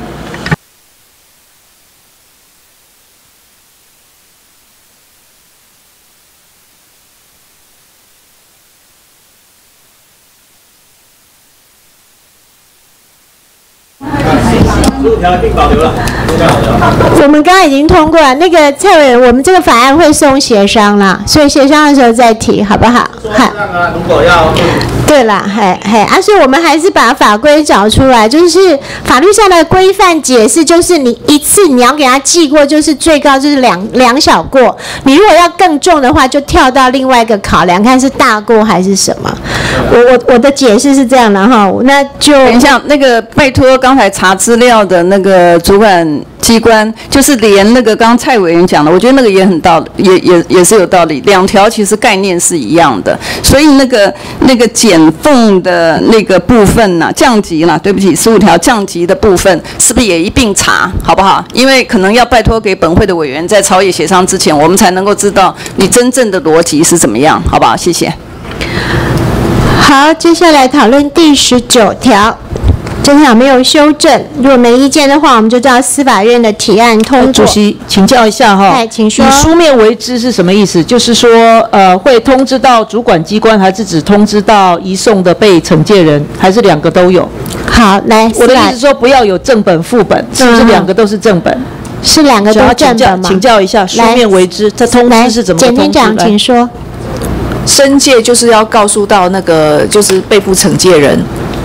十五条并保留了。 我们刚刚已经通过了，那个蔡委员，我们这个法案会送协商啦，所以协商的时候再提，好不好？好。 如果要。 对啦，嘿嘿，啊，所以我们还是把法规找出来，就是法律上的规范解释，就是你一次你要给他记过，就是最高就是两两小过，你如果要更重的话，就跳到另外一个考量，看是大过还是什么。我我我的解释是这样的哈，那就等一下，那个拜托刚才查资料的那个主管机关，就是连那个刚刚蔡委员讲的，我觉得那个也很道理，也也也是有道理。两条其实概念是一样的，所以那个那个减俸的那个部分呢、啊，降级了，对不起，十五条降级的部分是不是也一并查，好不好？因为可能要拜托给本会的委员在朝野协商之前，我们才能够知道你真正的逻辑是怎么样，好不好？谢谢。 好，接下来讨论第十九条。这条没有修正，如果没意见的话，我们就照司法院的提案通过。 主席，请教一下哈， 哎，请说。 以书面为之是什么意思？就是说，呃，会通知到主管机关，还是只通知到移送的被惩戒人，还是两个都有？ 好，来， 我的意思是说，不要有正本副本，是不是两个都是正本？ 是两个都正本吗？ 请教一下，书面为之，这通知是怎么通知？ 检厅长，请说。 申诫就是要告诉到那个就是被捕惩戒人。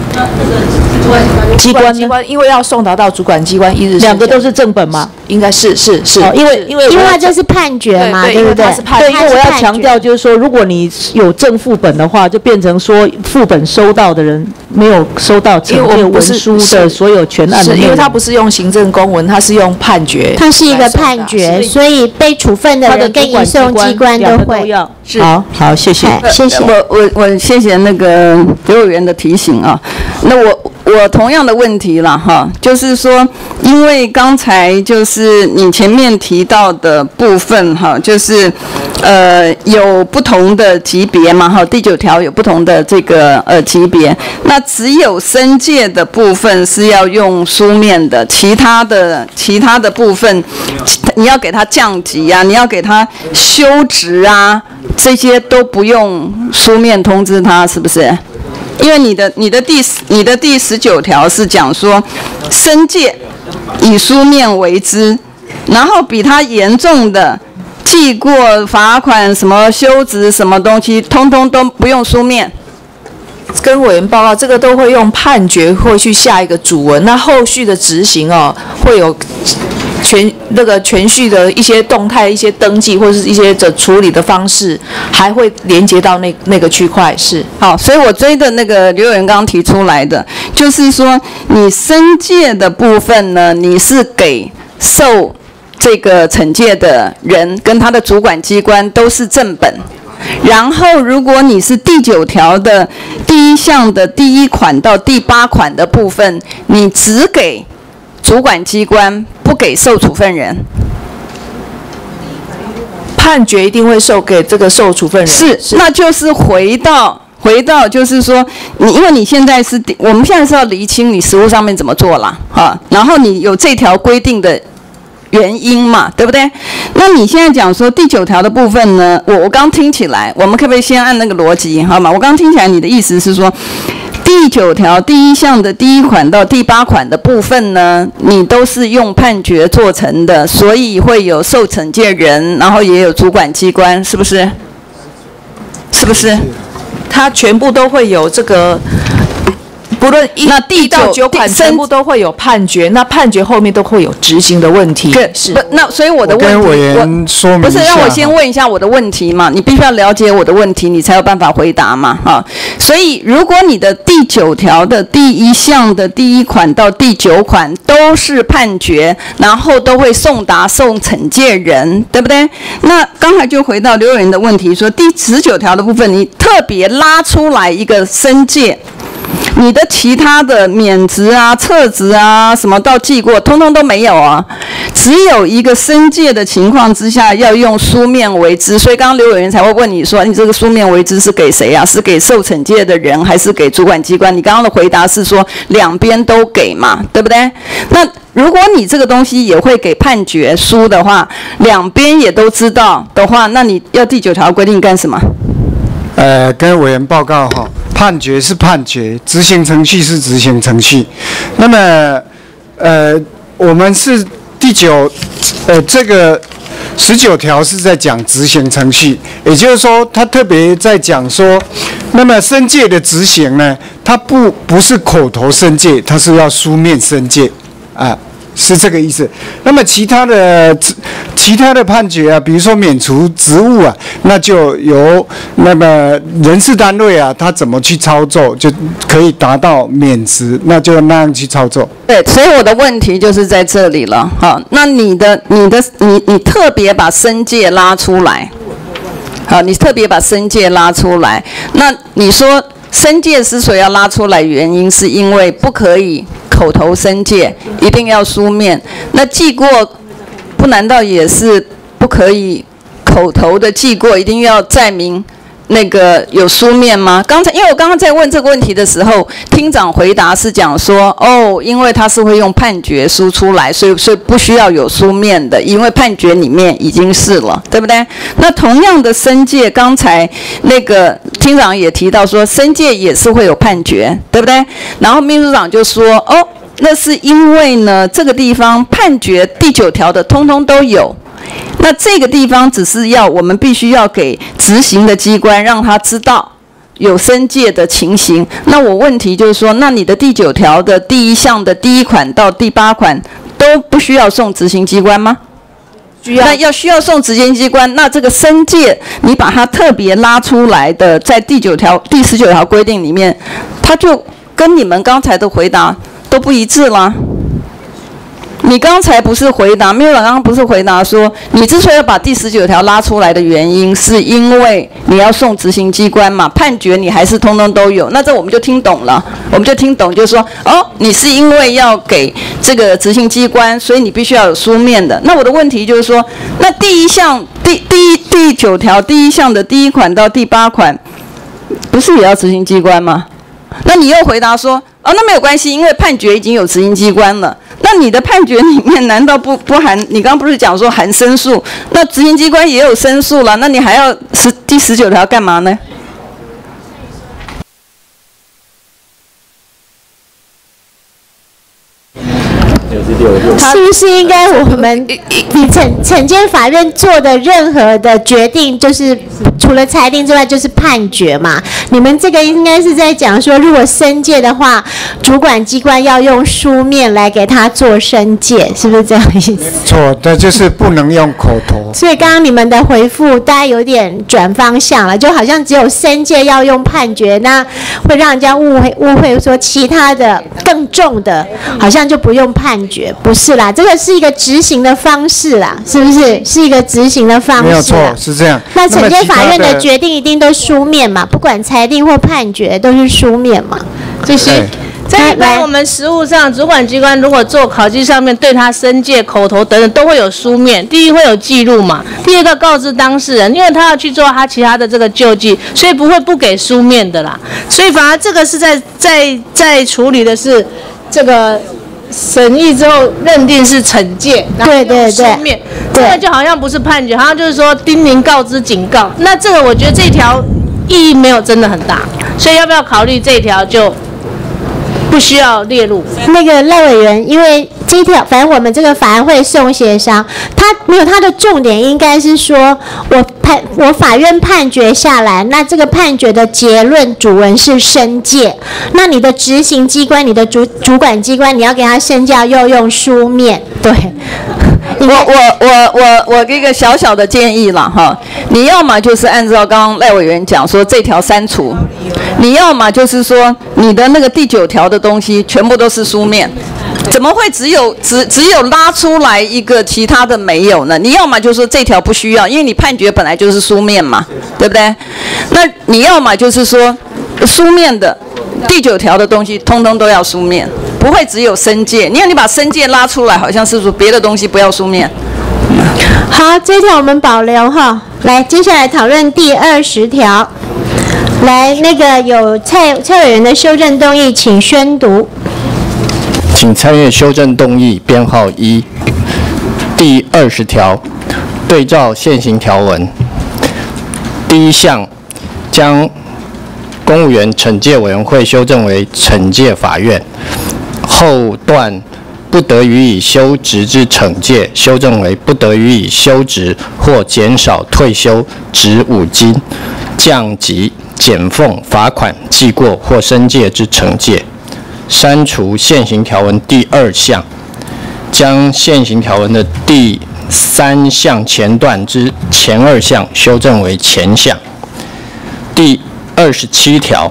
机关机关因为要送达到主管机关一日， 两个都是正本吗？ 应该是是是， 哦、因为因为因为这是判决嘛，对不对？ 对，因为我要强调就是说，如果你有正副本的话，就变成说副本收到的人没有收到惩戒文书的所有全案的内容， 因为他不是用行政公文，他是用判决， 它是一个判决，所以被处分的人跟移送机关都会。 是好好，谢谢谢谢。 我我我谢谢那个刘委员的提醒啊，那我。我同样的问题了哈，就是说，因为刚才就是你前面提到的部分哈，就是呃有不同的级别嘛哈，第九条有不同的这个呃级别，那只有申诫的部分是要用书面的，其他的其他的部分，你要给他降级啊，你要给他休职啊，这些都不用书面通知他，是不是？因为你的你的第你的第十九条是讲说，申诫以书面为之，然后比他严重的记过、罚款、什么休职什么东西，通通都不用书面。 跟委员报告，这个都会用判决会去下一个主文，那后续的执行哦，会有全那个全序的一些动态、一些登记或者是一些的处理的方式，还会连接到那那个区块。是好，所以我追的那个刘委员刚刚提出来的，就是说你申诫的部分呢，你是给受这个惩戒的人跟他的主管机关都是正本。然后，如果你是第九条的第一项的第一款到第八款的部分，你只给主管机关，不给受处分人。 判决一定会授给这个受处分人。 是，是那就是回到回到，就是说，你因为你现在是，我们现在是要厘清你实务上面怎么做啦，哈，然后你有这条规定的原因嘛，对不对？那你现在讲说第九条的部分呢，我我刚听起来，我们可不可以先按那个逻辑好吗？我刚听起来你的意思是说，第第九条第一项的第一款到第八款的部分呢，你都是用判决做成的，所以会有受惩戒人，然后也有主管机关，是不是？是不是？ 它全部都会有这个。不论一那第一到九款全部都会有判决，那判决后面都会有执行的问题。是， 那所以我的问题， 我跟委员说明一下， 不是让我先问一下我的问题嘛？你必须要了解我的问题，你才有办法回答嘛，哈。所以如果你的第九条的第一项的第一款到第九款都是判决，然后都会送达受惩戒人，对不对？那刚才就回到刘委员的问题，说第十九条的部分，你特别拉出来一个申诫。你的其他的免职啊、撤职啊、什么到记过，通通都没有啊，只有一个申诫的情况之下要用书面为之，所以刚刚刘委员才会问你说，你这个书面为之是给谁啊？是给受惩戒的人，还是给主管机关？你刚刚的回答是说两边都给嘛，对不对？那如果你这个东西也会给判决书的话，两边也都知道的话，那你要第九条规定干什么？ 呃，跟委员报告哈。判决是判决，执行程序是执行程序。那么，呃，我们是第九，呃，这个十九条是在讲执行程序，也就是说，他特别在讲说，那么申诫的执行呢，它不不是口头申诫，它是要书面申诫，啊。是这个意思。那么其他的其他的判决啊，比如说免除职务啊，那就由那么人事单位啊，他怎么去操作，就可以达到免职，那就那样去操作。 对，所以我的问题就是在这里了。好，那你的你的你你特别把申诫拉出来，好，你特别把申诫拉出来，那你说申诫之所以要拉出来，原因是因为不可以口头申诫，一定要书面。那记过，不难道也是不可以口头的记过，一定要载明那个有书面吗？刚才因为我刚刚在问这个问题的时候，厅长回答是讲说，哦，因为他是会用判决书出来，所以所以不需要有书面的，因为判决里面已经是了，对不对？那同样的申诫，刚才那个厅长也提到说，申诫也是会有判决，对不对？然后秘书长就说，哦，那是因为呢，这个地方判决第九条的通通都有。那这个地方只是要我们必须要给执行的机关让他知道有申诫的情形。那我问题就是说，那你的第九条的第一项的第一款到第八款都不需要送执行机关吗？需要。那要需要送执行机关，那这个申诫你把它特别拉出来的，在第九条、第十九条规定里面，它就跟你们刚才的回答都不一致啦。你刚才不是回答，秘书长刚刚不是回答说，你之所以要把第十九条拉出来的原因，是因为你要送执行机关嘛，判决你还是通通都有，那这我们就听懂了，我们就听懂，就是说，哦，你是因为要给这个执行机关，所以你必须要有书面的。那我的问题就是说，那第一项第第第九条第一项的第一款到第八款，不是也要执行机关吗？那你又回答说，哦，那没有关系，因为判决已经有执行机关了。那你的判决里面难道不不含？你刚刚不是讲说含申诉？那执行机关也有申诉了，那你还要十第十九条干嘛呢？ 是不是应该我们你惩惩戒法院做的任何的决定，就是除了裁定之外，就是判决嘛？你们这个应该是在讲说，如果申诫的话，主管机关要用书面来给他做申诫，是不是这样意思？ 错的，就是不能用口头。 所以刚刚你们的回复，大家有点转方向了，就好像只有申诫要用判决，那会让人家误会误会说其他的更重的，好像就不用判决。不是啦，这个是一个执行的方式啦，是不是？是一个执行的方式。 没有错，是这样。 那惩戒法院的决定一定都书面嘛？不管裁定或判决都是书面嘛？ 这些。在一般我们实务上，主管机关如果做考绩上面对他申诫、口头等等都会有书面。第一会有记录嘛，第二个告知当事人，因为他要去做他其他的这个救济，所以不会不给书面的啦。所以反而这个是在在在处理的是这个审议之后认定是惩戒，然后用书面，这个就好像不是判决，好像就是说叮咛、告知、警告。那这个我觉得这条意义没有真的很大，所以要不要考虑这条就？ 不需要列入。 那个赖委员，因为这一条，反正我们这个法案会送协商，他没有他的重点，应该是说我判我法院判决下来，那这个判决的结论主文是申诫，那你的执行机关、你的主主管机关，你要给他申诫要用书面，对。 我我我我我给一个小小的建议啦哈，你要么就是按照刚刚赖委员讲说这条删除，你要么就是说你的那个第九条的东西全部都是书面。怎么会只有只只有拉出来一个，其他的没有呢？你要么就说这条不需要，因为你判决本来就是书面嘛，对不对？那你要么就是说书面的第九条的东西通通都要书面，不会只有申诫。你看你把申诫拉出来，好像是说别的东西不要书面。 好，这条我们保留哈。来，接下来讨论第二十条。来，那个有蔡蔡委员的修正动议，请宣读。 请参阅修正动议编号一，第二十条，对照现行条文，第一项将公务员惩戒委员会修正为惩戒法院，后段不得予以休职之惩戒修正为不得予以休职或减少退休职务金、降级、减俸、罚款、记过或申诫之惩戒。删除现行条文第二项，将现行条文的第三项前段之前二项修正为前项。第二十七条，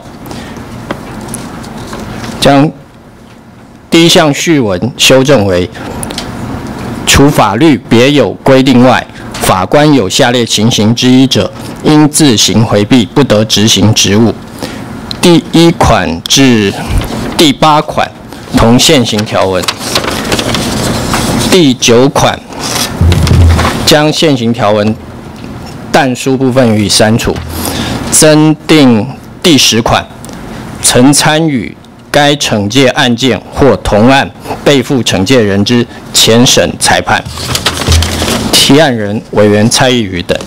将第一项序文修正为：除法律别有规定外，法官有下列情形之一者，应自行回避，不得执行职务。第一款至第八款同现行条文。第九款将现行条文但书部分予以删除，增订第十款，曾参与该惩戒案件或同案被负惩戒人之前审裁判。提案人委员蔡益瑜等。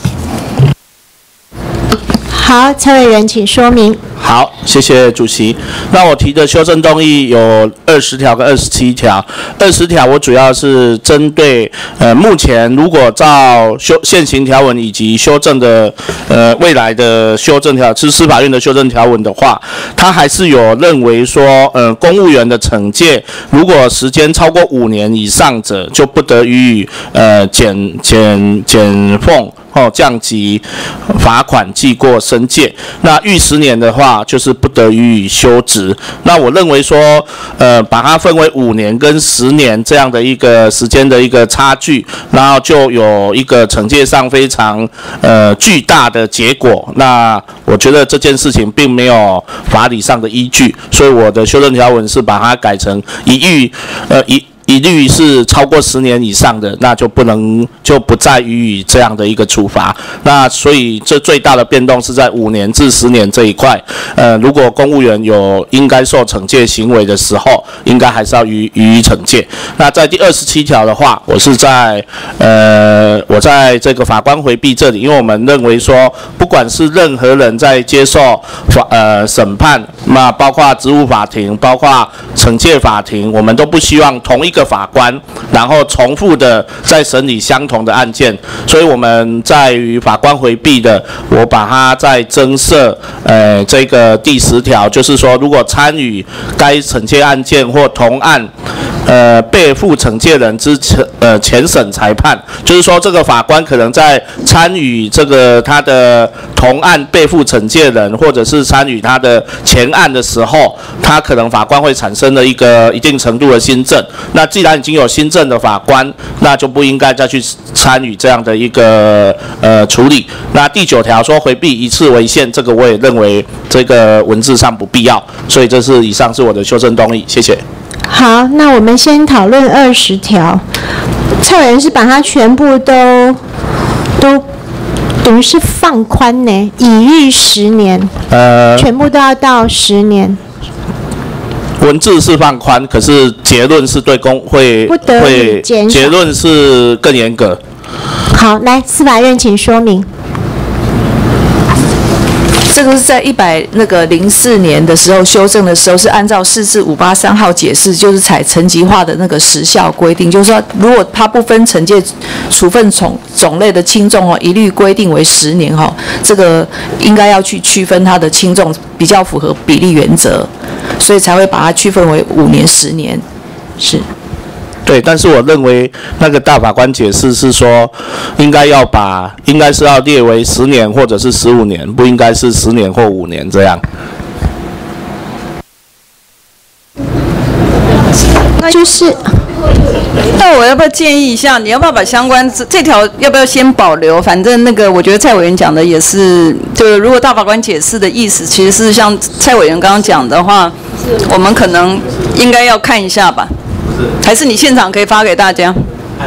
好，蔡委员请说明。 好，谢谢主席。那我提的修正动议有二十条跟二十七条。二十条我主要是针对呃目前如果照修现行条文以及修正的呃未来的修正条，是司法院的修正条文的话，他还是有认为说呃公务员的惩戒如果时间超过五年以上者，就不得予以呃减减减俸。哦，降级、罚款、记过、申诫。那逾十年的话，就是不得予以休职。那我认为说，呃，把它分为五年跟十年这样的一个时间的一个差距，然后就有一个惩戒上非常呃巨大的结果。那我觉得这件事情并没有法理上的依据，所以我的修正条文是把它改成一遇呃一。一律是超过十年以上的，那就不能就不再予以这样的一个处罚。那所以这最大的变动是在五年至十年这一块。呃，如果公务员有应该受惩戒行为的时候，应该还是要予予以惩戒。那在第二十七条的话，我是在呃我在这个法官回避这里，因为我们认为说，不管是任何人在接受法呃审判，那包括职务法庭，包括惩戒法庭，我们都不希望同一个法官，然后重复的在审理相同的案件，所以我们在于法官回避的，我把它再增设，呃，这个第十条，就是说，如果参与该惩戒案件或同案，呃，被负惩戒人之前呃前审裁判，就是说，这个法官可能在参与这个他的同案被负惩戒人，或者是参与他的前案的时候，他可能法官会产生了一个一定程度的新政。那既然已经有新政的法官，那就不应该再去参与这样的一个呃处理。那第九条说回避一次为限，这个我也认为这个文字上不必要，所以这是以上是我的修正动议，谢谢。 好，那我们先讨论二十条。蔡委员是把它全部都都等于是放宽呢，以逾十年，呃，全部都要到十年。 文字是放宽，可是结论是对公会不得会结论是更严格。 好，来司法院请说明。 这个是在一百那个零四年的时候修正的时候，是按照四至五八三号解释，就是采层级化的那个时效规定，就是说，如果它不分惩戒处分种种类的轻重哦，一律规定为十年哈，这个应该要去区分它的轻重，比较符合比例原则，所以才会把它区分为五年、十年，是。 对，但是我认为那个大法官解释是说，应该要把，应该是要列为十年或者是十五年，不应该是十年或五年这样。 就是， 那我要不要建议一下，你要不要把相关这这条要不要先保留？反正那个我觉得蔡委员讲的也是，就是如果大法官解释的意思，其实是像蔡委员刚刚讲的话，我们可能应该要看一下吧。还是你现场可以发给大家？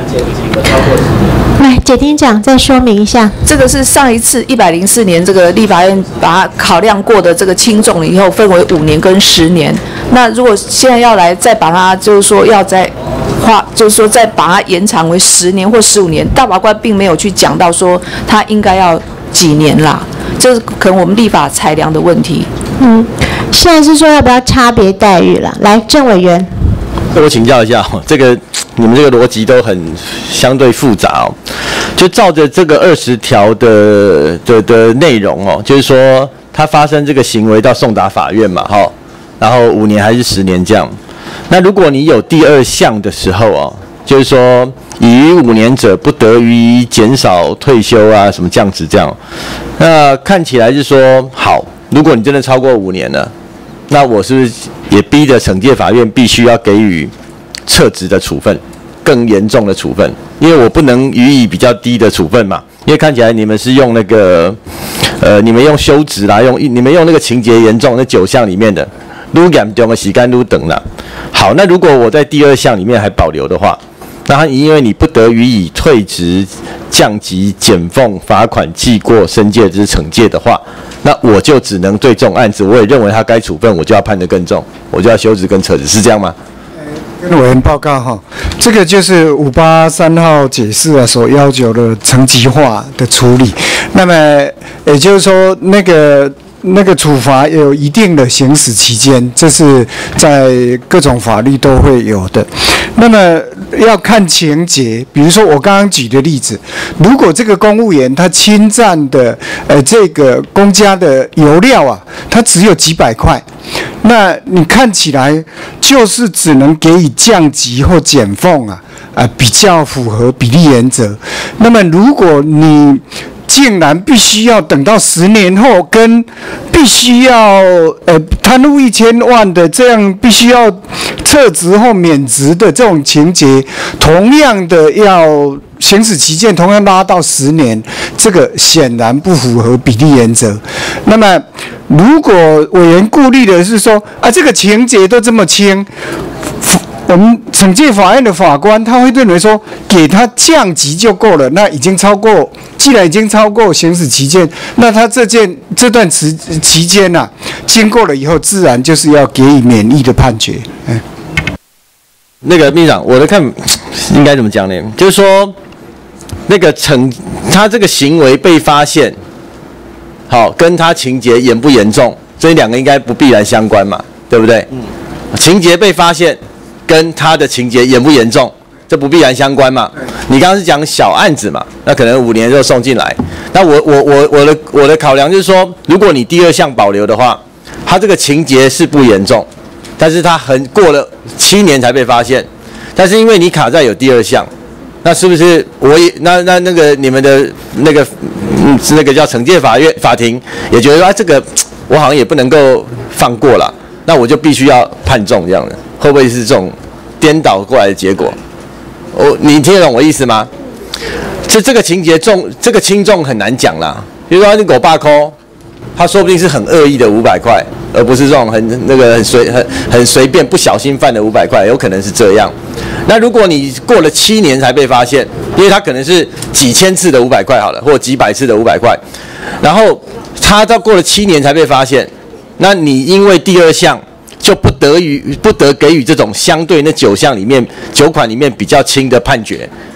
来，解听长再说明一下。 这个是上一次一百零四年这个立法院把它考量过的这个轻重以后，分为五年跟十年。那如果现在要来再把它，就是说要再花，就是说再把它延长为十年或十五年，大法官并没有去讲到说它应该要几年啦，这是可能我们立法裁量的问题。 嗯，现在是说要不要差别待遇了？来，郑委员。 我请教一下，这个你们这个逻辑都很相对复杂哦。就照着这个二十条的的的内容哦，就是说他发生这个行为到送达法院嘛，哈，然后五年还是十年这样。那如果你有第二项的时候哦，就是说已逾五年者不得予减少退休啊什么降职这样。那看起来是说好，如果你真的超过五年了。那我是不是也逼着惩戒法院必须要给予撤职的处分，更严重的处分？因为我不能予以比较低的处分嘛。因为看起来你们是用那个，呃，你们用休职啦，用你们用那个情节严重那九项里面的，撸严重的洗干撸等啦。好，那如果我在第二项里面还保留的话，那因为你不得予以退职、降级、减俸、罚款、记过、申诫之惩戒的话。那我就只能对这种案子，我也认为他该处分，我就要判得更重，我就要休职跟撤职，是这样吗？ 跟委员报告哈，这个就是五八三号解释啊所要求的层级化的处理。那么也就是说，那个那个处罚有一定的行使期间，这是在各种法律都会有的。那么要看情节，比如说我刚刚举的例子，如果这个公务员他侵占的呃这个公家的油料啊，他只有几百块，那你看起来就是只能给予降级或减俸啊，啊、呃、比较符合比例原则。那么如果你竟然必须要等到十年后，跟必须要呃贪污一千万的这样必须要撤职或免职的这种情节，同样的要行使期限同样拉到十年，这个显然不符合比例原则。那么，如果委员顾虑的是说啊，这个情节都这么轻，我们惩戒法院的法官他会认为说，给他降级就够了，那已经超过，既然已经超过行使期限，那他这件这段时期间呐、啊，经过了以后，自然就是要给予免役的判决。嗯， 那个秘书长，我的看应该怎么讲呢？就是说，那个惩他这个行为被发现，好，跟他情节严不严重，这两个应该不必然相关嘛，对不对？嗯，情节被发现。跟他的情节严不严重，这不必然相关嘛？你刚刚是讲小案子嘛？那可能五年就送进来。那我我我我的我的考量就是说，如果你第二项保留的话，他这个情节是不严重，但是他很过了七年才被发现，但是因为你卡在有第二项，那是不是我也那那那个你们的那个嗯那个叫惩戒法院法庭也觉得说、啊、这个我好像也不能够放过了，那我就必须要判重这样的。会不会是这种颠倒过来的结果？我你听得懂我意思吗？这这个情节重，这个轻重很难讲啦。比如说你狗爸抠，他说不定是很恶意的五百块，而不是这种很那个很随很很随便不小心犯的五百块，有可能是这样。那如果你过了七年才被发现，因为他可能是几千次的五百块好了，或几百次的五百块，然后他到过了七年才被发现，那你因为第二项。就不得予不得给予这种相对那九项里面九款里面比较轻的判决，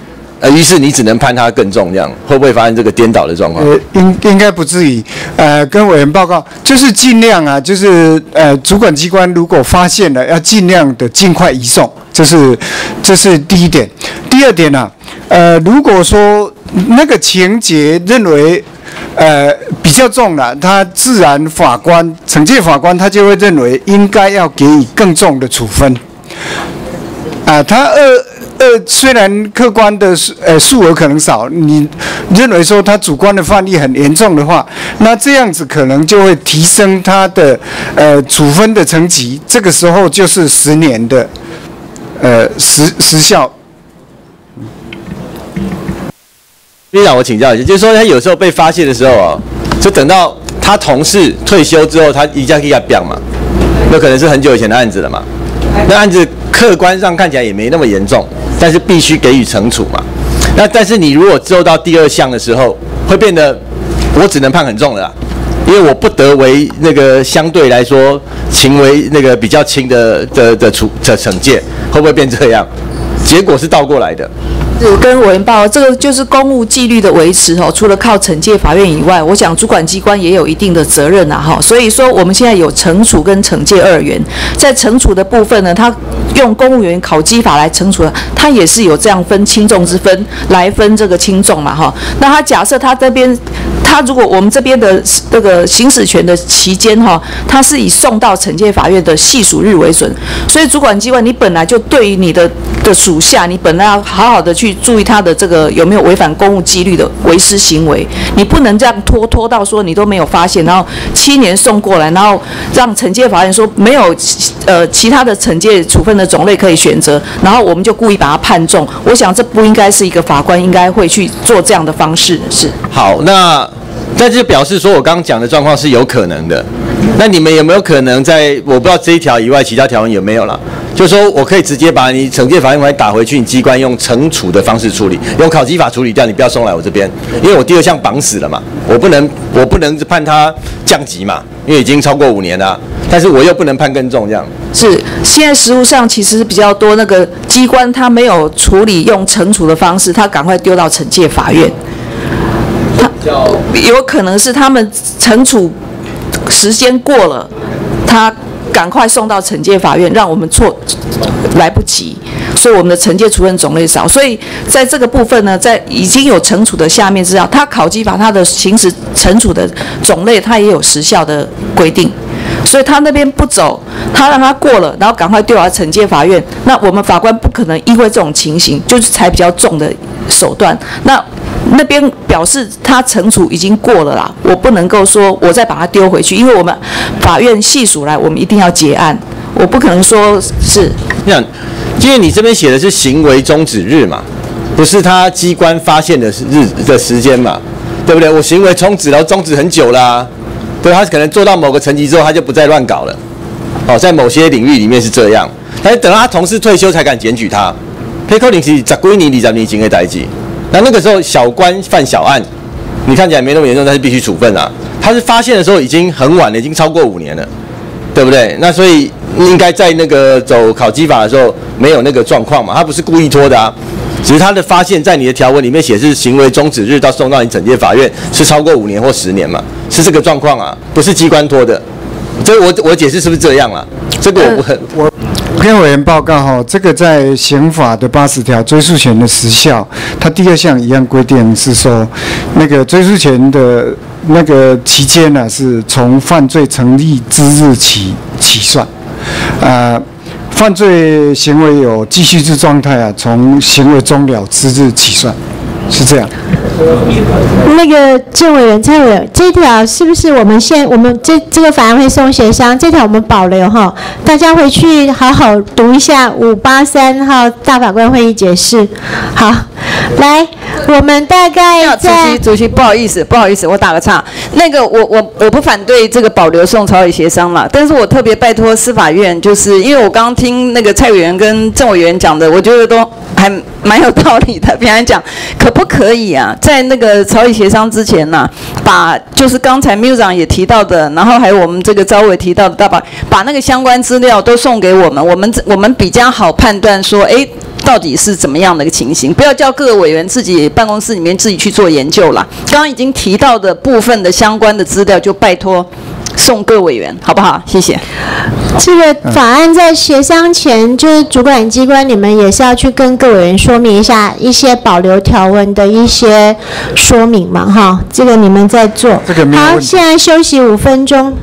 呃，于是你只能判他更重，这样会不会发生这个颠倒的状况？ 呃，应应该不至于。呃，跟委员报告，就是尽量啊，就是呃，主管机关如果发现了，要尽量的尽快移送，这是这是第一点。第二点呢、啊，呃，如果说那个情节认为呃比较重了，他自然法官惩戒法官他就会认为应该要给予更重的处分。啊、呃，他二。呃，虽然客观的呃数额可能少，你认为说他主观的犯例很严重的话，那这样子可能就会提升他的呃处分的层级，这个时候就是十年的呃时时效。 院长，我请教一下，就是说他有时候被发现的时候哦，就等到他同事退休之后，他一家给他变嘛，那可能是很久以前的案子了嘛，那案子客观上看起来也没那么严重。但是必须给予惩处嘛，那但是你如果之后到第二项的时候，会变得我只能判很重的啦，因为我不得为那个相对来说情为那个比较轻的的的处的惩戒，会不会变这样？结果是倒过来的。 是跟委员报，这个就是公务纪律的维持哦。除了靠惩戒法院以外，我想主管机关也有一定的责任呐哈。所以说我们现在有惩处跟惩戒二元，在惩处的部分呢，他用公务员考绩法来惩处，他也是有这样分轻重之分来分这个轻重嘛哈。那他假设他这边，他如果我们这边的这个行使权的期间哈，他是以送到惩戒法院的系属日为准，所以主管机关你本来就对于你的的属下，你本来要好好的去注意他的这个有没有违反公务纪律的违失行为，你不能这样拖拖到说你都没有发现，然后七年送过来，然后让惩戒法院说没有呃其他的惩戒处分的种类可以选择，然后我们就故意把它判重。我想这不应该是一个法官应该会去做这样的方式。是。 好，那那就表示说我刚刚讲的状况是有可能的。那你们有没有可能在我不知道这一条以外，其他条文有没有了？就是说我可以直接把你惩戒法院把你打回去，你机关用惩处的方式处理，用考绩法处理掉，你不要送来我这边，因为我第二项绑死了嘛，我不能我不能判他降级嘛，因为已经超过五年了，但是我又不能判更重这样。 是，现在实务上其实比较多，那个机关他没有处理用惩处的方式，他赶快丢到惩戒法院，他有可能是他们惩处时间过了，他赶快送到惩戒法院，让我们错来不及，所以我们的惩戒处分种类少。所以在这个部分呢，在已经有惩处的下面之后，他考绩法他的行使惩处的种类，他也有时效的规定。所以他那边不走，他让他过了，然后赶快丢到惩戒法院。那我们法官不可能因为这种情形就是采比较重的手段。那那边表示他惩处已经过了啦，我不能够说我再把他丢回去，因为我们法院系属来，我们一定要结案，我不可能说是。 这样，因为你这边写的是行为终止日嘛，不是他机关发现的日的时间嘛，对不对？我行为终止，然后终止很久啦、啊。对，他可能做到某个层级之后，他就不再乱搞了。哦，在某些领域里面是这样，但是等到他同事退休才敢检举他。可能是十几年、二十年前的代志。那那个时候小官犯小案，你看起来没那么严重，但是必须处分啊。他是发现的时候已经很晚了，已经超过五年了，对不对？那所以应该在那个走考绩法的时候没有那个状况嘛，他不是故意拖的啊。只是他的发现，在你的条文里面写是行为终止日到送到你惩戒法院是超过五年或十年嘛，是这个状况啊，不是机关拖的。这我我解释是不是这样啦？这个我不很我跟委员报告哈，这个在刑法的八十条追诉权的时效，它第二项一样规定是说，那个追诉权的那个期间呢、啊，是从犯罪成立之日起起算，啊、呃。犯罪行为有继续之状态啊，从行为终了之日起算，是这样。 那个郑委员、蔡委员，这条是不是我们现我们这这个法案会送协商？这条我们保留哈，大家回去好好读一下五八三号大法官会议解释。好，来，我们大概在主席主席不好意思不好意思，我打个岔。那个我我我不反对这个保留送草拟协商嘛，但是我特别拜托司法院，就是因为我刚刚听那个蔡委员跟郑委员讲的，我觉得都还蛮有道理的。比方讲，可不可以啊？ 在那个草拟协商之前呐、啊，把就是刚才秘书长也提到的，然后还有我们这个招委提到的，大把把那个相关资料都送给我们，我们我们比较好判断说，哎，到底是怎么样的一个情形，不要叫各个委员自己办公室里面自己去做研究啦。刚刚已经提到的部分的相关的资料，就拜托送各委员，好不好？谢谢。 这个法案在协商前，就是主管机关你们也是要去跟各委员说明一下一些保留条文的一些说明嘛，哈，这个你们在做。 这个没有问题。 好，现在休息五分钟。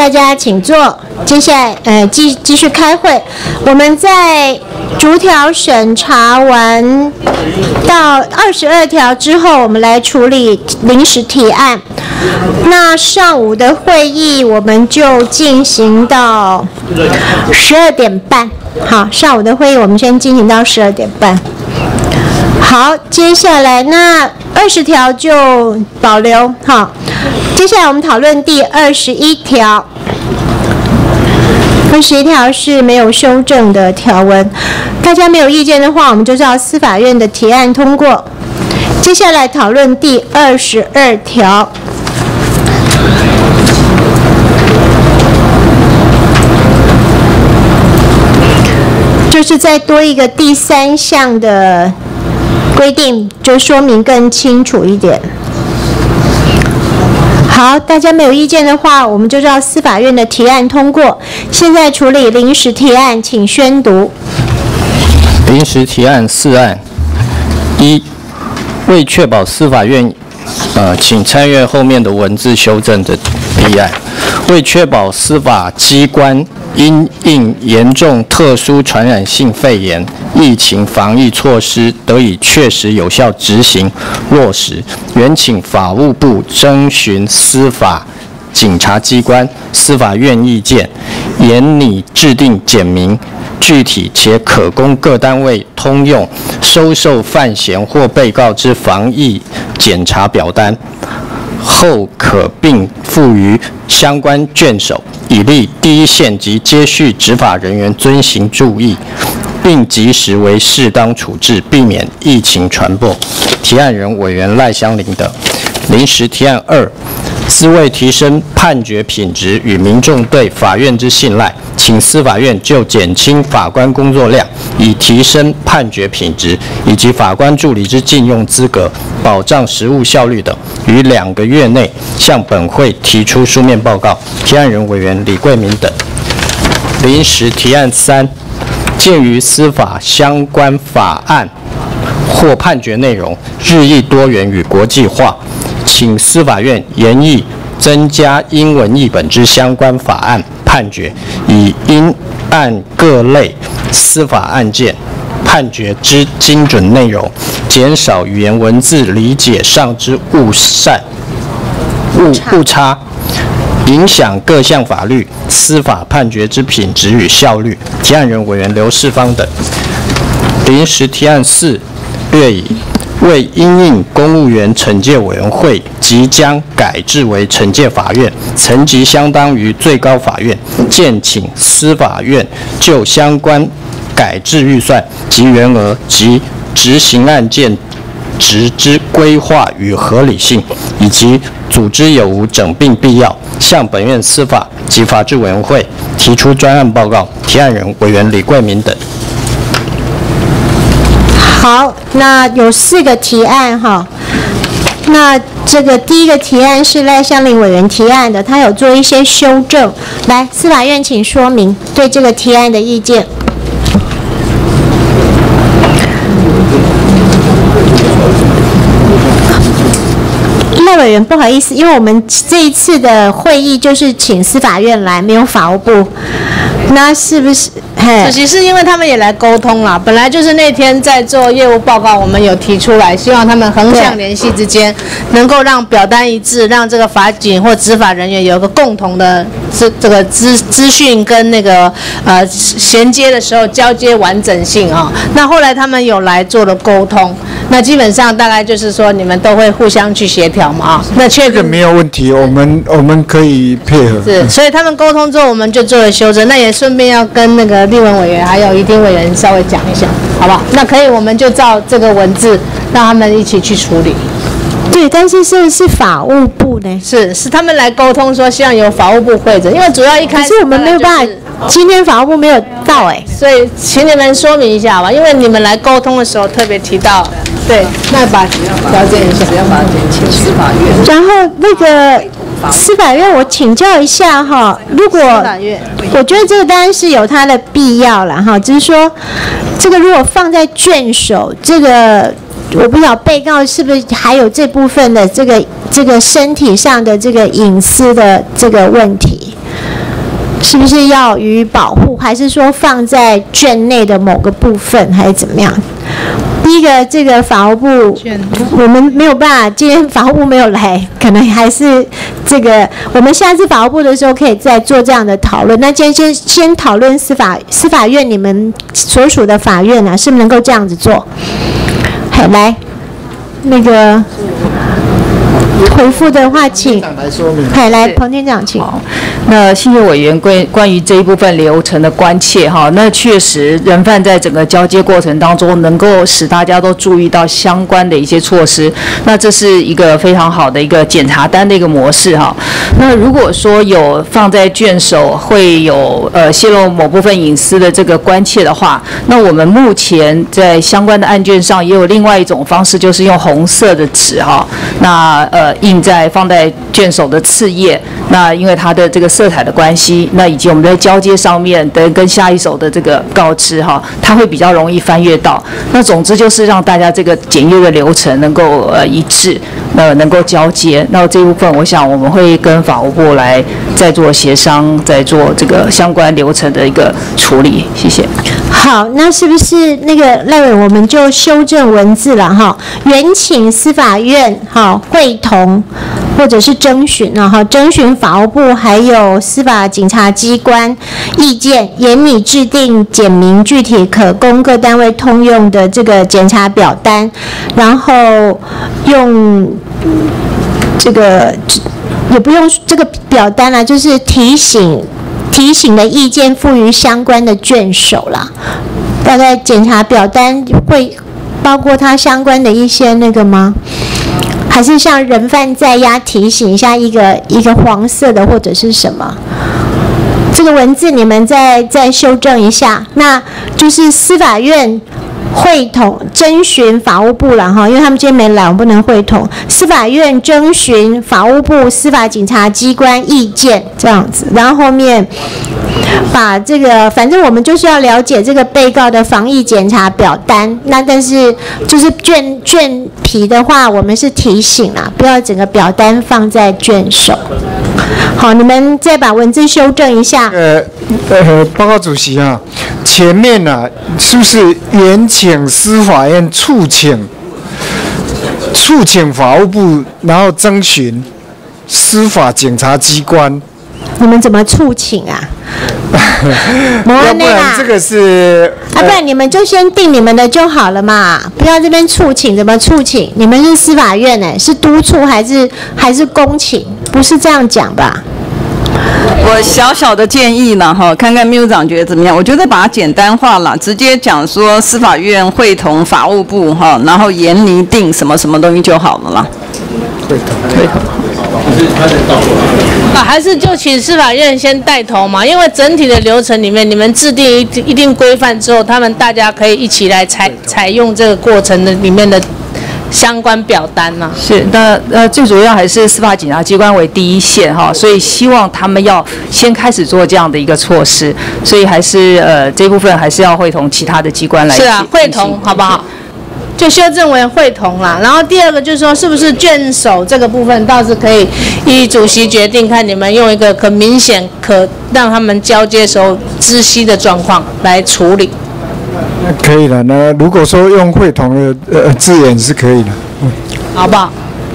大家请坐。接下来，呃，继继续开会。我们在逐条审查完到二十二条之后，我们来处理临时提案。那上午的会议我们就进行到十二点半。好，上午的会议我们先进行到十二点半。好，接下来那二十条就保留。好，接下来我们讨论第二十一条。二十一条是没有修正的条文，大家没有意见的话，我们就照司法院的提案通过。接下来讨论第二十二条。就是再多一个第三项的规定，就说明更清楚一点。好，大家没有意见的话，我们就照司法院的提案通过。现在处理临时提案，请宣读。 临时提案四案：一、为确保司法院，呃，请参阅后面的文字修正的提案。为确保司法机关因应严重特殊传染性肺炎疫情防疫措施得以确实有效执行落实，原请法务部征询司法警察机关、司法院意见，研拟制定简明、具体且可供各单位通用收受犯嫌或被告之防疫检查表单，后可并附于相关卷首，以利第一线及接续执法人员遵行注意，并及时为适当处置，避免疫情传播。提案人委员赖香伶等。临时提案二，思为提升判决品质与民众对法院之信赖，请司法院就减轻法官工作量，以提升判决品质以及法官助理之禁用资格，保障实务效率等，于两个月内向本会提出书面报告。提案人委员李桂明等。临时提案三，鉴于司法相关法案或判决内容日益多元与国际化，请司法院研议增加英文译本之相关法案判决，以因按各类司法案件判决之精准内容，减少语言文字理解上之误善误误差，影响各项法律司法判决之品质与效率。提案人委员刘世芳等。临时提案四，略以为因应公务员惩戒委员会即将改制为惩戒法院，层级相当于最高法院，建请司法院就相关改制预算及原额及执行案件值之规划与合理性，以及组织有无整并必要，向本院司法及法制委员会提出专案报告。提案人委员李桂明等。 好，那有四个提案哈。那这个第一个提案是赖香伶委员提案的，他有做一些修正。来，司法院请说明对这个提案的意见。赖委员，不好意思，因为我们这一次的会议就是请司法院来，没有法务部，那是不是？ 可惜是因为他们也来沟通啦，本来就是那天在做业务报告，我们有提出来，希望他们横向联系之间能够让表单一致，让这个法警或执法人员有一个共同的这这个资资讯跟那个呃衔接的时候交接完整性啊、哦。那后来他们有来做了沟通，那基本上大概就是说你们都会互相去协调嘛啊、哦。那确这个没有问题，我们我们可以配合。 是，所以他们沟通之后，我们就做了修正。那也顺便要跟那个立文委员还有一丁委员稍微讲一下，好不好？那可以，我们就照这个文字让他们一起去处理。 对，但是是是法务部呢？ 是是他们来沟通说希望由法务部会诊，因为主要一开始、就是、 可是我们没有办法，今天法务部没有到哎、欸， 所以请你们说明一下吧，因为你们来沟通的时候特别提到，对，那把条件一下， 只要把请司法院， 然后那个。司法院，我请教一下哈，如果我觉得这个当然是有它的必要了哈，只是说这个如果放在卷首，这个我不知道被告是不是还有这部分的这个这个身体上的这个隐私的这个问题。 是不是要予以保护，还是说放在卷内的某个部分，还是怎么样？第一个，这个法务部我们没有办法，今天法务部没有来，可能还是这个，我们下次法务部的时候可以再做这样的讨论。那今天先先讨论司法司法院，你们所属的法院啊，是不是能够这样子做？好，来，那个回复的话，请海来彭厅长，请。 那谢谢委员关关于这一部分流程的关切哈，那确实人犯在整个交接过程当中，能够使大家都注意到相关的一些措施，那这是一个非常好的一个检查单的一个模式哈。那如果说有放在卷首会有呃泄露某部分隐私的这个关切的话，那我们目前在相关的案卷上也有另外一种方式，就是用红色的纸哈，那呃印在放在卷首的次页，那因为它的这个色彩的关系，那以及我们在交接上面的跟下一手的这个告知哈，它会比较容易翻阅到。那总之就是让大家这个检阅的流程能够呃一致，呃能够交接。那这一部分我想我们会跟法务部来再做协商，再做这个相关流程的一个处理。谢谢。 好，那是不是那个赖委我们就修正文字了哈？原请司法院哈会同或者是征询啊哈，征询法务部还有司法警察机关意见，严拟制定简明具体可供各单位通用的这个检查表单，然后用这个也不用这个表单啦，就是提醒。提醒的意见附于相关的卷首啦，大概检查表单会包括它相关的一些那个吗？还是像人犯在押提醒一下一个一个黄色的或者是什么？这个文字你们再再修正一下。那就是司法院会同征询法务部了哈，因为他们今天没来，我们不能会同。司法院征询法务部司法警察机关意见这样子，然后后面把这个，反正我们就是要了解这个被告的防疫检查表单。那但是就是卷卷皮的话，我们是提醒啦，不要整个表单放在卷首。好，你们再把文字修正一下。 呃呃，报告主席啊，前面呢、啊、是不是原请司法院促请促请法务部，然后征询司法检察机关？ 你们怎么促请啊？ 要不然这个是啊，不然你们就先定你们的就好了嘛，不要这边促请，怎么促请？你们是司法院哎，是督促还是还是公请？不是这样讲吧？ 我小小的建议呢，哈，看看秘书长觉得怎么样？我觉得把它简单化了，直接讲说司法院会同法务部哈，然后严拟定什么什么东西就好了啦。 会同，会同。 啊，还是就请司法院先带头嘛，因为整体的流程里面，你们制定一一定规范之后，他们大家可以一起来采采用这个过程的里面的相关表单呢、啊？ 是，那呃最主要还是司法警察机关为第一线哈，所以希望他们要先开始做这样的一个措施，所以还是呃这部分还是要会同其他的机关来。 是啊，会同好不好？就修正为会同啦。然后第二个就是说，是不是卷首这个部分倒是可以依主席决定，看你们用一个可明显、可让他们交接时候知悉的状况来处理。 可以了。那如果说用会同的呃字眼是可以的，嗯， 好不好？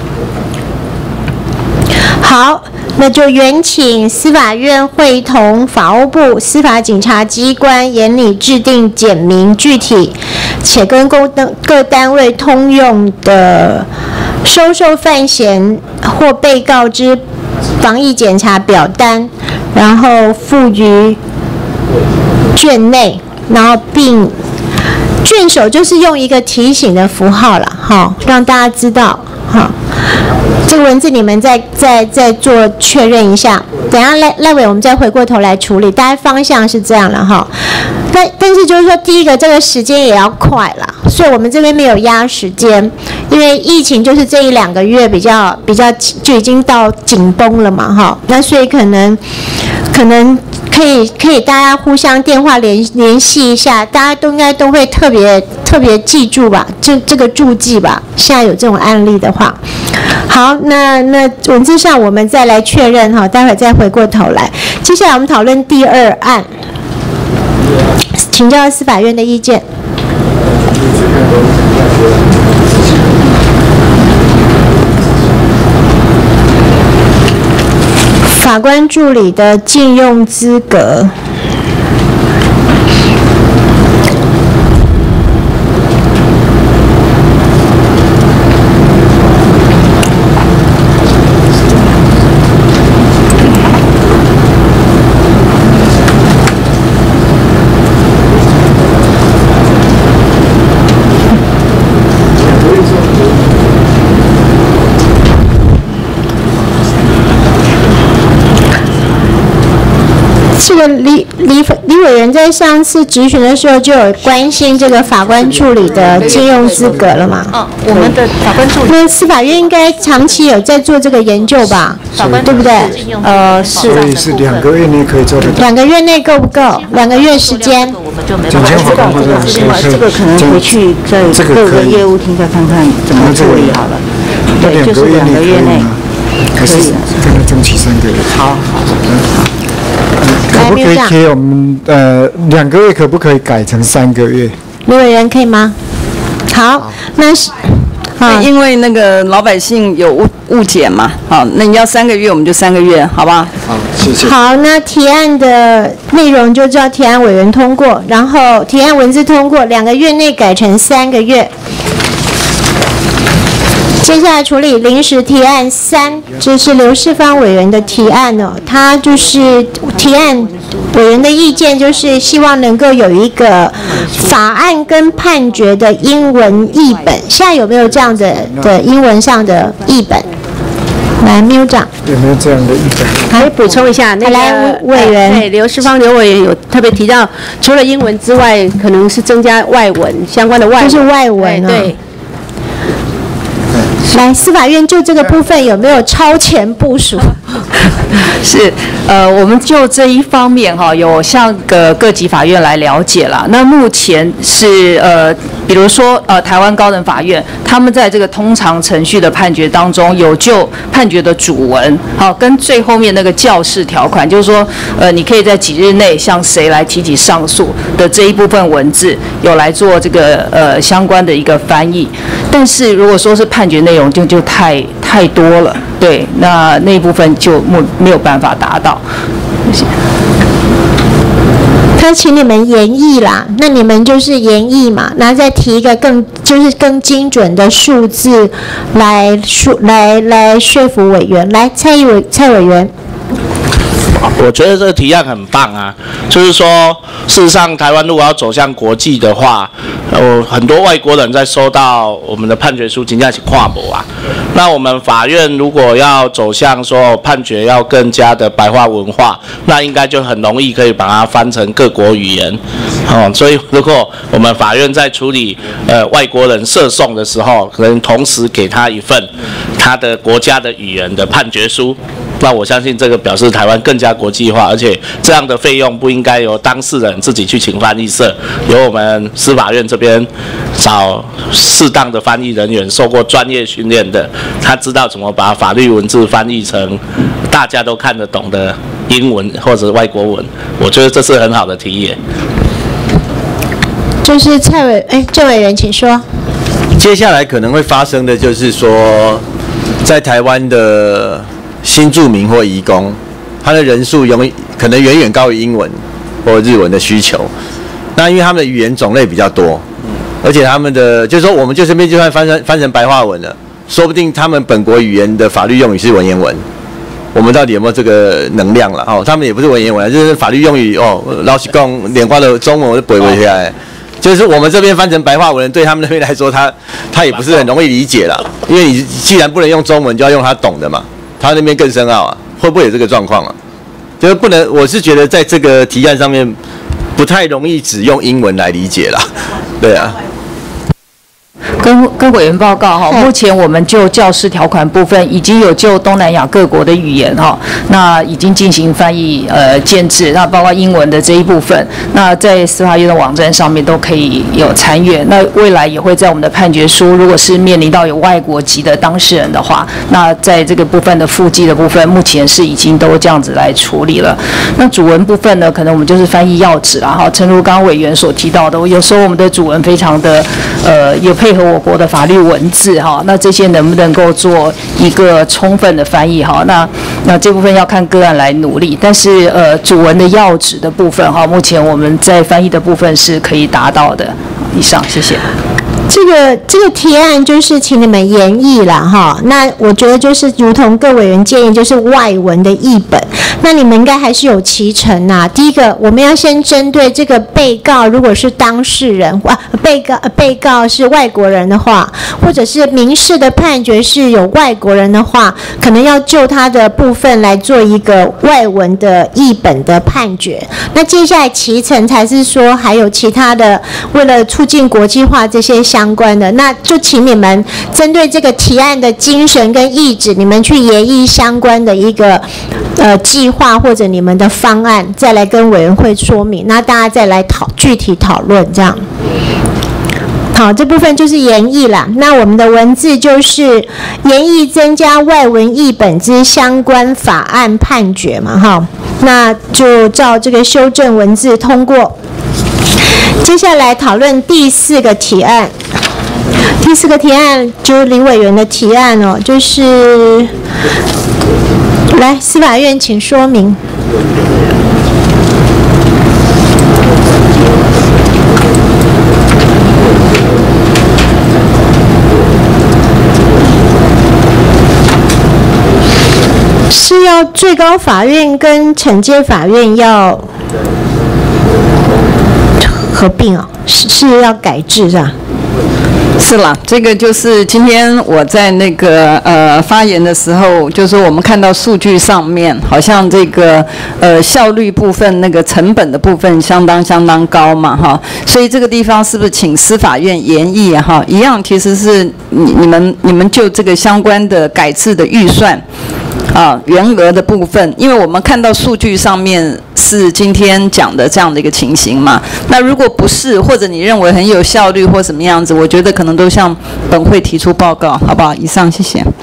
好，那就原请司法院会同法务部司法警察机关严拟制定简明具体且跟各各单位通用的收受犯嫌或被告之防疫检查表单，然后附于卷内，然后并卷首就是用一个提醒的符号了哈，让大家知道哈。这个文字你们再再再做确认一下，等一下赖赖委我们再回过头来处理，大概方向是这样了哈。但但是就是说，第一个这个时间也要快啦，所以我们这边没有压时间，因为疫情就是这一两个月比较比较就已经到紧绷了嘛哈，那所以可能可能可可以可以大家互相电话联联系一下，大家都应该都会特别特别记住吧，这这个注记吧。现在有这种案例的话，好，那那文字上我们再来确认哈，待会儿再回过头来。接下来我们讨论第二案，请教司法院的意见。法官助理的禁用资格。这个李李李委员在上次质询的时候就有关心这个法官助理的禁用资格了嘛？ 嗯，我们的法官助理。 那司法院应该长期有在做这个研究吧？对不对？ 呃，是。所以是两个月内可以做得到。 两个月内够不够？两个月时间？ 检监法官或者是这个可能回去在各个业务厅再看看怎么处理好了。对，就是两个月内可以。 跟他争取三个月。 好好好。 可不可以贴我们呃两个月可不可以改成三个月？ 李委员可以吗？好，那是啊，因为那个老百姓有误误解嘛，好，那你要三个月我们就三个月，好吧？ 好，谢谢。 好，那提案的内容就叫提案委员通过，然后提案文字通过，两个月内改成三个月。接下来处理临时提案三，这是刘世芳委员的提案哦，他就是提案委员的意见，就是希望能够有一个法案跟判决的英文译本，现在有没有这样的的英文上的译本？来，缪长有没有这样的译本？ 可以补充一下，那个来委员， 对刘世芳刘委员有特别提到，除了英文之外，可能是增加外文相关的外文， 就是外文啊。 对。 来，司法院就这个部分有没有超前部署？ 是，呃，我们就这一方面哈，有向个各级法院来了解了。那目前是呃，比如说呃，台湾高等法院，他们在这个通常程序的判决当中，有就判决的主文，好，跟最后面那个教示条款，就是说，呃，你可以在几日内向谁来提起上诉的这一部分文字，有来做这个呃相关的一个翻译。但是如果说是判决内容，就就太太多了，对，那那一部分就没没有办法达到。谢谢。 他请你们研议啦，那你们就是研议嘛，然后再提一个更就是更精准的数字来说来来说服委员。来，蔡议委蔡委员。 我觉得这个提案很棒啊，就是说，事实上，台湾如果要走向国际的话，呃，很多外国人在收到我们的判决书，真的是跨国啊。那我们法院如果要走向说判决要更加的白话文化，那应该就很容易可以把它翻成各国语言，哦，所以如果我们法院在处理呃外国人涉讼的时候，可能同时给他一份他的国家的语言的判决书。那我相信这个表示台湾更加国际化，而且这样的费用不应该由当事人自己去请翻译社，由我们司法院这边找适当的翻译人员，受过专业训练的，他知道怎么把法律文字翻译成大家都看得懂的英文或者外国文。我觉得这是很好的提议。 就是蔡委，哎，郑委员，请说。 接下来可能会发生的就是说，在台湾的新住民或移工，他的人数永可能远远高于英文或日文的需求。那因为他们的语言种类比较多，而且他们的就是说，我们就这边就算翻成翻成白话文了，说不定他们本国语言的法律用语是文言文。我们到底有没有这个能量了？哦，他们也不是文言文，就是法律用语哦。老实讲，连挂的中文我都背不起来。就是我们这边翻成白话文，对他们那边来说，他他也不是很容易理解了。因为你既然不能用中文，就要用他懂的嘛。他那边更深奥啊，会不会有这个状况啊？就是不能，我是觉得在这个提案上面不太容易只用英文来理解啦，对啊。 跟跟委员报告哈，目前我们就教师条款部分已经有就东南亚各国的语言哈，那已经进行翻译呃建制，那包括英文的这一部分，那在司法院的网站上面都可以有参阅。那未来也会在我们的判决书，如果是面临到有外国籍的当事人的话，那在这个部分的附记的部分，目前是已经都这样子来处理了。那主文部分呢，可能我们就是翻译要旨啦哈，诚如刚刚委员所提到的，有时候我们的主文非常的呃有配合我国的法律文字哈，那这些能不能够做一个充分的翻译哈？那那这部分要看个案来努力，但是呃主文的要旨的部分哈，目前我们在翻译的部分是可以达到的。以上，谢谢。 这个这个提案就是请你们研议啦哈，那我觉得就是如同各委员建议，就是外文的译本，那你们应该还是有其成呐。第一个，我们要先针对这个被告，如果是当事人，啊，被告被告是外国人的话，或者是民事的判决是有外国人的话，可能要就他的部分来做一个外文的译本的判决。那接下来其成才是说还有其他的，为了促进国际化这些相相关的，那就请你们针对这个提案的精神跟意旨，你们去研议相关的一个呃计划或者你们的方案，再来跟委员会说明，那大家再来讨具体讨论这样。好，这部分就是研议啦。那我们的文字就是研议增加外文译本之相关法案判决嘛，哈，那就照这个修正文字通过。接下来讨论第四个提案，第四个提案就是李委员的提案哦，就是来司法院请说明。是要最高法院跟惩戒法院要合并哦，是是要改制是吧？ 是啦，这个就是今天我在那个呃发言的时候，就是我们看到数据上面，好像这个呃效率部分那个成本的部分相当相当高嘛哈，所以这个地方是不是请司法院研议哈？一样其实是你你们你们就这个相关的改制的预算。啊，原额的部分，因为我们看到数据上面是今天讲的这样的一个情形嘛，那如果不是，或者你认为很有效率或什么样子，我觉得可能都向本会提出报告，好不好？以上，谢谢。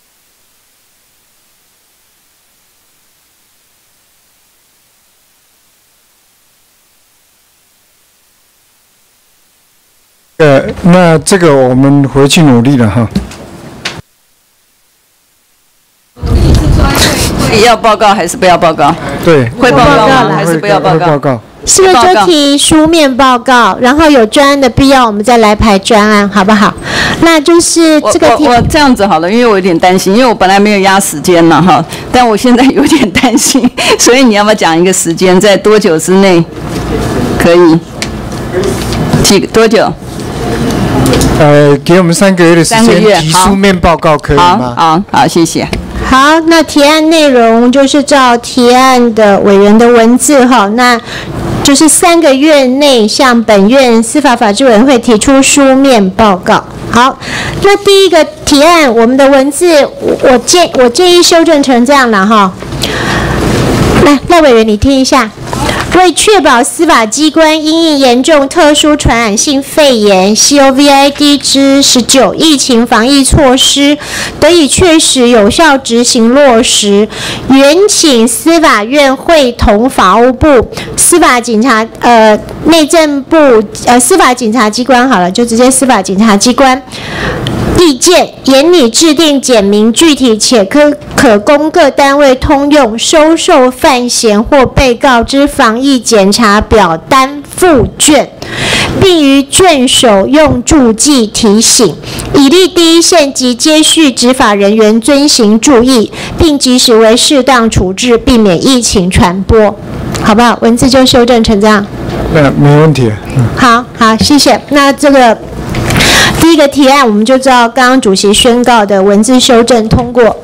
呃，那这个我们回去努力了哈。 要报告还是不要报告？ 对， 会报告吗？还是不要报告？ 报告。 是不是就提书面报告，然后有专案的必要，我们再来排专案，好不好？那就是这个题。 我我这样子好了，因为我有点担心，因为我本来没有压时间了哈，但我现在有点担心，所以你要不要讲一个时间，在多久之内可以？几多久？ 呃，给我们三个月的时间提书面报告，可以吗？ 好，好，谢谢。 好，那提案内容就是照提案的委员的文字哈，那就是三个月内向本院司法法制委员会提出书面报告。好，那第一个提案，我们的文字我建我建议修正成这样了哈。来，赖委员你听一下。为确保司法机关因应严重特殊传染性肺炎 （COVID 之十九）疫情防疫措施得以确实有效执行落实，原请司法院会同法务部、司法警察、呃内政部、呃司法警察机关好了，就直接司法警察机关。意见严拟制定简明具体且可可供各单位通用收受犯嫌或被告之防疫检查表单附卷，并于卷首用注记提醒，以利第一线及接续执法人员遵行注意，并及时为适当处置，避免疫情传播。好不好？文字就修正成这样。 那没问题。嗯、 好好，谢谢。那这个。第一个提案，我们就知道刚刚主席宣告的文字修正通过。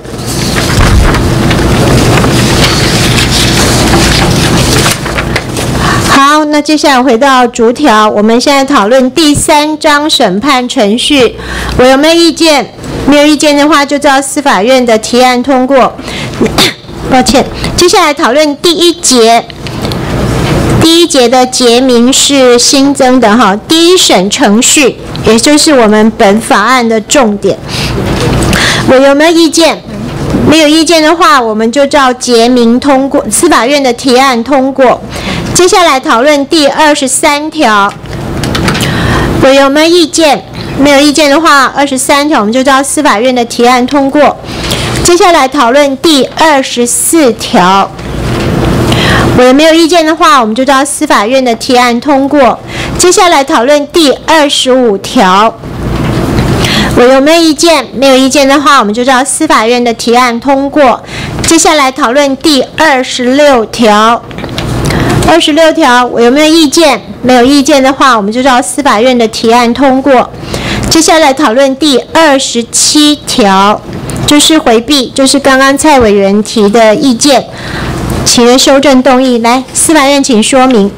好， 好，那接下来回到逐条，我们现在讨论第三章审判程序，我有没有意见？没有意见的话，就照司法院的提案通过。抱歉，接下来讨论第一节。第一节的节名是新增的哈，第一审程序，也就是我们本法案的重点。我有没有意见？没有意见的话，我们就照节名通过，司法院的提案通过。接下来讨论第二十三条，我有没有意见？没有意见的话，二十三条我们就照司法院的提案通过。接下来讨论第二十四条，我有没有意见的话，我们就照司法院的提案通过。接下来讨论第二十五条，我有没有意见？没有意见的话，我们就照司法院的提案通过。接下来讨论第二十六条。二十六条，我有没有意见？没有意见的话，我们就照司法院的提案通过。接下来讨论第二十七条，就是回避，就是刚刚蔡委员提的意见，提的修正动议。来，司法院请说明。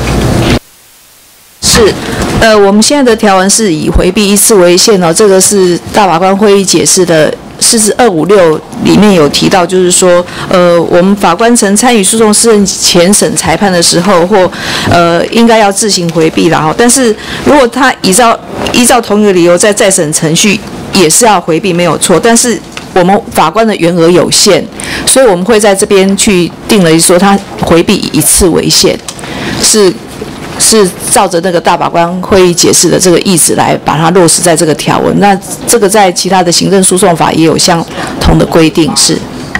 是，呃，我们现在的条文是以回避一次为限哦，这个是大法官会议解释的。四十二五六里面有提到，就是说，呃，我们法官曾参与诉讼私人前审裁判的时候，或呃，应该要自行回避啦哈。但是如果他依照依照同一个理由在再审程序，也是要回避没有错。但是我们法官的员额有限，所以我们会在这边去定了说，他回避以一次为限，是。是照着那个大法官会议解释的这个意思来把它落实在这个条文。那这个在其他的行政诉讼法也有相同的规定，是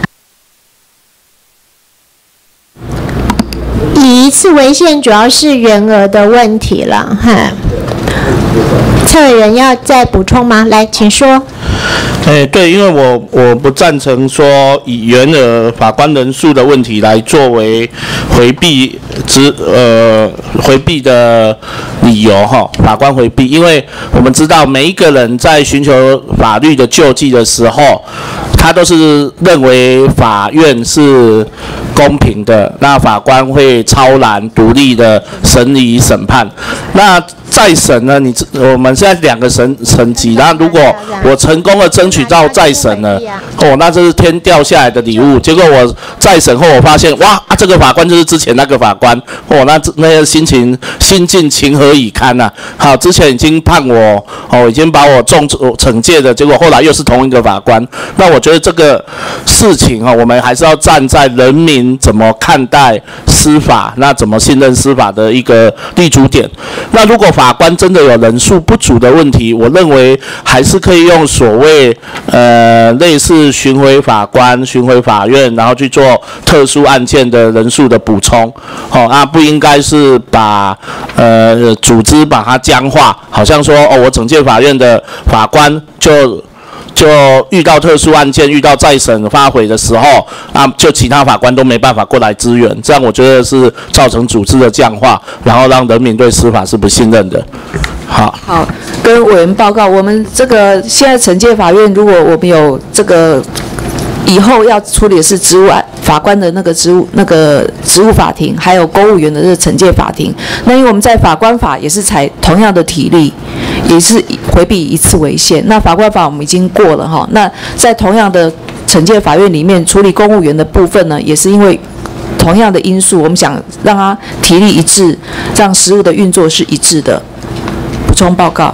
以一次为限，主要是员额的问题了。哈，蔡委员要再补充吗？来，请说。 哎，对，因为我我不赞成说以员额法官人数的问题来作为回避之呃回避的理由哈，法官回避，因为我们知道每一个人在寻求法律的救济的时候，他都是认为法院是公平的，那法官会超然独立的审理审判。那再审呢？你我们现在两个审层级，然后如果我成功的争取到再审了，哦，那这是天掉下来的礼物。结果我再审后，我发现哇，啊，这个法官就是之前那个法官，哦，那那个心情心境情何以堪呐、啊？好，之前已经判我，哦，已经把我重惩戒的，结果后来又是同一个法官。那我觉得这个事情哈、哦，我们还是要站在人民怎么看待司法，那怎么信任司法的一个立足点。那如果法官真的有人数不足的问题，我认为还是可以用所谓呃类似巡回法官、巡回法院，然后去做特殊案件的人数的补充。哦，啊，不应该是把呃组织把它僵化，好像说哦，我整届法院的法官就。就遇到特殊案件、遇到再审发回的时候啊，就其他法官都没办法过来支援，这样我觉得是造成组织的僵化，然后让人民对司法是不信任的。好， 好，跟委员报告，我们这个现在惩戒法院，如果我们有这个以后要处理的是职务案，法官的那个职务那个职务法庭，还有公务员的这个惩戒法庭，那因为我们在法官法也是采同样的体例。也是回避一次为限。那法官法我们已经过了哈。那在同样的惩戒法院里面处理公务员的部分呢，也是因为同样的因素，我们想让它体例一致，让实务的运作是一致的。补充报告。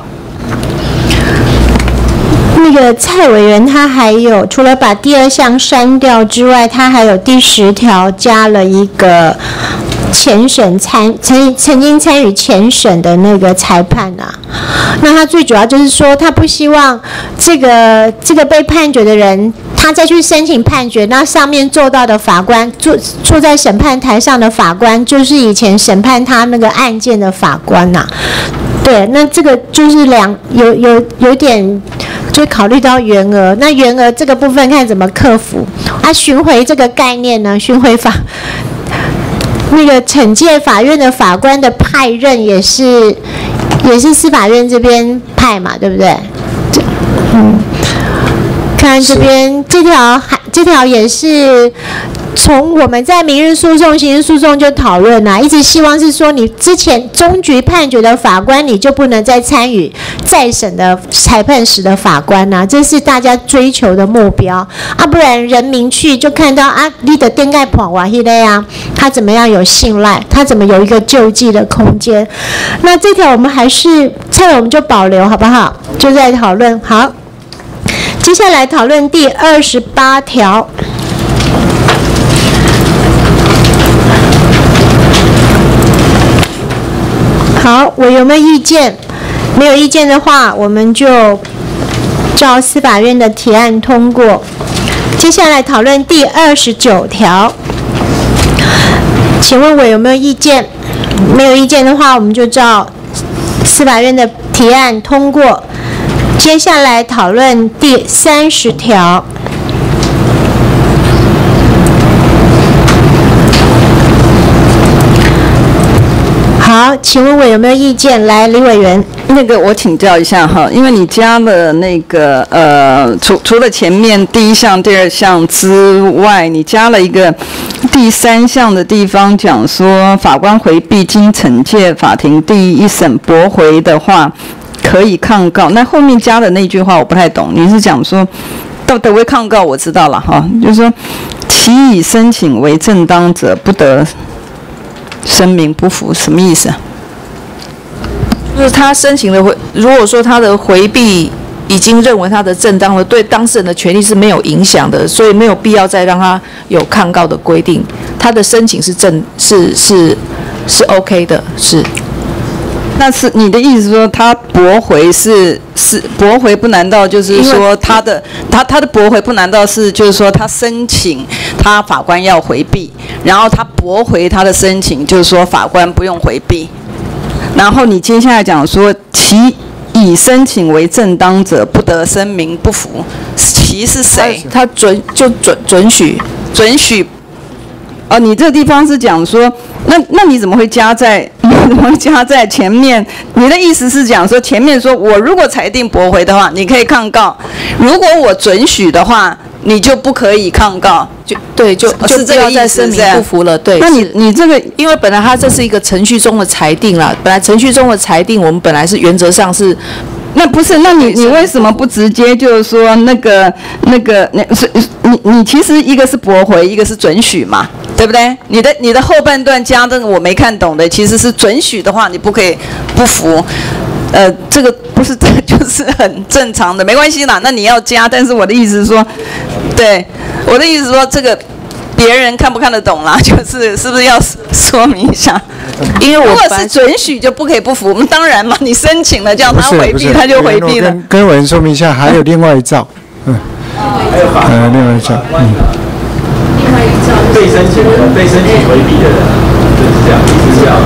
那个蔡委员他还有除了把第二项删掉之外，他还有第十条加了一个。前审参曾曾经参与前审的那个裁判啊，那他最主要就是说，他不希望这个这个被判决的人，他再去申请判决，那上面做到的法官坐坐在审判台上的法官，就是以前审判他那个案件的法官呐、啊。对，那这个就是两有有有点。就考虑到员额，那员额这个部分看怎么克服。啊，巡回这个概念呢，巡回法。那个惩戒法院的法官的派任也是，也是司法院这边派嘛，对不对？嗯，看这边这条还这条也是从我们在民事诉讼、刑事诉讼就讨论啊，一直希望是说你之前终局判决的法官，你就不能再参与再审的裁判时的法官啊，这是大家追求的目标啊，不然人民去就看到啊，你的电盖跑哇迄个呀，他怎么样有信赖，他怎么有一个救济的空间？那这条我们还是这我们就保留好不好？就在讨论好。接下来讨论第二十八条。好，我有没有意见？没有意见的话，我们就照司法院的提案通过。接下来讨论第二十九条，请问我有没有意见？没有意见的话，我们就照司法院的提案通过。接下来讨论第三十条。好，请问我有没有意见？来，李委员。 那个我请教一下哈，因为你加了那个呃，除除了前面第一项、第二项之外，你加了一个第三项的地方，讲说法官回避经惩戒法庭第一审驳回的话，可以抗告。那后面加的那句话我不太懂，你是讲说到得为抗告，我知道了哈，就是说其以申请为正当者，不得声明不服，什么意思啊？ 就是他申请的回，如果说他的回避已经认为他的正当了，对当事人的权利是没有影响的，所以没有必要再让他有抗告的规定。他的申请是正是是是 OK 的，是。 那是你的意思说，他驳回是是驳回，不难道就是说他的他他的驳回不难道是就是说他申请他法官要回避，然后他驳回他的申请，就是说法官不用回避。然后你接下来讲说，其以申请为正当者，不得声明不服。其是谁？ 他准就准准许准许。哦，你这个地方是讲说，那那你怎么会加在你怎么会加在前面？你的意思是讲说，前面说我如果裁定驳回的话，你可以抗告；如果我准许的话，你就不可以抗告。 就对，就就不要再声明不服了。对， 那你你这个， 因为本来它这是一个程序中的裁定啦，本来程序中的裁定，我们本来是原则上是。 那不是，那你你为什么不直接就是说那个那个那是你你其实一个是驳回，一个是准许嘛，对不对？你的你的后半段加这个我没看懂的，其实是准许的话，你不可以不服。呃，这个不是这就是很正常的，没关系啦。那你要加，但是我的意思是说，对，我的意思是说这个。别人看不看得懂啦？就是是不是要说明一下？因为我如果是准许就不可以不服，当然嘛，你申请了叫他回避，他就回避了。 跟跟委员说明一下，还有另外一招，嗯，还有呃，另外一招，嗯， 另外一招被申请的被申请回避的人，就是这样，是这样。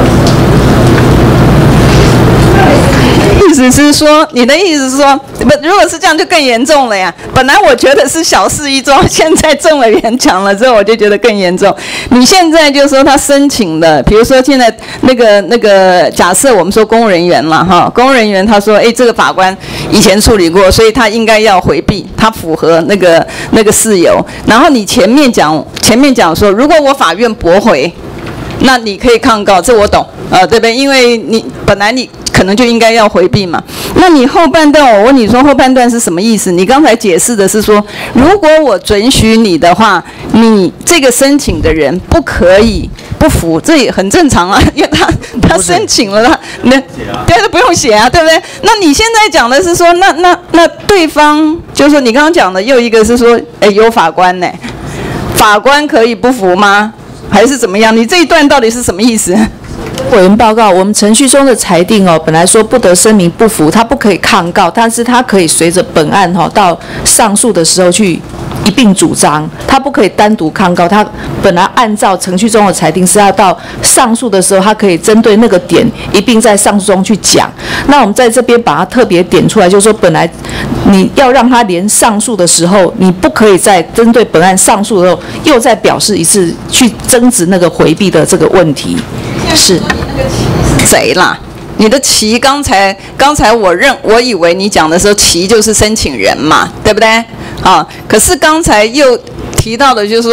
意思是说，你的意思是说，不，如果是这样就更严重了呀。本来我觉得是小事一桩，现在郑委员讲了之后，我就觉得更严重。你现在就说他申请的，比如说现在那个那个，假设我们说公务人员了哈，公务人员他说，哎，这个法官以前处理过，所以他应该要回避，他符合那个那个事由。然后你前面讲前面讲说，如果我法院驳回，那你可以抗告，这我懂，呃，对不对？因为你本来你。可能就应该要回避嘛。那你后半段，我问你说后半段是什么意思？你刚才解释的是说，如果我准许你的话，你这个申请的人不可以不服，这也很正常啊，因为他他申请了，他那对他不用写啊，对不对？那你现在讲的是说，那那那对方就是说你刚刚讲的又一个是说，哎，有法官呢，法官可以不服吗？还是怎么样？你这一段到底是什么意思？ 委员报告，我们程序中的裁定哦，本来说不得声明不服，他不可以抗告，但是他可以随着本案哈、哦、到上诉的时候去一并主张，他不可以单独抗告。他本来按照程序中的裁定是要到上诉的时候，他可以针对那个点一并在上诉中去讲。那我们在这边把它特别点出来，就是说本来你要让他连上诉的时候，你不可以再针对本案上诉的时候又再表示一次去争执那个回避的这个问题。是谁啦？你的其刚才刚才我认我以为你讲的时候，其就是申请人嘛，对不对？啊，可是刚才又提到的就是说，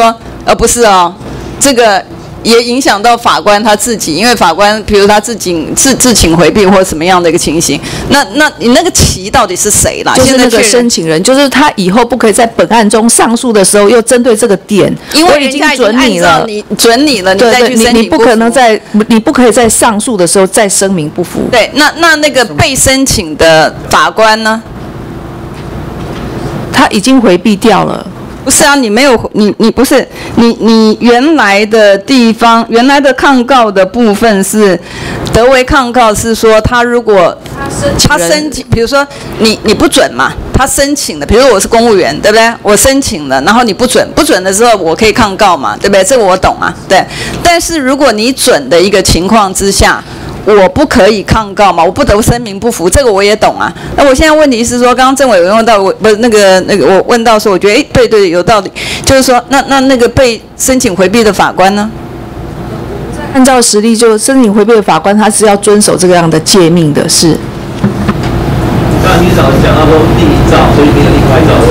呃，不是哦，这个也影响到法官他自己，因为法官比如他自己自自请回避或什么样的一个情形，那那你那个棋到底是谁啦？ 就是那个申请人，就是他以后不可以在本案中上诉的时候又针对这个点， 因为我已经准你了， 你准你了，你再去申请你你不可能在你不可以在上诉的时候再声明不服。 对，那那那个被申请的法官呢？ 他已经回避掉了。 不是啊，你没有你你不是你你原来的地方原来的抗告的部分是德维抗告是说他如果他申请，比如说你你不准嘛，他申请的，比如说我是公务员，对不对？我申请了，然后你不准，不准的时候我可以抗告嘛，对不对？这个我懂啊，对。但是如果你准的一个情况之下，我不可以抗告嘛，我不得声明不服，这个我也懂啊。那我现在问题是说，刚刚政委问到我不是那个那个我问到说，我觉得哎对对有道理，就是说那那那个被申请回避的法官呢？ 按照实例，就申请回避的法官，他是要遵守这个样的诫命的，是。 刚刚你早讲到说另一照，所以没有另外一照。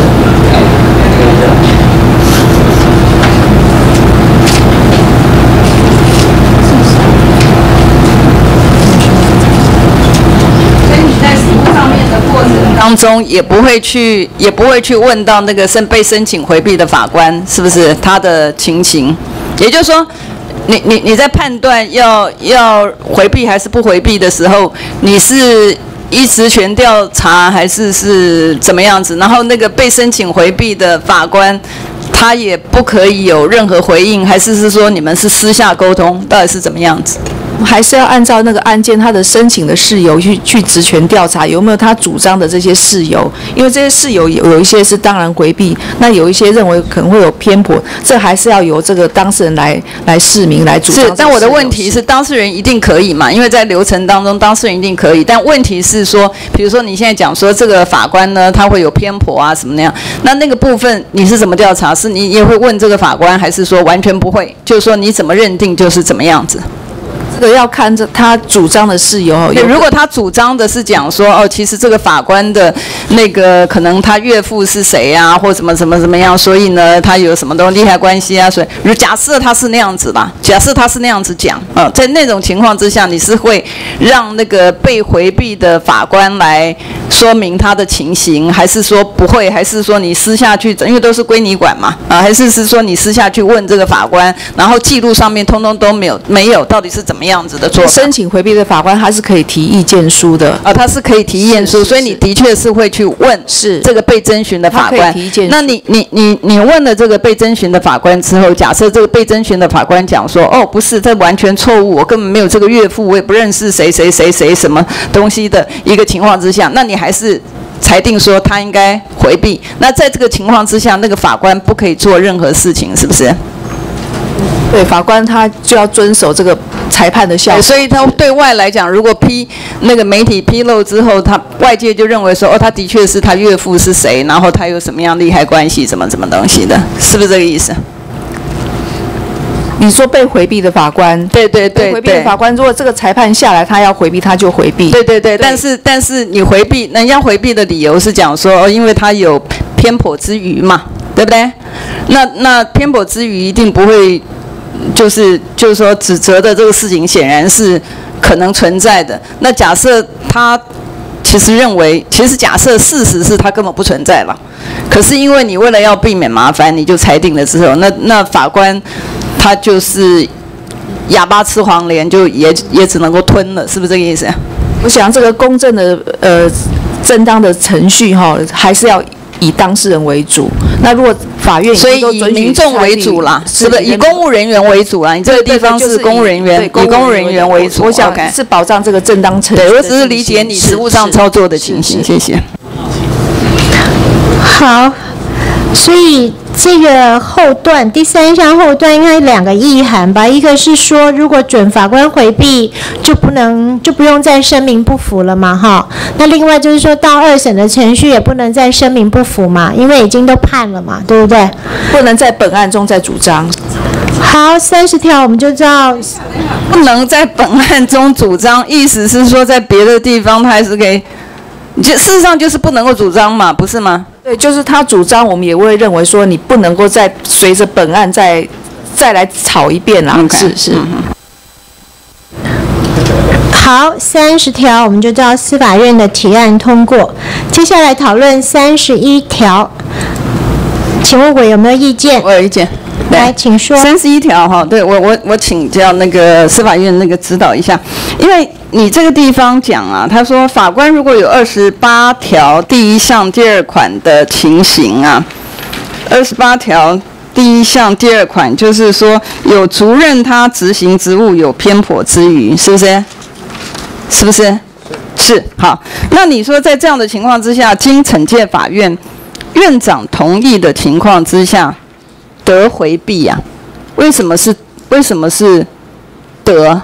当中也不会去，也不会去问到那个申被申请回避的法官是不是他的情形，也就是说，你你你在判断要要回避还是不回避的时候，你是依职权调查还是是怎么样子？然后那个被申请回避的法官，他也不可以有任何回应，还是是说你们是私下沟通，到底是怎么样子？ 还是要按照那个案件他的申请的事由去去职权调查有没有他主张的这些事由，因为这些事由有有一些是当然回避，那有一些认为可能会有偏颇，这还是要由这个当事人来来释明来主张。 是，但我的问题是，当事人一定可以嘛？因为在流程当中，当事人一定可以，但问题是说，比如说你现在讲说这个法官呢，他会有偏颇啊什么那样，那那个部分你是怎么调查？是你也会问这个法官，还是说完全不会？就是说你怎么认定就是怎么样子？ 这个要看着他主张的事由。 如果他主张的是讲说，哦，其实这个法官的那个可能他岳父是谁啊，或什么什么怎么样，所以呢，他有什么东西利害关系啊？所以，如假设他是那样子啦，假设他是那样子讲，啊、呃，在那种情况之下，你是会让那个被回避的法官来说明他的情形，还是说不会？还是说你私下去，因为都是归你管嘛，啊，还是是说你私下去问这个法官，然后记录上面通通都没有没有，到底是怎么样？样子的做法， 申请回避的法官他是可以提意见书的啊，他是可以提意见书，所以你的确是会去问是这个被侦询的法官。那你你你你问了这个被侦询的法官之后，假设这个被侦询的法官讲说，哦，不是，这完全错误，我根本没有这个岳父，我也不认识谁谁谁谁什么东西的一个情况之下，那你还是裁定说他应该回避。那在这个情况之下，那个法官不可以做任何事情，是不是？ 对，法官他就要遵守这个裁判的效果。 所以他对外来讲，如果批那个媒体披露之后，他外界就认为说，哦，他的确是他岳父是谁，然后他有什么样利害关系，什么什么东西的，是不是这个意思？ 你说被回避的法官， 对对对， 回避的法官，如果这个裁判下来，他要回避，他就回避。 对对对，但是但是你回避，人家回避的理由是讲说，哦，因为他有偏颇之余嘛，对不对？那那偏颇之余一定不会。就是就是说，指责的这个事情显然是可能存在的。那假设他其实认为，其实假设事实是他根本不存在了，可是因为你为了要避免麻烦，你就裁定了之后，那那法官他就是哑巴吃黄连，就也也只能够吞了，是不是这个意思？ 我想这个公正的呃正当的程序哈，还是要以当事人为主。那如果法院所以以民众为主啦，是不是？以公务人员为主啦。你这个地方是公务人员，以公务人员为主。 我想是保障这个正当程序。 对，我只是理解你实务上操作的情形。谢谢。 好，所以这个后段第三项后段应该两个意涵吧，一个是说如果准法官回避就不能就不用再声明不服了嘛哈，那另外就是说到二审的程序也不能再声明不服嘛，因为已经都判了嘛，对不对？ 不能在本案中再主张。 好，三十条我们就知道不能在本案中主张，意思是说在别的地方他还是可以，就事实上就是不能够主张嘛，不是吗？ 对，就是他主张，我们也会认为说你不能够再随着本案再再来吵一遍啦。 Okay. 是是。 嗯好，三十条我们就照司法院的提案通过。接下来讨论三十一条，请问委有没有意见？ 我有意见。 来，请说。 三十一条哈，对我我我请教那个司法院那个指导一下，因为你这个地方讲啊，他说法官如果有二十八条第一项第二款的情形啊，二十八条。第一项第二款就是说，有足任他执行职务有偏颇之余，是不是？是不是？是。好，那你说在这样的情况之下，经惩戒法院院长同意的情况之下，得回避呀、啊？为什么是？为什么是得？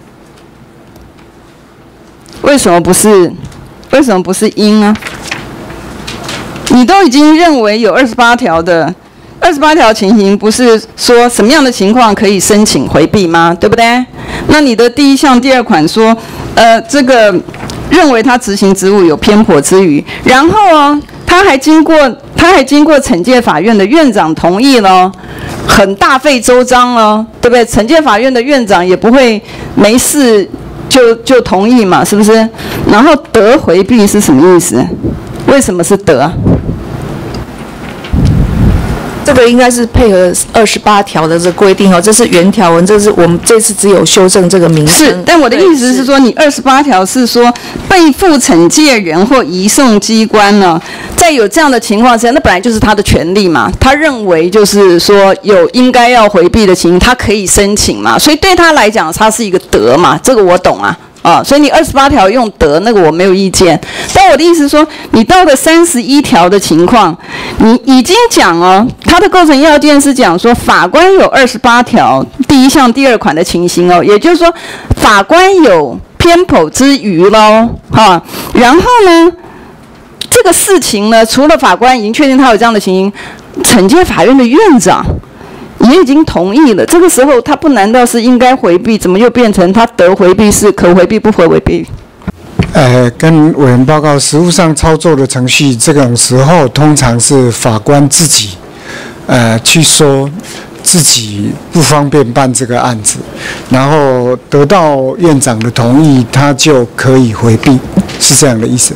为什么不是？为什么不是应呢？你都已经认为有二十八条的。二十八条情形不是说什么样的情况可以申请回避吗？对不对？那你的第一项第二款说，呃，这个认为他执行职务有偏颇之余，然后哦，他还经过他还经过惩戒法院的院长同意了，很大费周章了，对不对？惩戒法院的院长也不会没事就就同意嘛，是不是？然后得回避是什么意思？为什么是得？ 这个应该是配合二十八条的这个规定哦，这是原条文，这是我们这次只有修正这个名称。 是，但我的意思是说，你二十八条是说被付惩戒人或移送机关呢，在有这样的情况下，那本来就是他的权利嘛，他认为就是说有应该要回避的情形，他可以申请嘛，所以对他来讲，他是一个得嘛，这个我懂啊。啊，所以你二十八条用得那个我没有意见，但我的意思是说，你到了三十一条的情况，你已经讲哦，它的构成要件是讲说法官有二十八条第一项第二款的情形哦，也就是说法官有偏颇之余喽，哈，然后呢，这个事情呢，除了法官已经确定他有这样的情形，惩戒法院的院长也已经同意了，这个时候他不难道是应该回避？怎么又变成他得回避是可回避不可回避？ 呃，跟委员报告，实务上操作的程序，这种时候通常是法官自己，呃，去说自己不方便办这个案子，然后得到院长的同意，他就可以回避，是这样的意思。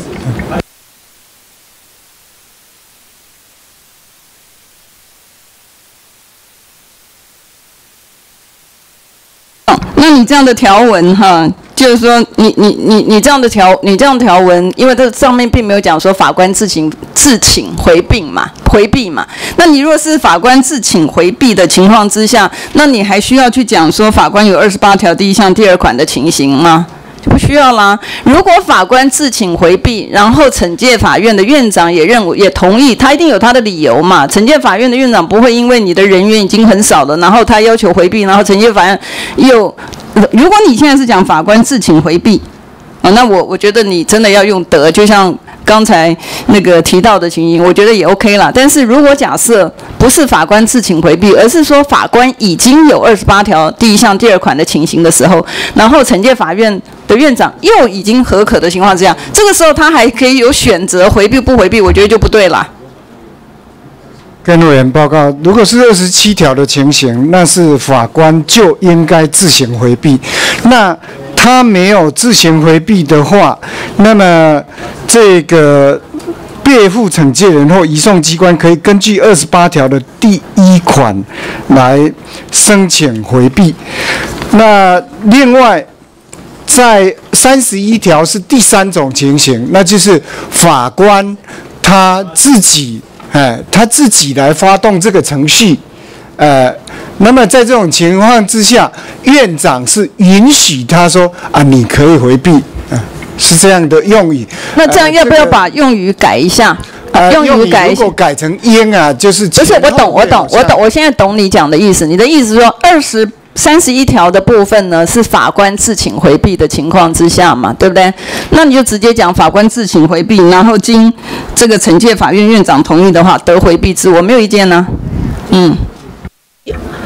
那你这样的条文哈，就是说你你你你这样的条你这样的条文，因为这上面并没有讲说法官自请自请回避嘛，回避嘛。那你若是法官自请回避的情况之下，那你还需要去讲说法官有二十八条第一项第二款的情形吗？就不需要啦。如果法官自请回避，然后惩戒法院的院长也认为也同意，他一定有他的理由嘛。惩戒法院的院长不会因为你的人员已经很少了，然后他要求回避，然后惩戒法院又，如果你现在是讲法官自请回避，啊，那我我觉得你真的要用得，就像刚才那个提到的情形，我觉得也 OK 啦。但是如果假设不是法官自请回避，而是说法官已经有二十八条第一项第二款的情形的时候，然后惩戒法院的院长又已经合可的情况之下，这个时候他还可以有选择回避不回避，我觉得就不对啦。 跟委员报告，如果是二十七条的情形，那是法官就应该自行回避。那他没有自行回避的话，那么这个被付惩戒人或移送机关可以根据二十八条的第一款来申请回避。那另外，在三十一条是第三种情形，那就是法官他自己，哎，他自己来发动这个程序，呃。那么在这种情况之下，院长是允许他说啊，你可以回避，啊，是这样的用语。 那这样要不要把用语改一下？ 呃， 用语改一下。 如果改成应啊，就是不是我懂，我懂，我懂，我现在懂你讲的意思。你的意思是说，二十三十一条的部分呢，是法官自请回避的情况之下嘛，对不对？那你就直接讲法官自请回避，然后经这个惩戒法院院长同意的话，得回避之，我没有意见呢。嗯。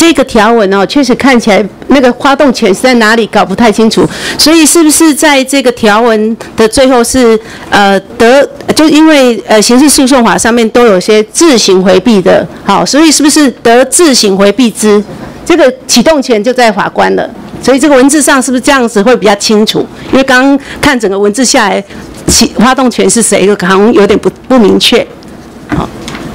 这个条文哦，确实看起来那个发动权是在哪里搞不太清楚，所以是不是在这个条文的最后是呃得，就因为呃刑事诉讼法上面都有些自行回避的，好，所以是不是得自行回避之，这个启动权就在法官了，所以这个文字上是不是这样子会比较清楚？因为刚刚看整个文字下来，起发动权是谁，好像有点不不明确。好，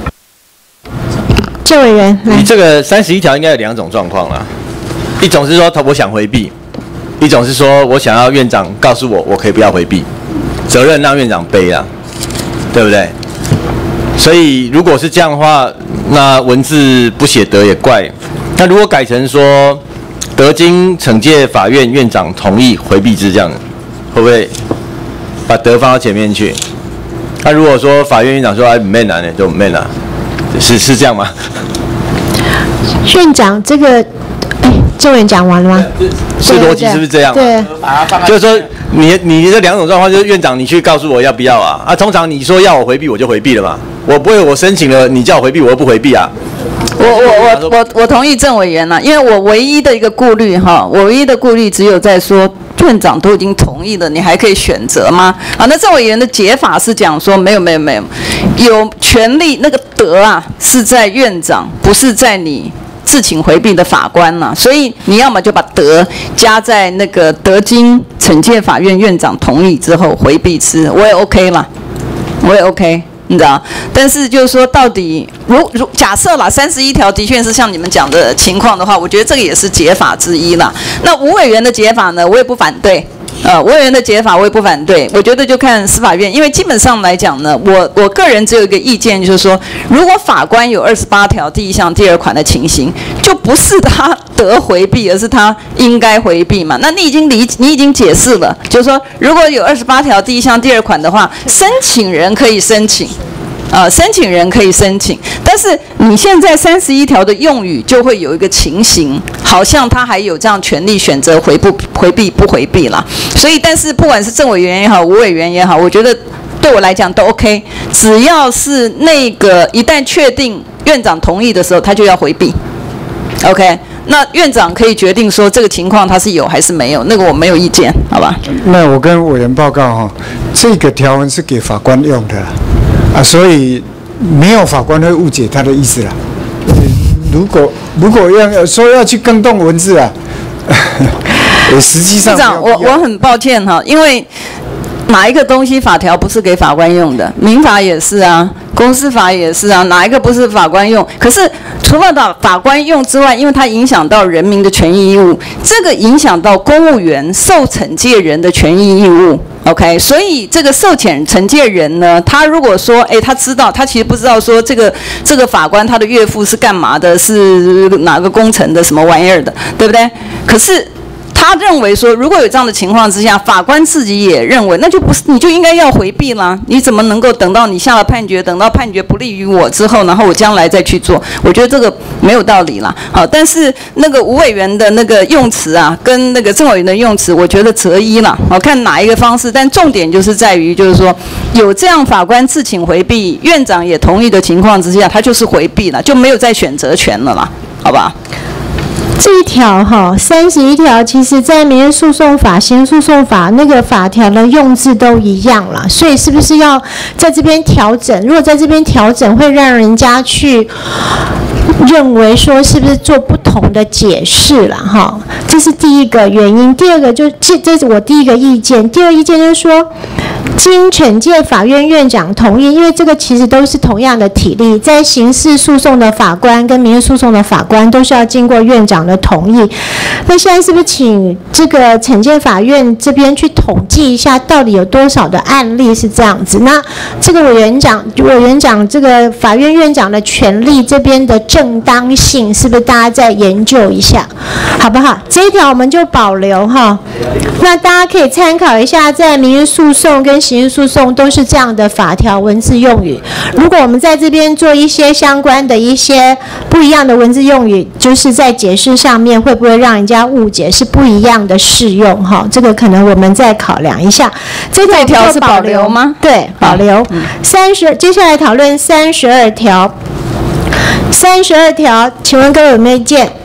郑委员， 你这个三十一条应该有两种状况啦，一种是说他我想回避，一种是说我想要院长告诉我我可以不要回避，责任让院长背啊，对不对？所以如果是这样的话，那文字不写得也怪。那如果改成说得经惩戒法院院长同意回避之，这样会不会把得放到前面去？那如果说法院院长说哎不免难呢，就不免了，是是这样吗？ 院长，这个，哎，郑委员讲完了吗？ 是逻辑是不是这样？ 对， 就是说你你这两种状况，就是院长你去告诉我要不要啊？啊，通常你说要我回避，我就回避了嘛。我不会，我申请了，你叫我回避，我又不回避啊。 我我我我我同意郑委员了，因为我唯一的一个顾虑哈，我唯一的顾虑只有在说院长都已经同意了，你还可以选择吗？啊，那郑委员的解法是讲说没有没有没有，有权利那个得啊是在院长，不是在你自请回避的法官呐、啊，所以你要么就把得加在那个得经惩戒法院院长同意之后回避之，我也 OK 啦，我也 OK。你知道，但是就是说，到底如如假设啦，三十一条的确是像你们讲的情况的话，我觉得这个也是解法之一啦。那吴委员的解法呢，我也不反对。呃，吴委员的解法我也不反对，我觉得就看司法院，因为基本上来讲呢，我我个人只有一个意见，就是说，如果法官有二十八条第一项第二款的情形，就不是他得回避，而是他应该回避嘛。那你已经理，你已经解释了，就是说，如果有二十八条第一项第二款的话，申请人可以申请。呃，申请人可以申请，但是你现在三十一条的用语就会有一个情形，好像他还有这样权利选择回不回避不回避啦。所以，但是不管是郑委员也好，吴委员也好，我觉得对我来讲都 OK， 只要是那个一旦确定院长同意的时候，他就要回避 ，OK。那院长可以决定说这个情况他是有还是没有，那个我没有意见，好吧？ 那我跟委员报告哈，这个条文是给法官用的啦。啊，所以没有法官会误解他的意思啦。如果如果要说要去更动文字啊，也实际上， 市长，我我很抱歉哈，因为哪一个东西法条不是给法官用的？民法也是啊，公司法也是啊，哪一个不是法官用？可是除了法法官用之外，因为它影响到人民的权益义务，这个影响到公务员受惩戒人的权益义务。OK， 所以这个受惩惩戒人呢，他如果说，哎，他知道，他其实不知道说这个这个法官他的岳父是干嘛的，是哪个工程的什么玩意儿的，对不对？可是他认为说，如果有这样的情况之下，法官自己也认为，那就不是，你就应该要回避啦。你怎么能够等到你下了判决，等到判决不利于我之后，然后我将来再去做？我觉得这个没有道理啦。好，但是那个吴委员的那个用词啊，跟那个郑委员的用词，我觉得择一啦。好，看哪一个方式，但重点就是在于，就是说有这样法官自请回避，院长也同意的情况之下，他就是回避了，就没有再选择权了啦，好吧？ 这一条哈，三十一条，其实在民事诉讼法、刑事诉讼法那个法条的用字都一样啦，所以是不是要在这边调整？如果在这边调整，会让人家去认为说是不是做不同的解释啦？哈，这是第一个原因。第二个就这，这是我第一个意见。第二意见就是说，经惩戒法院院长同意，因为这个其实都是同样的体例，在刑事诉讼的法官跟民事诉讼的法官都是要经过院长的同意。那现在是不是请这个惩戒法院这边去统计一下，到底有多少的案例是这样子？那这个委员长，委员长这个法院院长的权利这边的正当性，是不是大家再研究一下，好不好？这一条我们就保留哈。那大家可以参考一下，在民事诉讼跟刑事诉讼都是这样的法条文字用语。如果我们在这边做一些相关的一些不一样的文字用语，就是在解释上面会不会让人家误解是不一样的适用哈？这个可能我们再考量一下。这条是保留吗？ 对，保留。三十，接下来讨论三十二条。三十二条，请问各位有没有意见？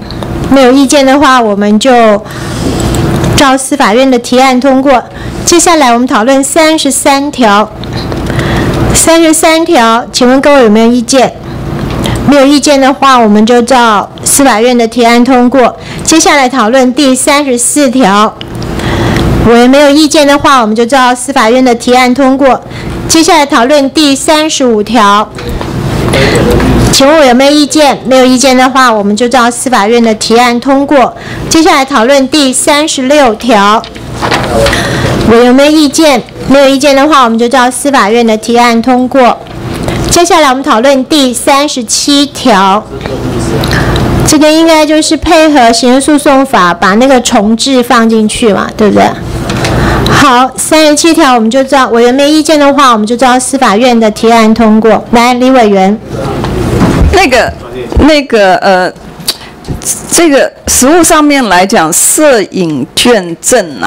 没有意见的话，我们就照司法院的提案通过。接下来我们讨论三十三条。三十三条，请问各位有没有意见？没有意见的话，我们就照司法院的提案通过。接下来讨论第三十四条。我也没有意见的话，我们就照司法院的提案通过。接下来讨论第三十五条。请问我有没有意见？没有意见的话，我们就照司法院的提案通过。接下来讨论第三十六条。我有没有意见？没有意见的话，我们就照司法院的提案通过。接下来我们讨论第三十七条。这个应该就是配合刑事诉讼法把那个重置放进去嘛，对不对？好，三十七条我们就照，委员没意见的话，我们就照司法院的提案通过。来，李委员。 那个，那个，呃，这个实务上面来讲，摄影卷证啊，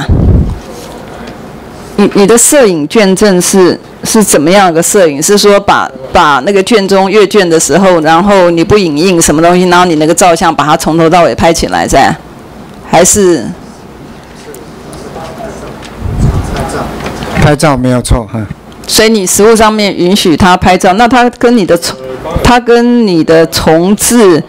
你你的摄影卷证是是怎么样的摄影？是说把把那个卷宗阅卷的时候，然后你不影印什么东西，然后你那个照相把它从头到尾拍起来噻？还是？ 拍照没有错哈。 所以你实务上面允许他拍照，那他跟你的他跟你的重置，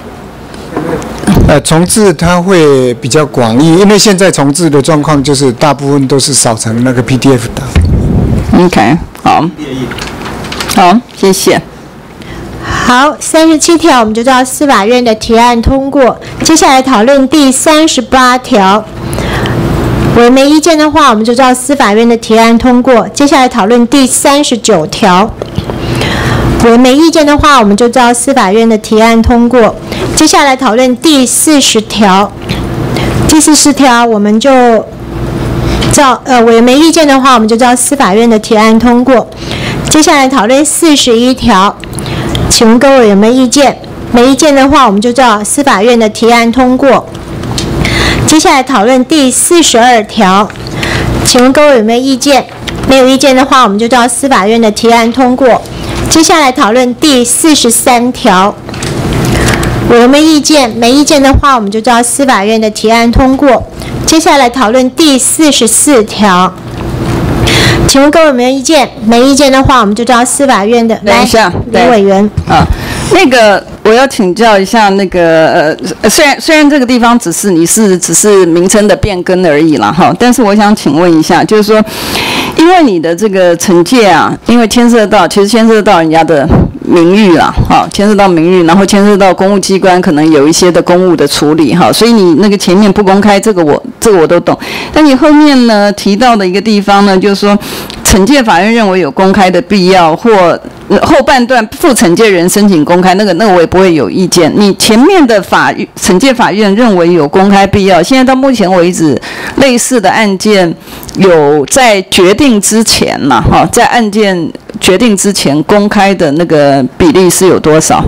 呃，重置它会比较广义，因为现在重置的状况就是大部分都是扫成那个 P D F 档。 OK， 好，好，谢谢。 好，三十七条我们就照司法院的提案通过。接下来讨论第三十八条。我没意见的话，我们就照司法院的提案通过。接下来讨论第三十九条。我没意见的话，我们就照司法院的提案通过。接下来讨论第四十条。第四十条我们就照呃，我没意见的话，我们就照司法院的提案通过。接下来讨论四十一条。请问各位有没有意见？没意见的话，我们就照司法院的提案通过。接下来讨论第四十二条，请问各位有没有意见？没有意见的话，我们就照司法院的提案通过。接下来讨论第四十三条，我有没有意见？没意见的话，我们就照司法院的提案通过。接下来讨论第四十四条，请问各位有没有意见？没意见的话，我们就照司法院的。 等一下， 李委员啊，那个我要请教一下，那个呃，虽然虽然这个地方只是你是只是名称的变更而已啦哈，但是我想请问一下，就是说，因为你的这个惩戒啊，因为牵涉到其实牵涉到人家的名誉啦，哈，牵涉到名誉，然后牵涉到公务机关可能有一些的公务的处理哈，所以你那个前面不公开，这个我这个我都懂，但你后面呢提到的一个地方呢，就是说，惩戒法院认为有公开的必要，或后半段副惩戒人申请公开，那个那个我也不会有意见。你前面的法惩戒法院认为有公开必要，现在到目前为止，类似的案件有在决定之前嘛，哈，在案件决定之前公开的那个比例是有多少？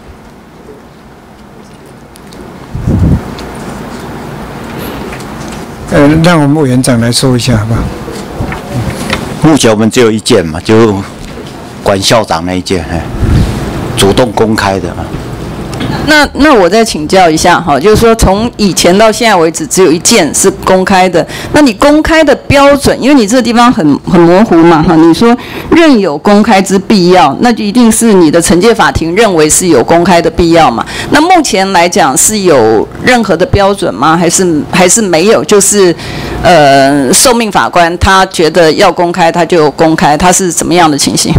呃，让我们委员长来说一下，好不好？ 目前我们只有一件嘛，就管校长那一件，哎，主动公开的啊。 那那我再请教一下哈，就是说从以前到现在为止，只有一件是公开的。那你公开的标准，因为你这个地方很很模糊嘛哈，你说任有公开之必要，那就一定是你的惩戒法庭认为是有公开的必要嘛？那目前来讲是有任何的标准吗？还是还是没有？就是呃，受命法官他觉得要公开，他就公开，他是怎么样的情形？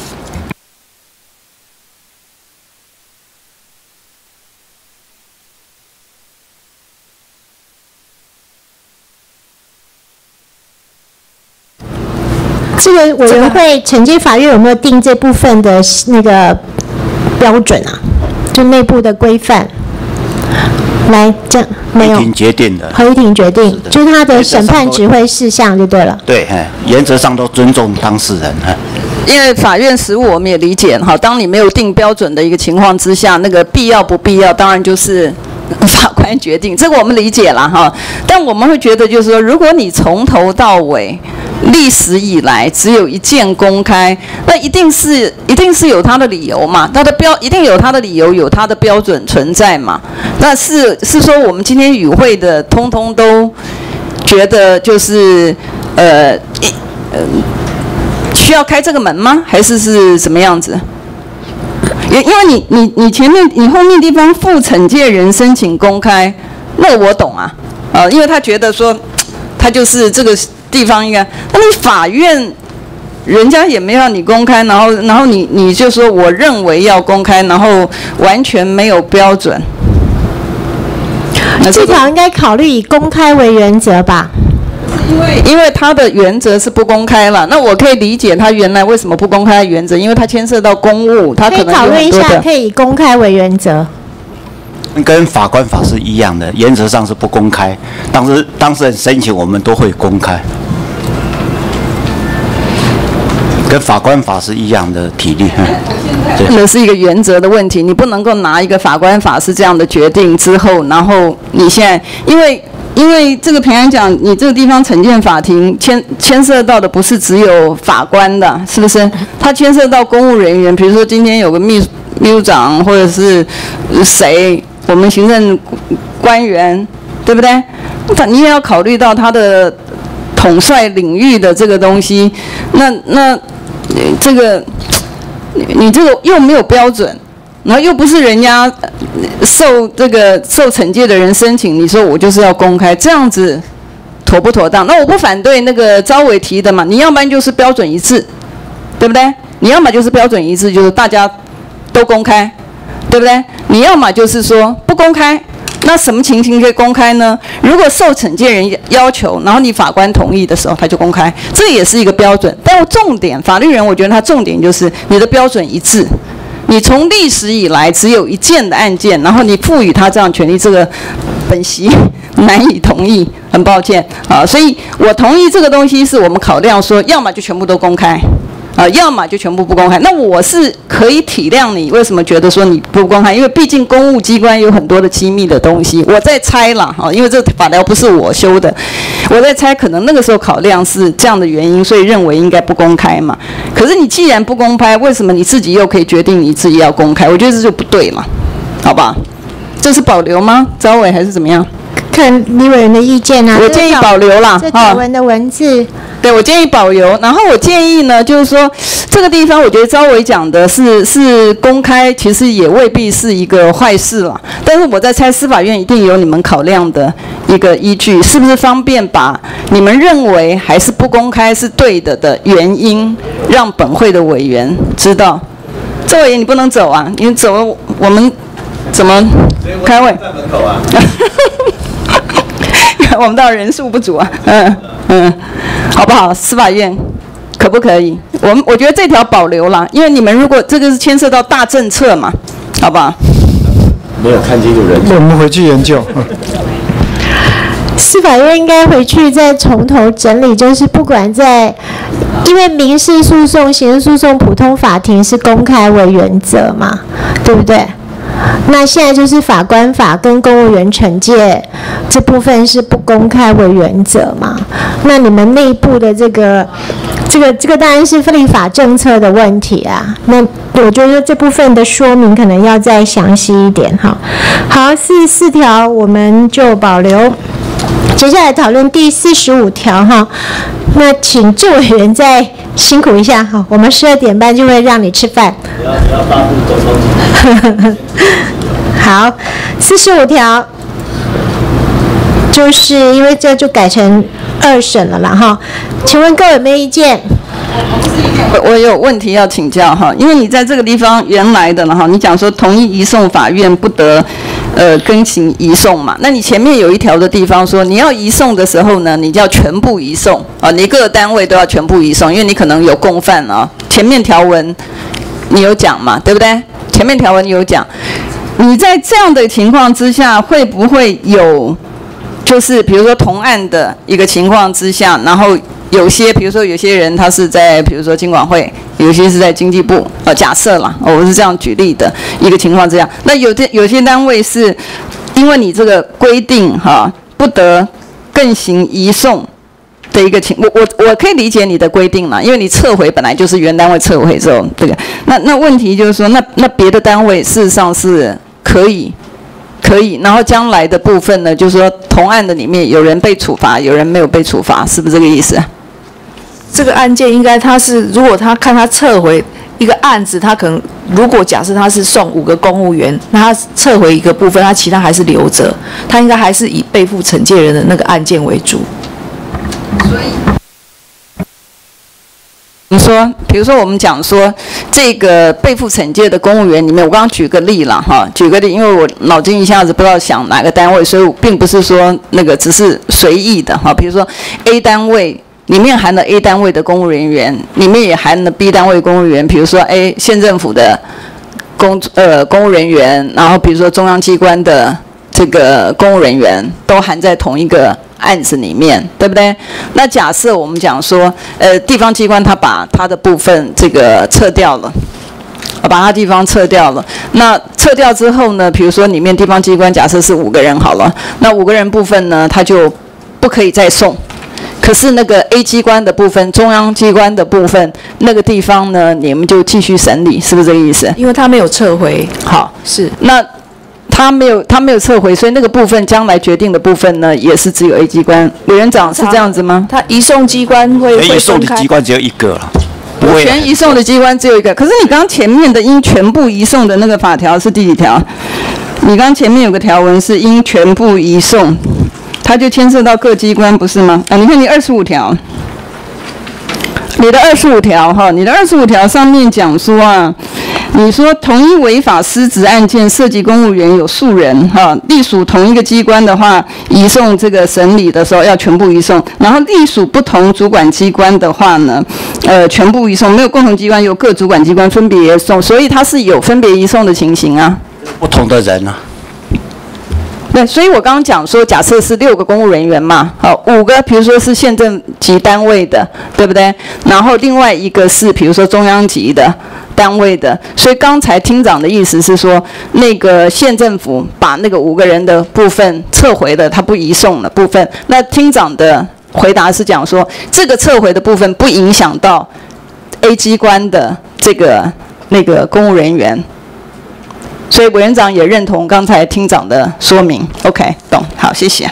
这个委员会惩戒法院有没有定这部分的那个标准啊？就内部的规范。来，这样没有。 合议庭决定的。 合议庭决定，就是他的审判指挥事项就对了。 对，哎，原则上都尊重当事人，哎。 因为法院实务我们也理解哈，当你没有定标准的一个情况之下，那个必要不必要，当然就是法官决定，这个我们理解了哈。但我们会觉得就是说，如果你从头到尾历史以来只有一件公开，那一定是一定是有它的理由嘛？它的标一定有它的理由，有它的标准存在嘛？那是是说我们今天与会的通通都觉得就是呃呃需要开这个门吗？还是是什么样子？因因为你你你前面你后面地方附惩戒人申请公开，那我懂啊，啊，因为他觉得说他就是这个地方应该，那你法院人家也没让你公开，然后然后你你就说我认为要公开，然后完全没有标准。 这条应该考虑以公开为原则吧？ 因为因为它的原则是不公开了，那我可以理解它原来为什么不公开的原则，因为它牵涉到公务，它可能有很多的。 可以讨论一下，可以以公开为原则。 跟法官法是一样的，原则上是不公开，当时当事人申请我们都会公开，跟法官法是一样的体律。 那是一个原则的问题，你不能够拿一个法官法是这样的决定之后，然后你现在因为。因为这个平安讲，你这个地方惩戒法庭牵牵涉到的不是只有法官的，是不是？它牵涉到公务人员，比如说今天有个秘秘书长或者是谁，我们行政官员，对不对？他你也要考虑到他的统帅领域的这个东西，那那这个你你这个又没有标准。然后又不是人家受这个受惩戒的人申请，你说我就是要公开，这样子妥不妥当？那我不反对那个招委提的嘛，你要不然就是标准一致，对不对？你要么就是标准一致，就是大家都公开，对不对？你要么就是说不公开，那什么情形可以公开呢？如果受惩戒人要求，然后你法官同意的时候，他就公开，这也是一个标准。但重点，法律人我觉得他重点就是你的标准一致。你从历史以来只有一件的案件，然后你赋予他这样权利，这个本席难以同意，很抱歉啊。所以我同意这个东西是我们考量说，要么就全部都公开，啊，要么就全部不公开。那我是可以体谅你为什么觉得说你不公开，因为毕竟公务机关有很多的机密的东西。我在猜啦，哈，因为这法条不是我修的，我在猜可能那个时候考量是这样的原因，所以认为应该不公开嘛。可是你既然不公开，为什么你自己又可以决定你自己要公开？我觉得这就不对了，好吧？这是保留吗？招委还是怎么样？ 看李委员的意见啊。 我建议保留啦。 这条文的文字。 对，我建议保留。然后我建议呢，就是说这个地方，我觉得招委讲的是是公开，其实也未必是一个坏事啦。但是我在猜，司法院一定有你们考量的一个依据，是不是方便把你们认为还是不公开是对的的原因，让本会的委员知道。这委员你不能走啊，你走了我们怎么开会？ 在门口啊。 我们到人数不足啊，嗯嗯，好不好？司法院可不可以？我们我觉得这条保留啦，因为你们如果这个是牵涉到大政策嘛，好不好？ 没有看清楚人数， 我们回去研究。 司法院应该回去再从头整理，就是不管在，因为民事诉讼、刑事诉讼、普通法庭是公开为原则嘛，对不对？那现在就是法官法跟公务员惩戒这部分是不公开为原则嘛？那你们内部的这个、这个、这个当然是立法政策的问题啊。那我觉得这部分的说明可能要再详细一点哈。好，四十四条我们就保留。接下来讨论第四十五条哈。那请郑委员再辛苦一下哈，我们十二点半就会让你吃饭。 你要你要发布沟通。 好，四十五条，就是因为这就改成二审了啦哈。请问各位有没有意见？ 我我有问题要请教哈，因为你在这个地方原来的了哈，你讲说同意移送法院不得呃更新移送嘛，那你前面有一条的地方说你要移送的时候呢，你就要全部移送啊，你各个单位都要全部移送，因为你可能有共犯啊。前面条文你有讲嘛，对不对？前面条文你有讲，你在这样的情况之下，会不会有就是比如说同案的一个情况之下，然后有些，比如说有些人他是在，比如说经管会，有些是在经济部，呃，假设啦，哦，我是这样举例的一个情况之下，那有的有些单位是因为你这个规定哈，不得更行移送的一个情，我我我可以理解你的规定嘛，因为你撤回本来就是原单位撤回之后，这个那那问题就是说，那那别的单位事实上是可以可以，然后将来的部分呢，就是说同案的里面有人被处罚，有人没有被处罚，是不是这个意思？ 这个案件应该他是，如果他看他撤回一个案子，他可能如果假设他是送五个公务员，那他撤回一个部分，他其他还是留着，他应该还是以背负惩戒人的那个案件为主。 所以，你说，比如说我们讲说这个背负惩戒的公务员里面，我刚刚举个例了哈，举个例，因为我脑筋一下子不知道想哪个单位，所以我并不是说那个只是随意的哈，比如说 A 单位。里面含了 A 单位的公务人员，里面也含了 B 单位公务员，比如说 A 县政府的公呃公务人员，然后比如说中央机关的这个公务人员，都含在同一个案子里面，对不对？那假设我们讲说，呃，地方机关他把他的部分这个撤掉了。把他地方撤掉了，那撤掉之后呢？比如说里面地方机关假设是五个人好了，那五个人部分呢，他就不可以再送。可是那个 A 机关的部分，中央机关的部分，那个地方呢，你们就继续审理，是不是这个意思？ 因为他没有撤回。 好， 是。 那他没有，他没有撤回，所以那个部分将来决定的部分呢，也是只有 A 机关。委员长是这样子吗？ 他移送机关会会移送的机关只有一个了。 有权移送的机关只有一个，可是你刚刚前面的应全部移送的那个法条是第几条？你刚前面有个条文是应全部移送。它就牵涉到各机关，不是吗？啊，你看你二十五条，你的二十五条哈，你的二十五条上面讲说啊，你说同一违法失职案件涉及公务员有数人哈，隶属同一个机关的话，移送这个审理的时候要全部移送，然后隶属不同主管机关的话呢，呃，全部移送，没有共同机关由各主管机关分别送，所以它是有分别移送的情形啊。 不同的人啊。 对，所以我刚刚讲说，假设是六个公务人员嘛，好，五个比如说是县政级单位的，对不对？然后另外一个是比如说中央级的单位的，所以刚才厅长的意思是说，那个县政府把那个五个人的部分撤回了，他不移送了部分。那厅长的回答是讲说，这个撤回的部分不影响到 A 机关的这个那个公务人员。所以委员长也认同刚才厅长的说明 ，OK， 懂，好，谢谢。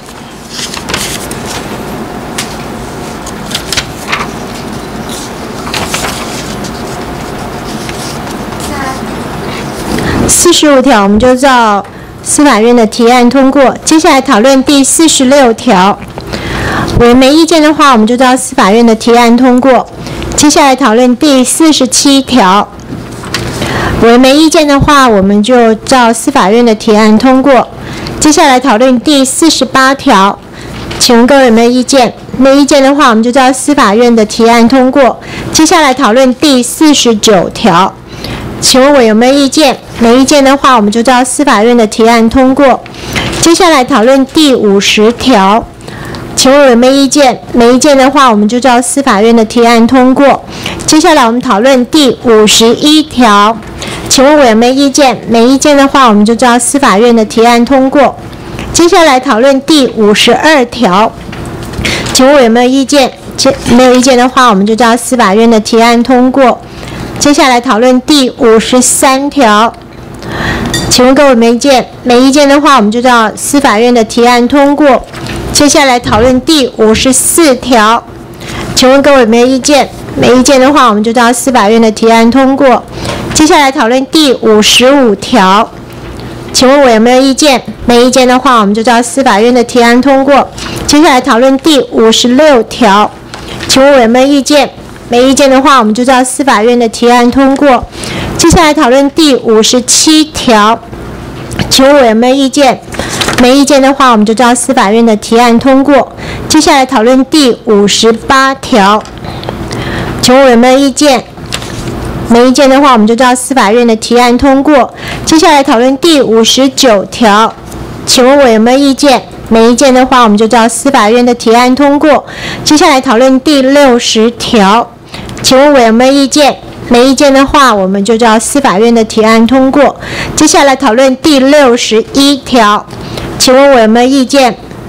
四十五条，我们就照司法院的提案通过。接下来讨论第四十六条，委员没意见的话，我们就照司法院的提案通过。接下来讨论第四十七条。委员没意见的话，我们就照司法院的提案通过。接下来讨论第四十八条，请问各位有没有意见？没意见的话，我们就照司法院的提案通过。接下来讨论第四十九条，请问委员有没有意见？没意见的话，我们就照司法院的提案通过。接下来讨论第五十条，请问有没有意见？没意见的话，我们就照司法院的提案通过。接下来我们讨论第五十一条。请问委员没意见？没意见的话，我们就照司法院的提案通过。接下来讨论第五十二条，请问委员有没有意见？没有意见的话，我们就照司法院的提案通过。接下来讨论第五十三条，请问各位没意见？没意见的话，我们就照司法院的提案通过。接下来讨论第五十四条，请问各位有没有意见？没意见的话，我们就照司法院的提案通过。接下来讨论第五十五条，请问我有没有意见？没意见的话，我们就照司法院的提案通过。接下来讨论第五十六条，请问我有没有意见？没意见的话，我们就照司法院的提案通过。接下来讨论第五十七条，请问我有没有意见？没意见的话，我们就照司法院的提案通过。接下来讨论第五十八条，请问我有没有意见？没意见的话，我们就照司法院的提案通过。接下来讨论第五十九条，请问我有没有意见？没意见的话，我们就照司法院的提案通过。接下来讨论第六十条，请问我有没有意见？没意见的话，我们就照司法院的提案通过。接下来讨论第六十一条，请问我有没有意见？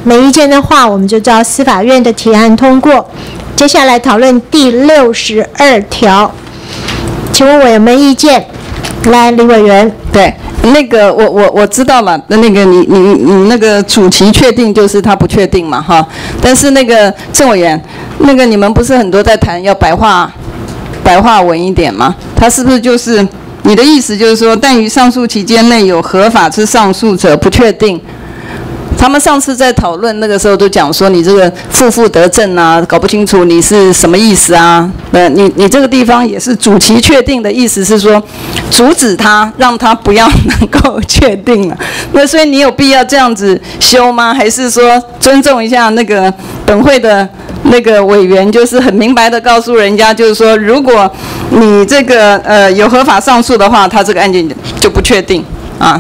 没意见的话，我们就照司法院的提案通过。接下来讨论第六十二条，请问我有没有意见？来，李委员。 对，那个我我我知道嘛，那个你你你那个主题确定就是他不确定嘛哈，但是那个郑委员，那个你们不是很多在谈要白话白话文一点吗？他是不是就是你的意思就是说，但于上诉期间内有合法之上诉者不确定？他们上次在讨论那个时候都讲说，你这个负负得正啊，搞不清楚你是什么意思啊？呃，你你这个地方也是主题确定的意思是说，阻止他，让他不要能够确定了。那所以你有必要这样子修吗？还是说尊重一下那个本会的那个委员，就是很明白的告诉人家，就是说，如果你这个呃有合法上诉的话，他这个案件就不确定啊。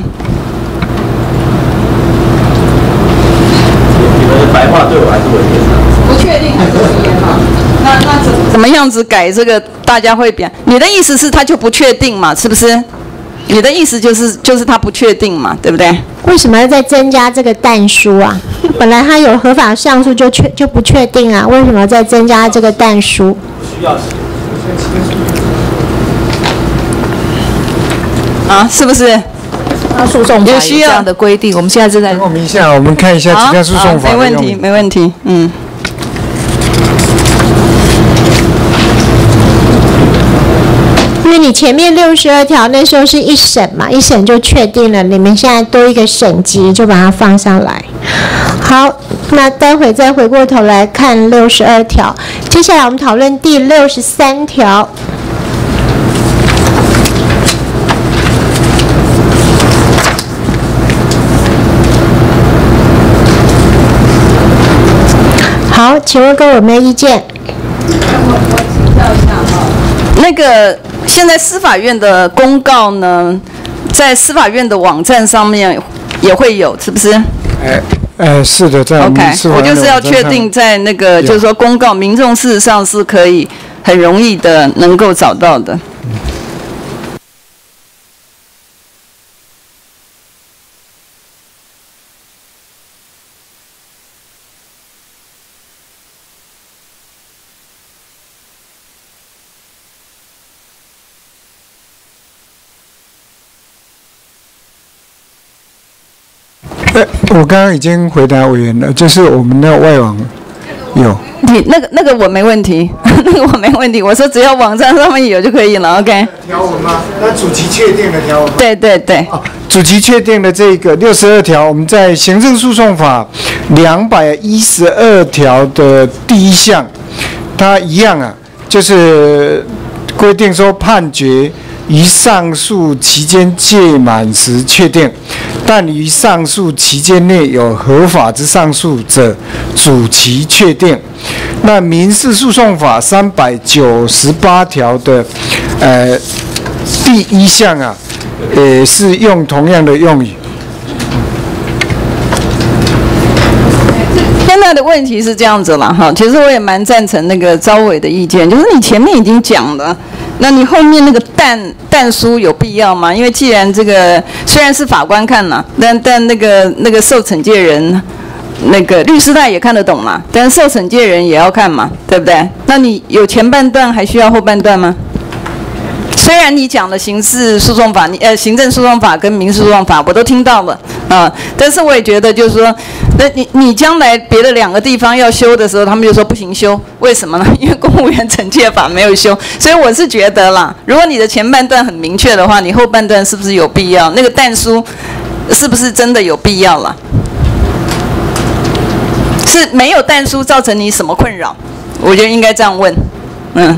白话对我还是文言的， 不确定还是文言哈？那那怎怎么样子改这个？大家会变？你的意思是他就不确定嘛？是不是？你的意思就是就是他不确定嘛？对不对？ 为什么要再增加这个但书啊？本来他有合法上诉就确就不确定啊，为什么要再增加这个但书？ 需要啊，是不是？ 诉讼法有这样的规定，我们现在正在。 我们一下，我们看一下《羁押诉讼法》。 没问题，没问题，嗯。 因为你前面六十二条那时候是一审嘛，一审就确定了，你们现在多一个审级，就把它放上来。好，那待会再回过头来看六十二条，接下来我们讨论第六十三条。好，请问各位有没有意见？ 我我请教一下哈，那个现在司法院的公告呢，在司法院的网站上面也会有，是不是？ 哎，呃，是的，在我们司法院的网站上。OK， 我就是要确定在那个，就是说公告，民众事实上是可以很容易的能够找到的。 我刚刚已经回答委员了，就是我们的外网有。 你那个那个我没问题，那个我没问题。我说只要网站上面有就可以了 ，OK。 条文吗？那主题确定的条文。 对对对。 啊，主题确定的这个六十二条，我们在行政诉讼法两百一十二条的第一项，它一样啊，就是规定说判决于上诉期间届满时确定，但于上诉期间内有合法之上诉者，主期确定。那民事诉讼法三百九十八条的呃第一项啊，也是用同样的用语。 现在的问题是这样子了哈，其实我也蛮赞成那个招委的意见，就是你前面已经讲了。那你后面那个但但书有必要吗？因为既然这个虽然是法官看了，但但那个那个受惩戒人，那个律师他也看得懂嘛，但受惩戒人也要看嘛，对不对？那你有前半段还需要后半段吗？虽然你讲的刑事诉讼法，你呃行政诉讼法跟民事诉讼法我都听到了啊，但是我也觉得就是说，那你你将来别的两个地方要修的时候，他们就说不行修，为什么呢？因为公务员惩戒法没有修，所以我是觉得啦，如果你的前半段很明确的话，你后半段是不是有必要？那个但书是不是真的有必要啦？是没有但书造成你什么困扰？我觉得应该这样问，嗯。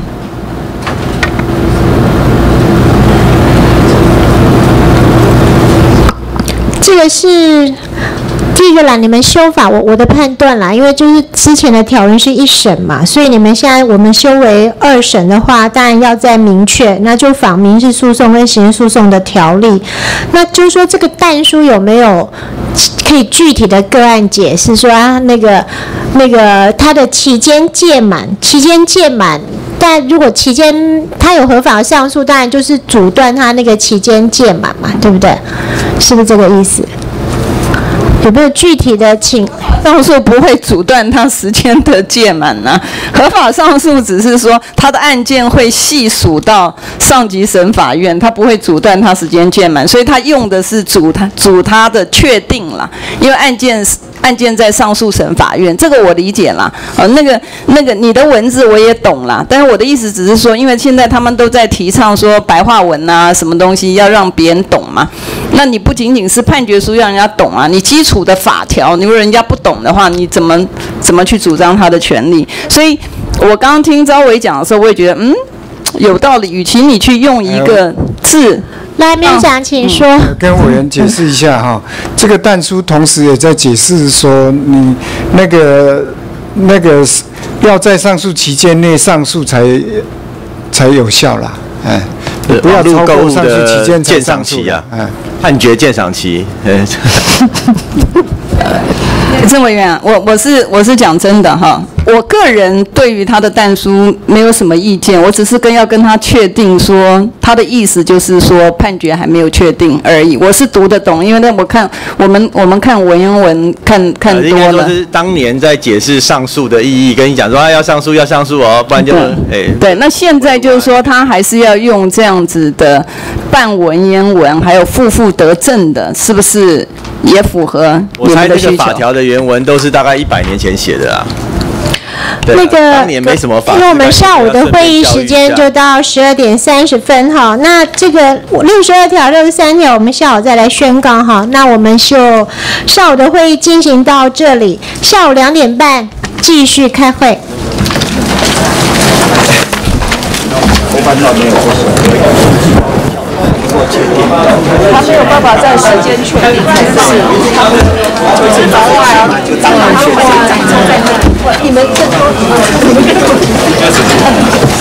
这个是第一个啦，你们修法我我的判断啦，因为就是之前的条文是一审嘛，所以你们现在我们修为二审的话，当然要再明确，那就仿民事诉讼跟刑事诉讼的条例。那就是说这个但书有没有可以具体的个案解释说啊，那个那个他的期间届满，期间届满。但如果期间他有合法上诉，当然就是阻断他那个期间届满嘛，对不对？是不是这个意思？有没有具体的请？ 好上诉不会阻断他时间的届满啊。合法上诉只是说他的案件会细数到上级审法院，他不会阻断他时间届满，所以他用的是阻他阻他的确定啦，因为案件案件在上诉审法院，这个我理解啦。呃，那个那个你的文字我也懂啦，但是我的意思只是说，因为现在他们都在提倡说白话文啊，什么东西要让别人懂嘛。那你不仅仅是判决书让人家懂啊，你基础的法条，如果人家不懂的话，你怎么怎么去主张他的权利？所以我刚刚听昭维讲的时候，我也觉得嗯有道理。与其你去用一个字。 来，院长，请说。 嗯、跟委员解释一下哈，这个但书同时也在解释说，你那个那个要在上诉期间内上诉才才有效啦，哎，不要超过上诉期间才上诉啊，哎，判决鉴赏期，嗯。 郑委员啊，我我是我是讲真的哈，我个人对于他的但书没有什么意见，我只是跟要跟他确定说他的意思就是说判决还没有确定而已。我是读得懂，因为那我看我们我们看文言文看看多了。应该说是当年在解释上诉的意义，跟你讲说啊要上诉要上诉哦，不然就哎。 对, 对，那现在就是说他还是要用这样子的半文言文，还有负负得正的，是不是也符合你们的需求？ 我猜这个法条的原文都是大概一百年前写的啦。 那个， 当年没什么法， 因为我们上午的会议时间就到十二点三十分哈。那这个六十二条、六十三条，我们下午再来宣告哈。那我们就上午的会议进行到这里，下午两点半继续开会。 我班长没有他没有办法在时间确定，还是就是早晚就当然确定。你们这都你们这都。